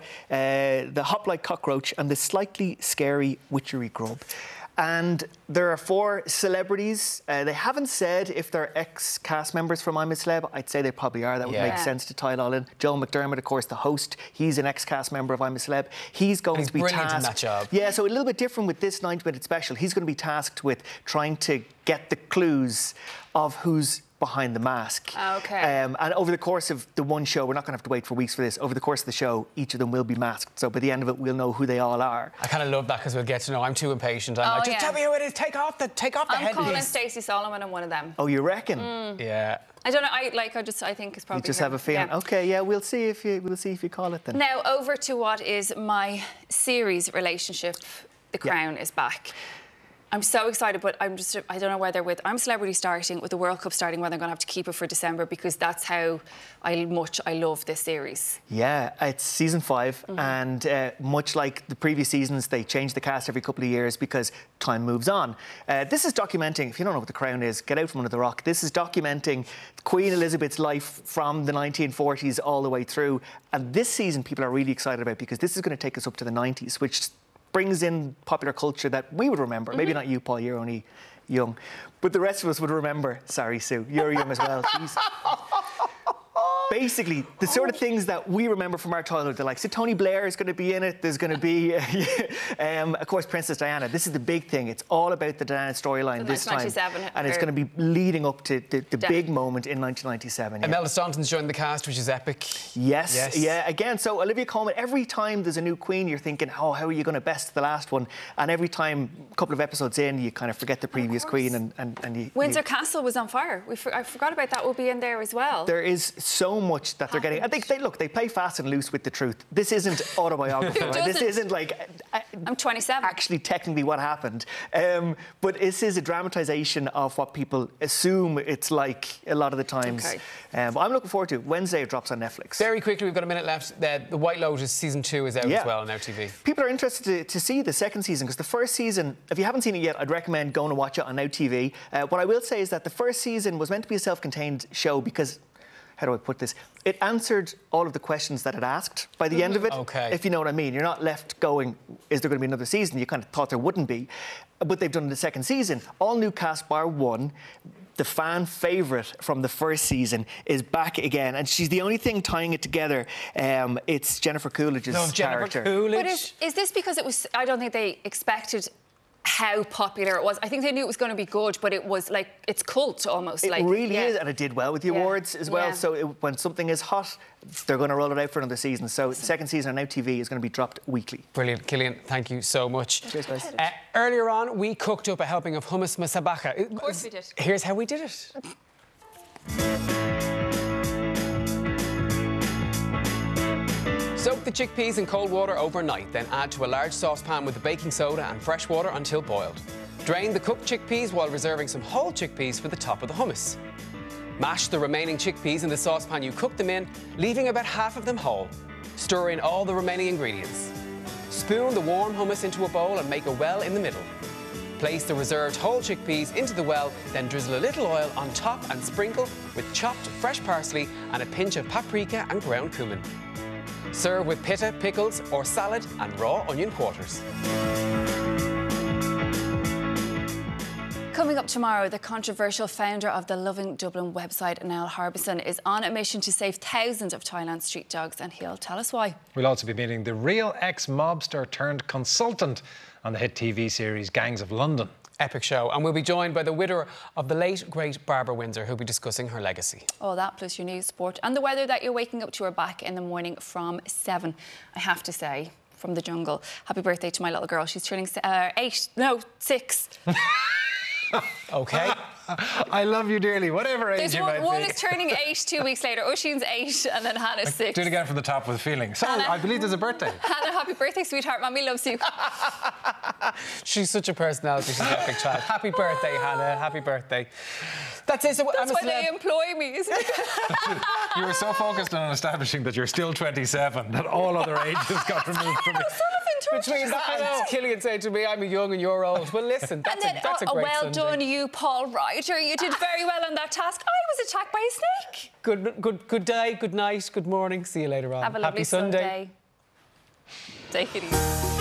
the hop-like cockroach, and the slightly scary witchery grub. And there are four celebrities. Uh, they haven't said if they're ex-cast members from I'm a Celeb. I'd say they probably are. That would yeah. make sense to tie it all in. Joel McDermott, of course, the host. He's an ex-cast member of I'm a Celeb. He's going
he's
to be
brilliant
tasked.
in that job.
Yeah, so a little bit different with this ninety-minute special. He's going to be tasked with trying to get the clues of who's behind the mask.
Okay.
Um, and over the course of the one show, we're not going to have to wait for weeks for this. Over the course of the show, each of them will be masked. So by the end of it, we'll know who they all are.
I kind of love that because we'll get to know. I'm too impatient. I'm
oh,
like, just
yeah.
tell me who it is. Take off the take off the
I'm
head.
calling Stacey Solomon and one of them.
Oh, you reckon?
Mm.
Yeah.
I don't know. I like. I just. I think it's probably.
You just
him.
have a feeling.
Yeah.
Okay. Yeah. We'll see if you. We'll see if you call it then.
Now over to what is my series relationship. The Crown yeah. is back. I'm so excited, but I'm just, I don't know whether with I'm Celebrity starting, with the World Cup starting, whether I'm going to have to keep it for December, because that's how I much I love this series.
Yeah, it's season five, mm-hmm. and uh, much like the previous seasons, they change the cast every couple of years because time moves on. Uh, this is documenting, if you don't know what The Crown is, get out from under the rock. This is documenting Queen Elizabeth's life from the nineteen forties all the way through. And this season, people are really excited about because this is going to take us up to the nineties, which brings in popular culture that we would remember. Mm-hmm. Maybe not you, Paul, you're only young. But the rest of us would remember. Sorry, Sue, you're young as well. Jeez. Basically, the sort of things that we remember from our childhood, they're like, so Tony Blair is going to be in it, there's going to be, um, of course, Princess Diana. This is the big thing. It's all about the Diana storyline this time. And it's going to be leading up to the, the big moment in nineteen ninety-seven. Yeah.
Imelda Staunton's joined the cast, which is epic.
Yes,
yes,
yeah, again, so Olivia Colman, every time there's a new queen, you're thinking, oh, how are you going to best the last one? And every time, a couple of episodes in, you kind of forget the previous queen and, and, and you...
Windsor
you,
Castle was on fire. We for, I forgot about that, will be in there as well.
There is so much that they're getting. I think they look. They play fast and loose with the truth. This isn't autobiographical. Right? This isn't like. Uh,
I'm twenty-seven.
Actually, technically, what happened. Um, but this is a dramatisation of what people assume it's like a lot of the times.
Okay.
Um, I'm looking forward to it. Wednesday it drops on Netflix.
Very quickly, we've got a minute left. The, the White Lotus season two is out
yeah.
as well on Now T V.
People are interested to, to see the second season because the first season, if you haven't seen it yet, I'd recommend going to watch it on Now T V. Uh, what I will say is that the first season was meant to be a self-contained show because. How do I put this? It answered all of the questions that it asked by the mm-hmm. end of it,
okay.
if you know what I mean. You're not left going, is there going to be another season? You kind of thought there wouldn't be. But they've done the second season. All new cast bar one. The fan favourite from the first season is back again, and she's the only thing tying it together. Um, it's Jennifer Coolidge's
Love
character.
Jennifer Coolidge.
But is, is this because it was... I don't think they expected... how popular it was. I think they knew it was going to be good, but it was like, it's cult almost.
It
like,
really
yeah.
is, and it did well with the
yeah.
awards as well.
Yeah.
So it, when something is hot, they're going to roll it out for another season. So the second season on Now T V is going to be dropped weekly.
Brilliant. Killian, thank you so much.
Cheers, guys.
Uh, earlier on, we cooked up a helping of hummus masabacha.
Of course we did.
Here's how we did it. Soak the chickpeas in cold water overnight, then add to a large saucepan with the baking soda and fresh water until boiled. Drain the cooked chickpeas while reserving some whole chickpeas for the top of the hummus. Mash the remaining chickpeas in the saucepan you cooked them in, leaving about half of them whole. Stir in all the remaining ingredients. Spoon the warm hummus into a bowl and make a well in the middle. Place the reserved whole chickpeas into the well, then drizzle a little oil on top and sprinkle with chopped fresh parsley and a pinch of paprika and ground cumin. Serve with pita, pickles or salad and raw onion quarters.
Coming up tomorrow, the controversial founder of the Loving Dublin website, Niall Harbison, is on a mission to save thousands of Thailand street dogs, and he'll tell us why.
We'll also be meeting the real ex-mobster turned consultant on the hit T V series Gangs of London.
Epic show. And we'll be joined by the widower of the late, great Barbara Windsor, who'll be discussing her legacy.
All that, plus your news, sport, and the weather that you're waking up to are back in the morning from seven. I have to say, from the jungle, happy birthday to my little girl. She's turning uh, eight, no, six.
OK.
I love you dearly, whatever age
There's
you
one,
might
one
be.
is turning eight two weeks later. Oisin's eight, and then Hannah's six.
Do it again from the top with feeling. So,
Hannah.
I believe there's a birthday.
Hannah, happy birthday, sweetheart. Mommy loves you.
She's such a personality. She's an epic child. Happy birthday, Hannah. Happy birthday. That's it. So
That's
I'm
why
a
they employ me, isn't it?
You were so focused on establishing that you're still twenty-seven that all other ages got removed from you.
Between that and Killian saying to me, I'm young and you're old. Well, listen, that's,
and then,
a, that's
oh,
a great
well
Sunday.
done, you, Paul Ryder. You did very well on that task. I was attacked by a snake.
Good, good, good day, good night, good morning. See you later on.
Have a lovely
Happy Sunday.
Sunday. Take it easy.